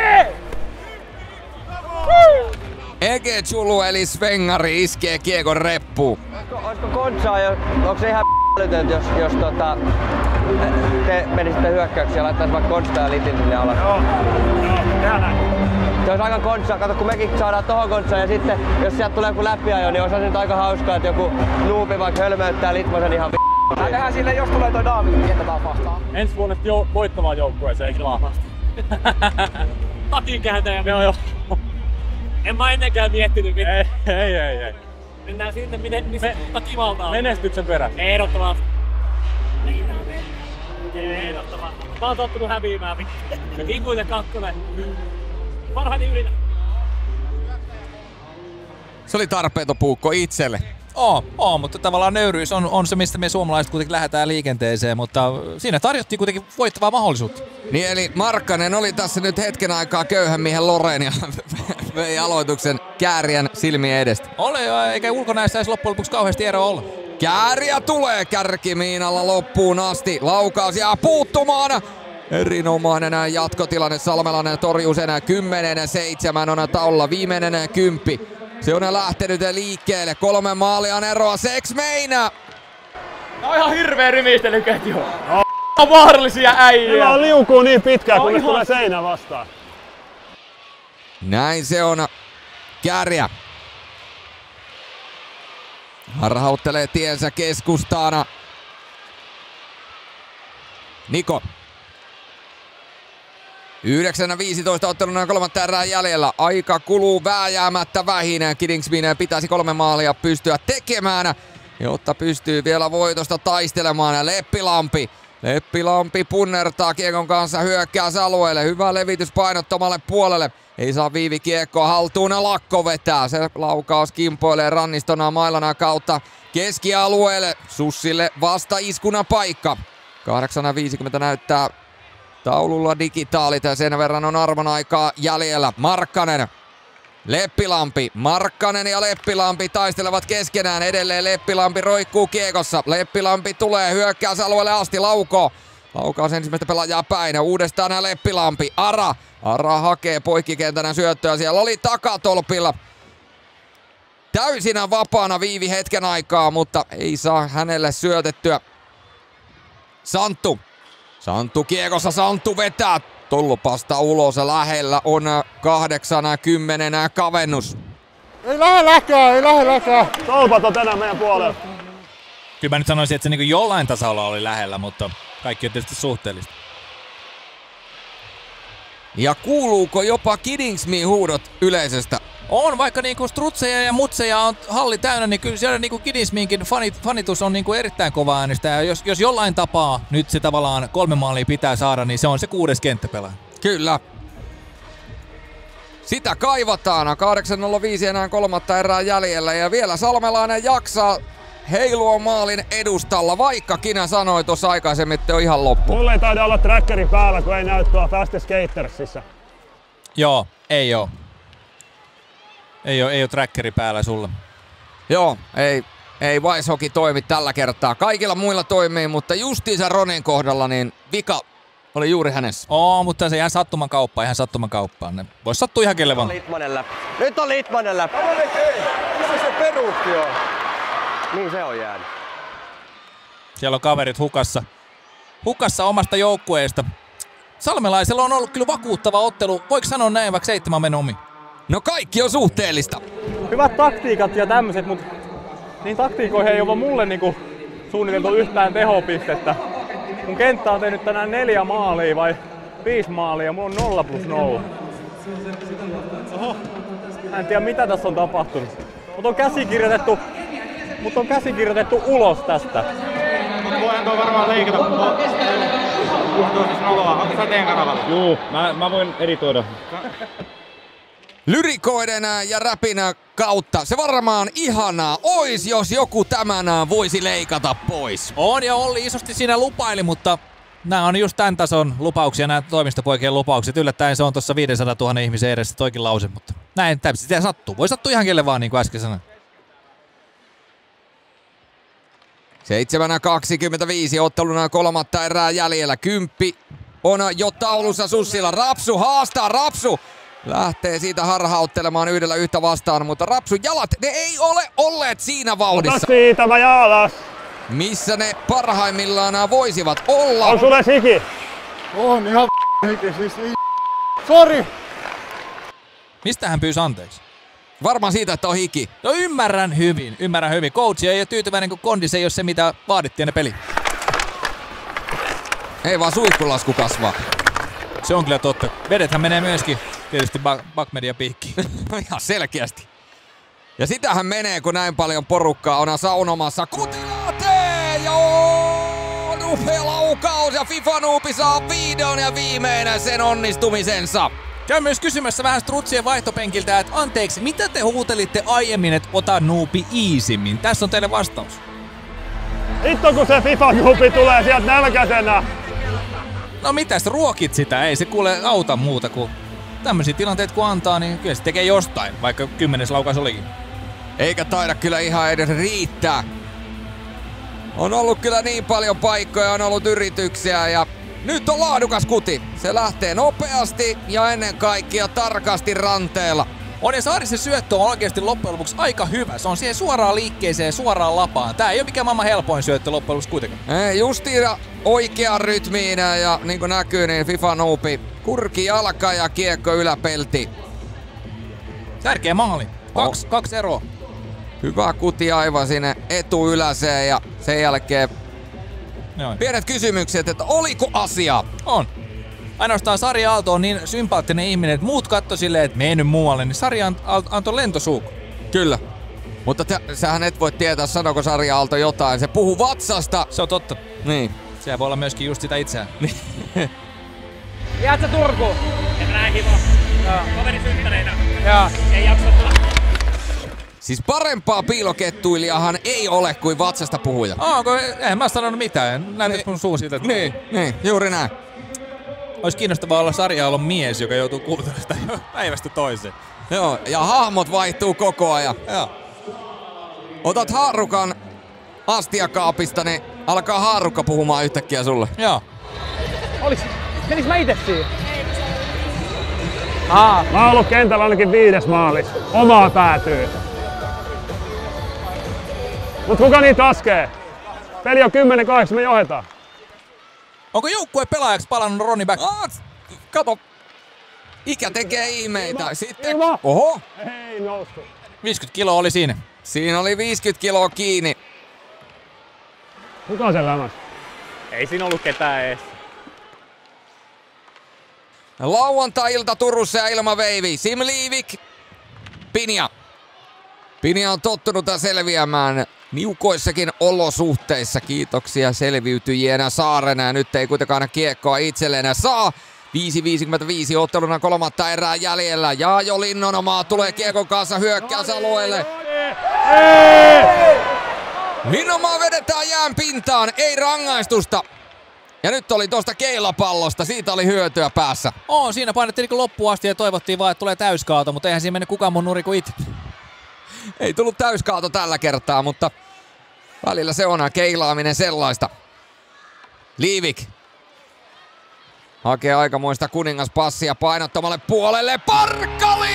Egetsulu eli Svengari iskee kiekon reppuun. Olisiko kontsaa, onko se ihan älytöntä, jos te menisitte hyökkäyksiä ja laittaisi vaikka konstaa ja litin sinne alas? Joo, tehdään näin. Se olisi aika kontsaa, kato kun mekin saadaan tohon kontsaan ja sitten jos sieltä tulee joku läpiajo, niin olisi se nyt aika hauskaa, että joku nuupi vaikka hölmöyttää Litmasen ihan Mä tehdään sille, jos tulee toi Daavid, jätetään vastaan. Ensi vuonna voittavaan joukkueeseen kilahasti. Takin kääntäjä me on jo. En mä ennenkään miettinyt mitään. Ei. Mennään sinne, missä kivaltaa. Menestyksen perässä. Ehdottomasti. Ehdottomasti. Mä oon tottunut häviämään. Ikuinen kakkonen. Parhaani ylitä. Se oli tarpeeton puukko itselle. Mutta tavallaan nöyryys on se, mistä me suomalaiset kuitenkin lähdetään liikenteeseen, mutta siinä tarjottiin kuitenkin voittavaa mahdollisuutta. Niin eli Markkanen oli tässä nyt hetken aikaa köyhän miehen Loreen ja vei aloituksen Kääriän silmien edestä. Eikä ulkonäössä edes loppujen lopuksi kauheasti eroa olla. Kääriä tulee Kärkimiinalla loppuun asti. Laukaus jää puuttumaan. Erinomainen jatkotilanne. Salmelainen torjuu sen 10-7 on taululla. Viimeinen 10. Se on lähtenyt liikkeelle. 3 maalia on eroa. Sex-Main! No ihan hirveä rymistelyketju. On vaarallisia äijä. Hyvä liukuu niin pitkään, kunnes tulee seinä vastaan. Näin se on. Kärjä. Harhauttelee tiensä keskustaan. Niko. 9.15 otteluna 3 erää jäljellä. Aika kuluu vääjäämättä vähin. Kidingsminen pitäisi 3 maalia pystyä tekemään, jotta pystyy vielä voitosta taistelemaan. Leppilampi punnertaa kiekon kanssa hyökkäysalueelle. Hyvä levitys painottomalle puolelle. Ei saa Viivi kiekkoa haltuun, Lakko vetää. Se laukaus kimpoilee rannistona mailana kautta keskialueelle. Sussille vasta iskuna paikka. 8.50 näyttää taululla digitaalit ja sen verran on arvon aikaa jäljellä. Markkanen ja Leppilampi taistelevat keskenään. Edelleen Leppilampi roikkuu kiekossa. Leppilampi tulee hyökkäysalueelle asti. Laukaus ensimmäistä pelaajaa päin. Uudestaan Leppilampi. Ara hakee poikkikentänä syöttöä. Siellä oli takatolpilla täysinä vapaana Viivi hetken aikaa, mutta ei saa hänelle syötettyä. Santtu kiekossa, Santtu vetää tolpasta ulos, lähellä on 80 kavennus. Ei lähe. Tolpat on tänään meidän puolella. Kyllä mä nyt sanoisin, että se niin jollain tasolla oli lähellä, mutta kaikki on tietysti suhteellista. Ja kuuluuko jopa Kidingsmin huudot yleisöstä? On, vaikka niinku strutseja ja mutseja on halli täynnä, niin kyllä siellä niinku Kidingsminkin fanitus on niinku erittäin kova äänistä. Ja jos jollain tapaa nyt se tavallaan 3 maalia pitää saada, niin se on se 6. kenttäpelaaja. Kyllä. Sitä kaivataan. 8.05 enää 3 erää jäljellä ja vielä Salmelainen jaksaa heilua maalin edustalla, vaikkakin sanoi tuossa aikaisemmin, että on ihan loppu. Mulla ei taida olla trackeri päällä, kun ei näy tuolla Fast Skatersissa. Joo, ei oo. Ei oo trackeri päällä sulla. Joo, ei Vice Hockey toimi tällä kertaa. Kaikilla muilla toimii, mutta justiinsa Ronin kohdalla niin vika oli juuri hänessä. Mutta se ihan sattuman kauppaan. Ne vois sattua ihan kelle vaan. Nyt on Litmanella. Missä se peruutti on? Niin se on jäänyt. Siellä on kaverit hukassa omasta joukkueesta. Salmelaisella on ollut kyllä vakuuttava ottelu. Voiko sanoa näin, vaikka 7 on mennyt omi? No kaikki on suhteellista. Hyvät taktiikat ja tämmöiset, mutta niin taktiikoihin ei ole mulle niinku suunniteltu yhtään tehopistettä. Mun kenttä on tehnyt tänään 4 maalia vai 5 maalia, mulla on 0+0. Oho, mä en tiedä mitä tässä on tapahtunut. Mut on käsikirjoitettu ulos tästä. Mutta voihan tuo varmaan leikata, kun tuo siis noloa. Onko sä teen kanavalla? Juu, mä voin editoida. Lyrikoiden ja räpinä kautta. Se varmaan ihanaa ois, jos joku tämän voisi leikata pois. On ja Olli isosti siinä lupaili, mutta nämä on just tämän tason lupauksia, nämä toimistopoikien lupaukset. Yllättäen se on tuossa 500 000 ihmisen edessä toikin lause, mutta näin sitä sattuu. Voi sattua ihan kelle vaan, niin kuin äsken sanoin. 7.25 otteluna 3 erää jäljellä. 10 on jo taulussa Sussilla. Rapsu haastaa, Rapsu lähtee siitä harhauttelemaan yhdellä yhtä vastaan, mutta Rapsun jalat, ne ei ole olleet siinä vauhdissa. Ota siitä, mä jaalas. Missä ne parhaimmillaan voisivat olla. On sulle hiki? On ihan hiki, siis sori. Mistä hän pyysi anteeksi? Varmaan siitä, että on hiki. No ymmärrän hyvin. Coach ei ole tyytyväinen, kun kondis ei ole se, mitä vaadittiin ne peli. Ei vaan suihkulasku kasvaa. Se on kyllä totta. Vedethän menee myöskin tietysti Backmedia piikkiin. Ihan selkeästi. Ja sitähän menee, kun näin paljon porukkaa on saunomassa. Kutilate! Joo! Upea laukaus ja FIFA-nuupi saa vihdoin ja viimein sen onnistumisensa. Käyn myös kysymässä vähän strutsien vaihtopenkiltä, että anteeksi, mitä te huutelitte aiemmin, että ota nuupi iisimmin? Tässä on teille vastaus. Hitto kun se FIFA-nuupi tulee sieltä nälkäisenä. No mitäs, ruokit sitä? Ei se kuule auta muuta kuin tämmöisiä tilanteita kun antaa, niin kyllä se tekee jostain, vaikka 10. laukaus olikin. Eikä taida kyllä ihan edes riittää. On ollut kyllä niin paljon paikkoja, on ollut yrityksiä ja nyt on laadukas kuti. Se lähtee nopeasti ja ennen kaikkea tarkasti ranteella. On ja Saarisen syöttö on oikeasti loppujen lopuksi aika hyvä. Se on siihen suoraan liikkeeseen, suoraan lapaan. Tää ei ole mikään maailman helpoin syöttö loppujen lopuksi kuitenkaan. Ei, justiin oikean rytmiin ja niin kuin näkyy, niin FIFA Noobi kurki jalka ja kiekko yläpelti. Tärkeä maali. Kaksi eroa. Hyvä kuti aivan sinne etuyläseen ja sen jälkeen pienet kysymykset, että oliko asia? On. Ainoastaan Sari Aalto on niin sympaattinen ihminen, että muut katto silleen, että mene nyt muualle, niin Sari antoi lentosuukku. Kyllä. Mutta sähän et voi tietää, sanoiko Sari Aalto jotain. Se puhuu vatsasta. Se on totta. Niin. Se voi olla myöskin just sitä itseään. Jäätkö Turkuun? En näin hivo. Toveri synttäreinä. Joo. Ei jaksa tulla. Siis parempaa piilokettuilijahan ei ole kuin vatsasta puhuja. En mä sanonut mitään. Näytäis mun suu siitä. Niin, juuri näin. Ois kiinnostavaa olla Sari Aallon mies, joka joutuu kuuntelemaan sitä päivästä toiseen. Joo, ja hahmot vaihtuu koko ajan. Joo. Otat haarukan astiakaapista, niin alkaa haarukka puhumaan yhtäkkiä sulle. Joo. Menis mä ite siihen? Mä oon ollut kentällä ainakin 5. maalis. Omaa päätyy. Mut kuka niitä laskee? Peli on 10-8, me johdetaan. Onko joukkueen pelaajaksi palannut Ronnie Back? Kato. Ikä tekee ihmeitä. Sitten... Oho! Ei noustu. 50 kiloa oli siinä. Siinä oli 50 kiloa kiinni. Kuka on sen lämässä? Ei siinä ollut ketään ees. Lauantai-ilta Turussa ja ilmaveivi. Sim Liivik, Pinja. Pinja on tottunut selviämään niukoissakin olosuhteissa. Kiitoksia selviytyjienä Saarena. Ja nyt ei kuitenkaan kiekkoa itselleen saa. 5.55 otteluna 3. erää jäljellä. Jaajo Linnonomaa tulee kiekon kanssa hyökkäysalueelle. Linnonomaa vedetään jään pintaan, ei rangaistusta. Ja nyt oli tuosta keilapallosta, siitä oli hyötyä päässä. Siinä painettiin niin loppuun asti ja toivottiin vaan, että tulee täyskaato, mutta eihän siinä mennyt kukaan mun nuri kuin itse. Ei tullut täyskaato tällä kertaa, mutta välillä se on keilaaminen sellaista. Liivik hakee aikamoista kuningaspassia painottomalle puolelle. Parkkali!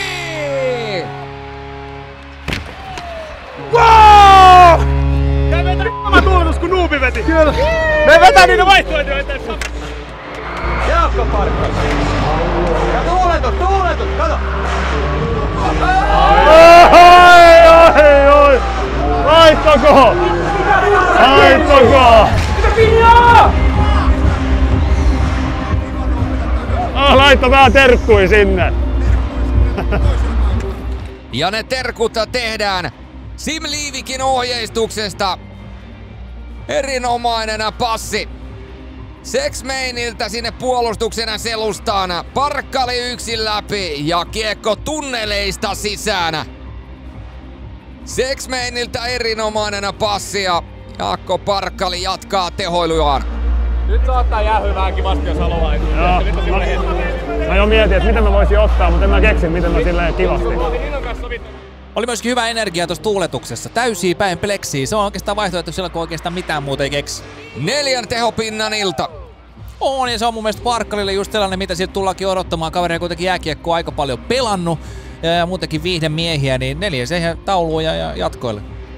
Wow! Tää vetäni sama tuuletus kun Nuubi veti. Kyllä. Me vetää niitä vaihtoehtoja eteen. Jaakko Parkkali. Ja tuuletus, kato. Oi! Laittako! Laitto vähän terkkui sinne. Ja ne terkut tehdään Sim Liivikin ohjeistuksesta. Erinomainen passi Sexmainiltä sinne puolustuksena selustaan. Parkkali yksin läpi ja kiekko tunneleista sisään. Sexmainiltä erinomainen passi ja Jaakko Parkkali jatkaa tehoilujaan. Nyt saattaa jäähyväänkin vasta, jos haluaa. Mä jo mietin, että mitä mä voisin ottaa, mutta en mä keksin, miten mä silleen kivasti. Oli myöskin hyvä energia tuossa tuuletuksessa. Täysiä päin pleksiä. Se on oikeastaan vaihtoehto sillä, kun oikeastaan mitään muuta ei keksi. 4 tehopinnan ilta. On, ja se on mun mielestä Parkkalille just sellainen, mitä sieltä tullaankin odottamaan. Kaveri on kuitenkin jääkiekkoa aika paljon pelannut ja muutenkin viihdemiehiä, niin 4 siihen tauluun ja jatkoille.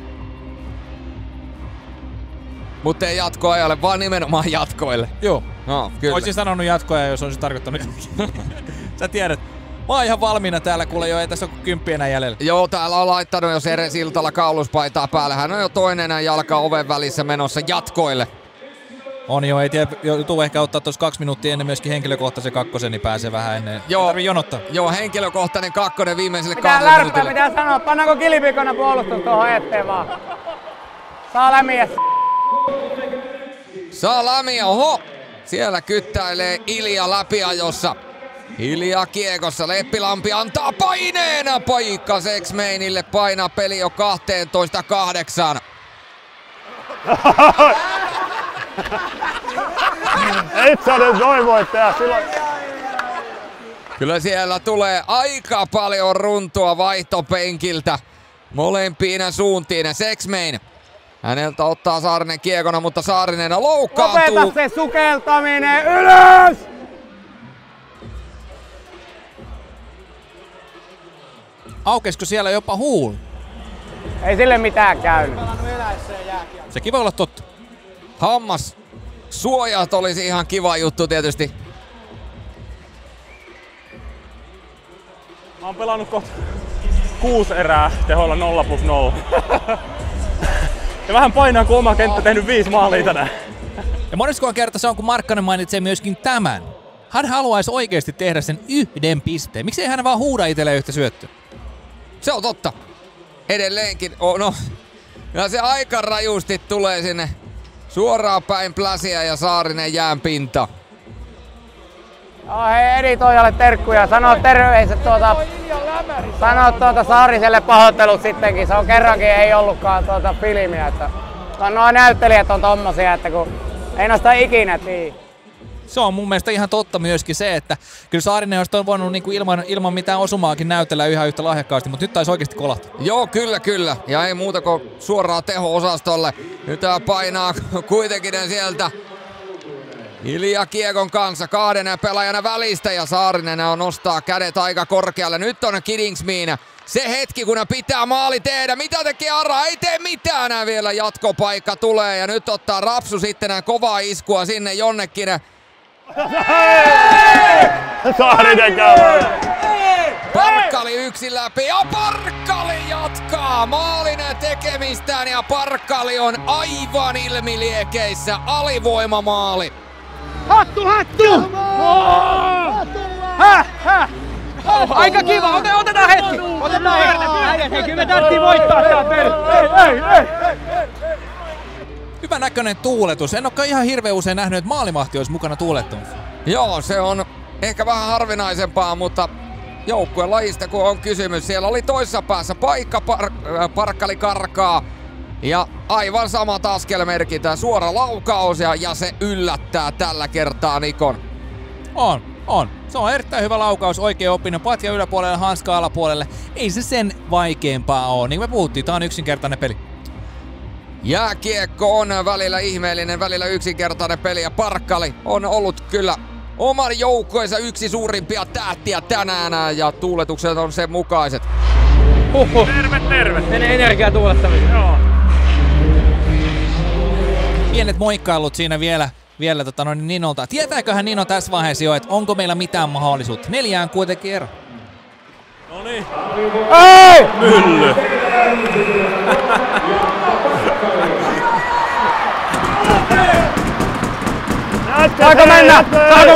Mutta ei jatkoajalle, vaan nimenomaan jatkoille. Joo. No, kyllä. Oisin sanonut jatkoja, jos olisi tarkoittanut. Sä tiedät. Mä oon ihan valmiina täällä, kuule ei tässä ole 10 enää jäljellä. Joo, täällä on laittanut jo Sere Siltala kauluspaitaa päälle. Hän on jo toinen jalka oven välissä menossa jatkoille. On jo, ei tiedä, joutuu ehkä ottaa tuossa 2 minuuttia ennen myöskin henkilökohtaisen kakkosen, niin pääsee vähän ennen. Joo, tarvii jonottaa. Joo, henkilökohtainen kakkonen viimeiselle 2 minuutille. Mitä sanoa, pannaanko kilipikona puolustus tuohon eteen vaan? Saa lämiä. Saa lämiä, oho! Siellä kyttäilee Ilja läpiajossa. Ilja kiekossa, Leppilampi antaa paineena paikka Sexmainille, painaa peli jo 12-8. Et sä nyt noin voi tehdä silloin. Kyllä siellä tulee aika paljon runtua vaihtopenkiltä molempiin suuntiin. Sexmain Häneltä ottaa Saarinen kiekona, mutta Saarinen loukkaantuu. Lopeta se sukeltaminen ylös! Aukesko siellä jopa huul? Ei sille mitään käynyt. Sekin voi olla totta. Hammas suojat olisi ihan kiva juttu tietysti. Mä oon pelannut kohta 6 erää teholla 0+0. Ja vähän painaa, kun oma kenttä tehnyt 5 maalia tänään. Ja moneskohan kerta se on, kun Markkanen mainitsee myöskin tämän. Hän haluaisi oikeasti tehdä sen 1 pisteen. Miksei hän vaan huuda itselleen yhtä syöttöä? Se on totta. Edelleenkin. Ja se aika rajusti tulee sinne suoraan päin pläsiä ja Saarinen jään pinta. Hei editoijalle terkkuja. Sano terveiset Saariselle pahoittelut sittenkin. Se on kerrankin ei ollutkaan filmiä. Että nuo näyttelijät on tommosia, että kun ei noista ikinä tiedä. Se on mun mielestä ihan totta myöskin se, että kyllä Saarinen olisi voinut niinku ilman mitään osumaakin näytellä ihan yhtä lahjakkaasti, mutta nyt taisi oikeasti kolahtaa. Joo, kyllä. Ja ei muuta kuin suoraan teho-osastolle. Nyt painaa kuitenkin sieltä hiljaa kiekon kanssa 2 pelaajana välistä ja Saarinen nostaa kädet aika korkealle. Nyt on Kidingsmiin se hetki, kun pitää maali tehdä. Mitä tekee Ara? Ei tee mitään. Vielä jatkopaikka tulee ja nyt ottaa Rapsu sitten kovaa iskua sinne jonnekin. Saarinen käy! Parkkali yksin läpi ja Parkkali jatkaa maalin tekemistään ja Parkkali on aivan ilmiliekeissä. Alivoimamaali. Hattu! Aika kiva, otetaan hetki! Hei, kyllä me tarvittiin voittaa tää peli! Hyvä näköinen tuuletus. En olekaan ihan hirveän usein nähnyt, että maalimahti olisi mukana tuulettamassa. Joo, se on ehkä vähän harvinaisempaa, mutta joukkueen lajista kun on kysymys. Siellä oli toisessa päässä paikka, Parkkali karkaa ja aivan samat askelmerkit. Suora laukaus ja se yllättää tällä kertaa Nikon. On. Se on erittäin hyvä laukaus, oikein oppinen. Patja yläpuolelle, hanska alapuolelle. Ei se sen vaikeampaa ole. Niin me puhuttiin, tää on yksinkertainen peli. Jääkiekko on välillä ihmeellinen, välillä yksinkertainen peli ja Parkkali on ollut kyllä oman joukkueensa yksi suurimpia tähtiä tänään ja tuuletukset on sen mukaiset. Terve! Menee energiaa tuulettamiseen. Joo. Pienet moikkailut siinä vielä Ninolta. Tietääköhän Nino tässä vaiheessa jo, että onko meillä mitään mahdollisuutta? 4 kuitenkin ero. Noniin. Ei! Mylly! Saako mennä?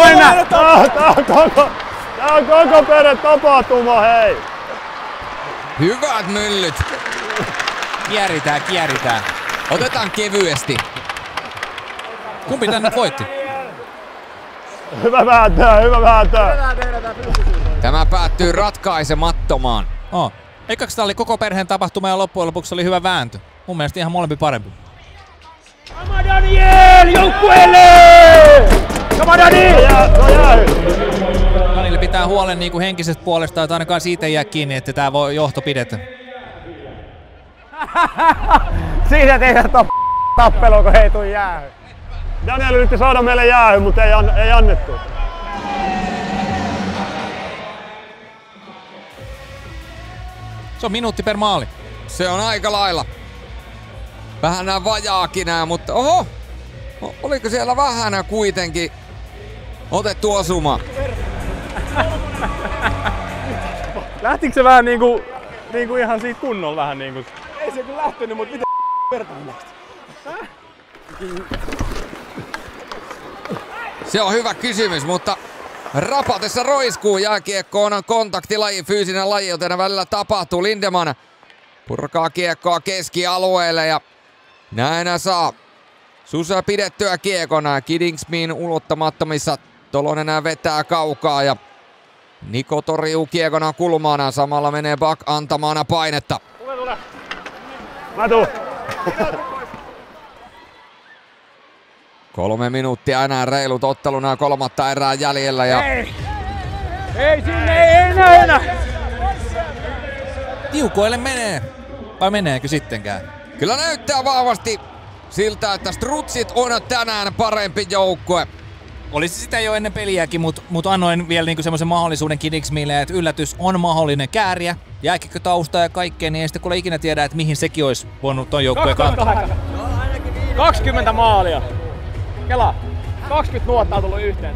Tää on koko perhe tapahtuma, hei! Hyvät myllyt! Kieritään. Otetaan kevyesti. Kumpi tänne voitti? Hyvä vääntää! Tämä päättyy ratkaisemattomaan. Eiköks tää oli koko perheen tapahtuma ja loppujen lopuksi oli hyvä vääntö? Mun mielestä ihan molempi parempi. Sama Daniel joukkueelle! Sama Daniel! Danille pitää huolen niinku henkisestä puolesta, että ainakaan siitä ei jää kiinni, että tää voi johto pidetään. Siitä tehdään tappelu, kun ei tuu jäähy. Daniel yritti saada meille jäähy, mutta ei annettu. Se on minuutti per maali. Se on aika lailla. Vähän nää vajaakin nää, mutta oliko siellä vähän kuitenkin otettu osuma? Lähtikö se vähän niinku ihan siitä kunnolla vähän niinku? Ei se kyllä lähtenyt, mutta miten vertaan lähti? Se on hyvä kysymys, mutta rapatessa roiskuu. Jääkiekko on kontaktilaji, fyysinen laji, joten välillä tapahtuu. Lindeman purkaa kiekkoa keskialueelle ja näin saa Susa pidettyä kiekona. Kidingsmiin ulottamattomissa. Tolonen vetää kaukaa ja Niko torjuu kiekona kulmana. Samalla menee Bak antamaan painetta. Tule. Mä tuun. 3 minuuttia enää reilut otteluna 3. erää jäljellä. Ja Ei sinne, ei enää! Tiukoille menee. Vai meneekö sittenkään? Kyllä näyttää vahvasti siltä, että Strutsit on tänään parempi joukkue. Olisi sitä jo ennen peliäkin, mutta annoin vielä niinku semmoisen mahdollisuuden Kidiksmille, että yllätys on mahdollinen kääriä. Jääkiekko-tausta ja kaikkea, niin ei sitten kuule ikinä tiedä, että mihin sekin olisi voinut ton joukkueen kantaa. 20 maalia. Kela. 20 nuottaa tullut yhteen.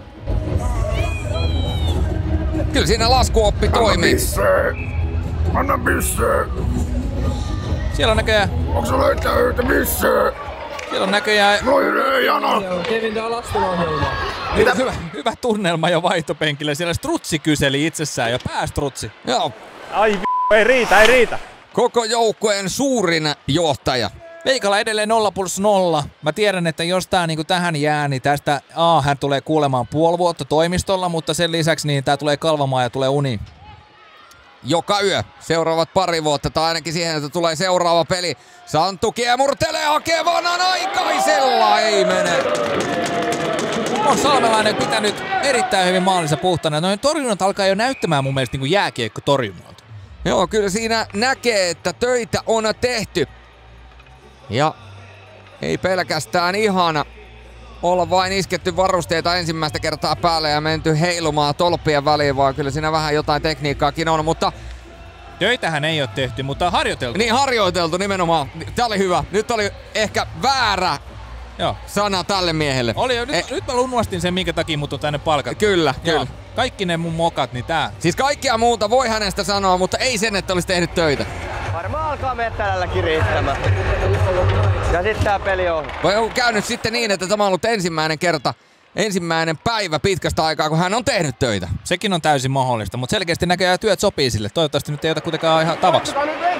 Kyllä siinä laskuoppi toimii. Anna pissee! Siellä on näköjään... Onko se löytänyt pissee? Siellä on näköjään... Noi ei, Jana! Kevin, tää on lastenohjelma. Hyvä tunnelma jo vaihtopenkille. Siellä Strutsi kyseli itsessään jo. Päästrutsi. Joo. Ai ei riitä. Koko joukkueen suurin johtaja. Veikalla edelleen 0+0. Mä tiedän, että jos tää niinku tähän jää, niin tästä hän tulee kuulemaan puoli vuotta toimistolla, mutta sen lisäksi niin tää tulee kalvamaan ja tulee uniin. Joka yö. Seuraavat pari vuotta tai ainakin siihen, että tulee seuraava peli. Santtu kiemurtelee hakevanan aikaisella. Ei mene. On Salmelainen pitänyt erittäin hyvin maalinsa puhtana. Noin torjunnat alkaa jo näyttämään mun mielestä niin jääkiekko torjunnalta. Joo, kyllä siinä näkee, että töitä on tehty. Ja ei pelkästään ihana olla vain isketty varusteita ensimmäistä kertaa päälle ja menty heilumaan tolppien väliin, vaan kyllä siinä vähän jotain tekniikkaakin on, mutta... Töitähän ei ole tehty, mutta harjoiteltu. Niin, harjoiteltu nimenomaan. Tää oli hyvä. Nyt oli ehkä väärä sana tälle miehelle. Oli jo. Nyt mä unohdin sen, minkä takia mut on tänne palkattu. Kyllä. Kaikki ne mun mokat, niin tää. Siis kaikkea muuta voi hänestä sanoa, mutta ei sen, että olisi tehnyt töitä. Varmaan alkaa mettälällä kiristämään. Ja sitten tää peli on. Vai on käynyt sitten niin, että tämä on ollut ensimmäinen päivä pitkästä aikaa, kun hän on tehnyt töitä. Sekin on täysin mahdollista, mutta selkeästi näköjään työt sopii sille. Toivottavasti nyt ei ota kuitenkaan ihan tavaksi.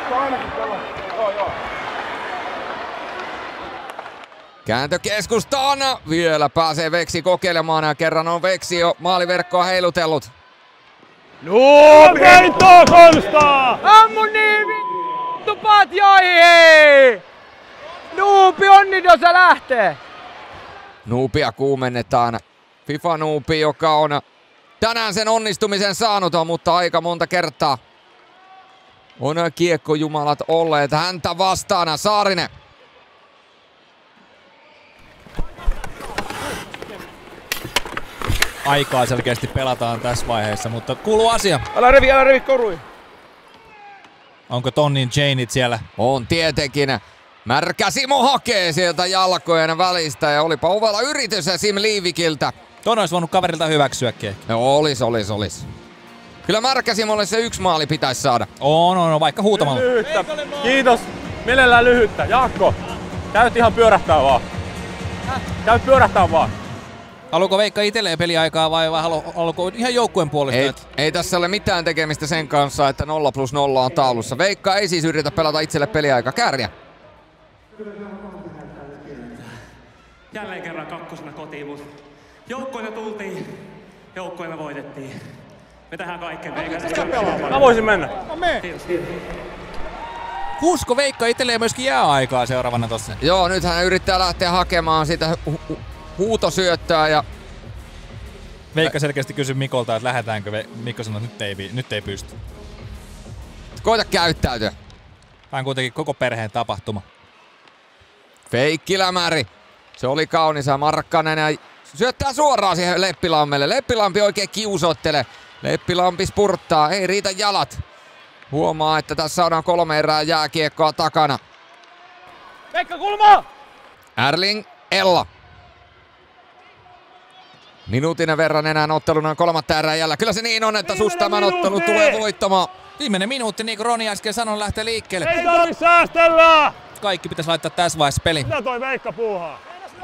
Kääntö keskustaan. Vielä pääsee Veksi kokeilemaan ja kerran on Veksi jo maaliverkkoa heilutellut. Peittoa Konstaa! Ammu niin vittu patjoihin! Nuupi onnido se lähtee! Nuupia kuumennetaan. FIFA Nuupi, joka on tänään sen onnistumisen saanut, mutta aika monta kertaa on kiekkojumalat olleet häntä vastaana. Saarinen. Aikaa selkeästi pelataan tässä vaiheessa, mutta kuuluu asia. Älä revi korui. Onko Tonnin Janeit siellä? On tietenkin. Märkä Simo hakee sieltä jalkojen välistä ja olipa ovella yritys Sim Liivikiltä. Ton olisi voinut kaverilta hyväksyäkin. No olis. Kyllä Märkä Simolle se 1 maali pitäisi saada. On, vaikka huutamalla. Lyhyttä. Kiitos. Mielellään lyhyttä. Jaakko, käyt ihan pyörähtää vaan. Haluuko Veikka itselleen peliaikaa vai haluuko ihan joukkueen puolesta? Ei tässä ole mitään tekemistä sen kanssa, että 0+0 on taulussa. Veikka ei siis yritä pelata itselle peliaikaa. Kääriä. Jälleen kerran kakkosena kotiin, mutta joukkoina tultiin, joukkoina voitettiin. Me tehdään kaikkeen Veikasta. Mä voisin mennä. Kiitos. Huusko Veikka itselleen myöskin jääaikaa seuraavana tossa? Joo, nyt hän yrittää lähteä hakemaan sitä huutosyöttöä ja... Veikka selkeästi kysyi Mikolta, että lähdetäänkö. Mikko sanoi, että nyt ei pysty. Koita käyttäytyä. Tämä on kuitenkin koko perheen tapahtuma. Feikkilämäri. Se oli kaunis ja Markkanen ja syöttää suoraan siihen Leppilammelle. Leppilampi oikein kiusottelee. Leppilampi spurttaa, ei riitä jalat. Huomaa, että tässä saadaan 3 erää jääkiekkoa takana. Veikka kulma! Erling Ella. Minuutin verran enää otteluna 3. erää jäljellä. Kyllä se niin on, että sus tämän ottelu tulee voittamaan. Viimeinen minuutti, niin kuin Roni äsken sanoi, lähtee liikkeelle. Ei tarvi säästellä! Kaikki pitäisi laittaa tässä vaiheessa peliin. Mitä toi Veikka puuhaa?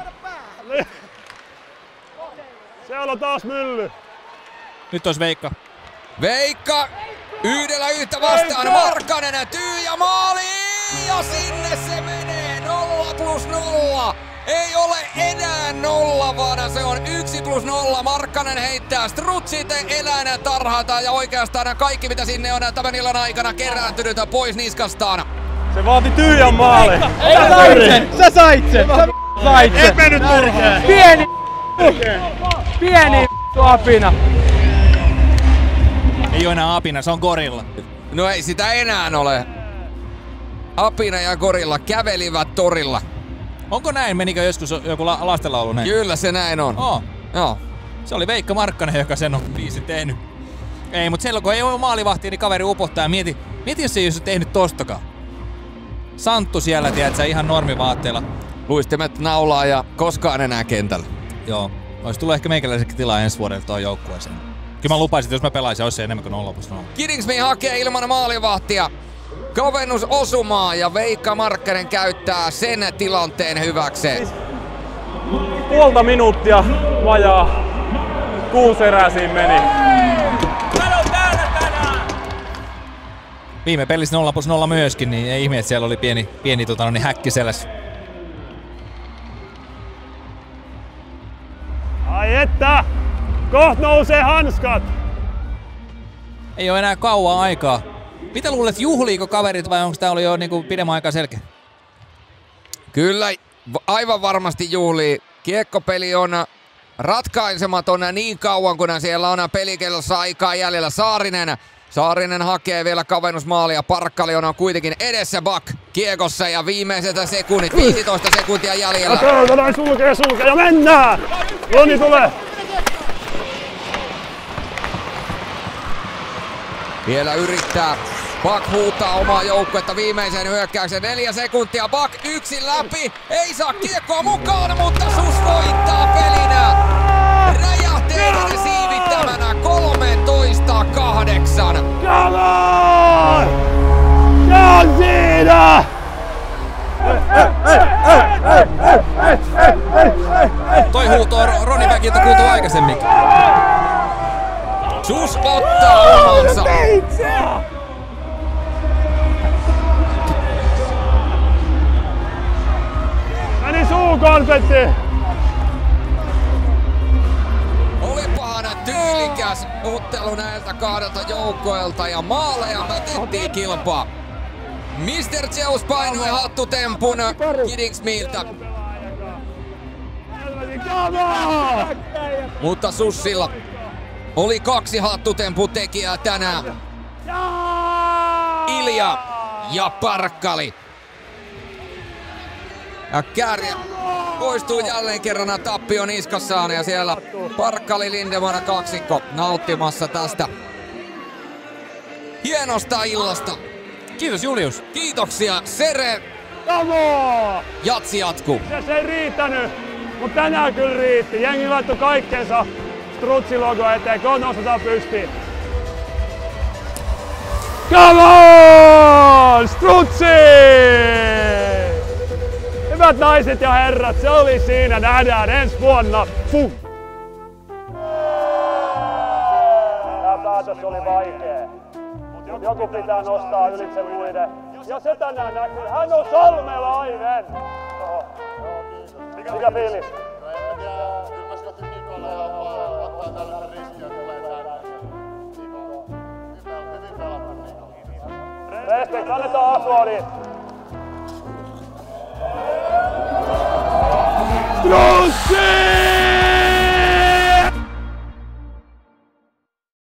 Siellä on taas mylly. Nyt olisi Veikka. Veikka! Yhdellä yhtä vastaan. Markkanen tyhjä maali! Ja sinne se menee. 0+0. Ei ole enää 0, vaan se on 1+0. Markkanen heittää Strutsit eläintarhata ja oikeastaan kaikki mitä sinne on tämän illan aikana kerääntynyt pois niskastaan. Se vaati tyhjän maali. Sä sait sen. Et mennyt turhaan. Pieni apina. Ei ole enää apina, se on gorilla. No ei sitä enää ole. Apina ja Gorilla kävelivät torilla. Onko näin? Menikö joskus joku lastenlaulu näin? Kyllä se näin on. Joo. Se oli Veikka Markkanen, joka sen on biisin tehnyt. Ei, mutta silloin kun ei ole maalivahtia, niin kaveri upottaa ja mieti jos ei olisi tehnyt tostakaan. Santtu siellä, tiedätkö, ihan normivaatteilla. Luistimet naulaa ja koskaan enää kentällä. Joo. Olisi tullut ehkä meikäläisekin tilaa ensi vuodelle tuohon joukkueeseen. Kyllä mä lupaisin, että jos mä pelaisin, olisi se enemmän kuin 0+0. Kidingsmi hakee ilman maalivahtia kavennus osumaa ja Veikka Markkanen käyttää sen tilanteen hyväkseen. Puolta minuuttia vajaa 6 erää siinä meni. Viime pelissä 0+0 myöskin, niin ei ihme, että siellä oli pieni häkkiselässä. Ai että! Koht nousee hanskat! Ei ole enää kauan aikaa. Mitä luulet, juhliiko kaverit vai onko tää ollut jo niinku pidemmän aikaa selkeä? Kyllä, aivan varmasti juhlii. Kiekkopeli on ratkaisematon niin kauan, kun siellä on pelikellossa aikaa jäljellä. Saarinen hakee vielä kavennusmaalia. Parkkali on kuitenkin edessä Buck kiekossa ja viimeiset sekunnit, 15 sekuntia jäljellä. Katsotaan, sulkee ja mennään! Joni tulee! Vielä yrittää. Buck huutaa omaa joukkuetta viimeisen hyökkäyksen. 4 sekuntia. Buck yksin läpi. Ei saa kiekkoa mukaan, mutta SUS voittaa pelinä. Räjähteiden siivittämänä 13-8. Come on! Se on siinä! Toi huuto on Roni Mäkiltä kuultu aikaisemmin. SUS ottaa omansa. Meni suukonfetti! Olipahan tyylikäs ottelu näiltä kahdelta joukkoilta ja maaleja mätettiin kilpaa. Mr. Zeus painoi hattutempun Kidingsmiltä. Mutta SUSilla oli 2 hattutempun tekijää tänään. Ilja ja Parkkali. Ja Kääriä poistuu jälleen kerran tappion niskassaan ja siellä Parkkali Lindeman kaksikko nauttimassa tästä hienosta illasta. Kiitos Julius. Kiitoksia Sere. Jatsi jatkuu. Se ei riittänyt, mutta tänään kyllä riitti. Jengi laittoi kaikkensa Strutsi-logo eteen, kun nostetaan pystyyn. Come on! Strutsi! Hyvät naiset ja herrat, se oli siinä. Nähdään ensi vuonna. Fuh! Tämä päätös oli vaikea. Joku pitää nostaa ylitse muiden. Ja se tänään näkyy. Hän on salmelainen! Mikä fiilis? Kyllä mä syötin Nikolle ja ottaa tällaisen riskiä tulee tänään. Hyvin pelattu Niko. Respekt, annetaan aplodit! Strutsi!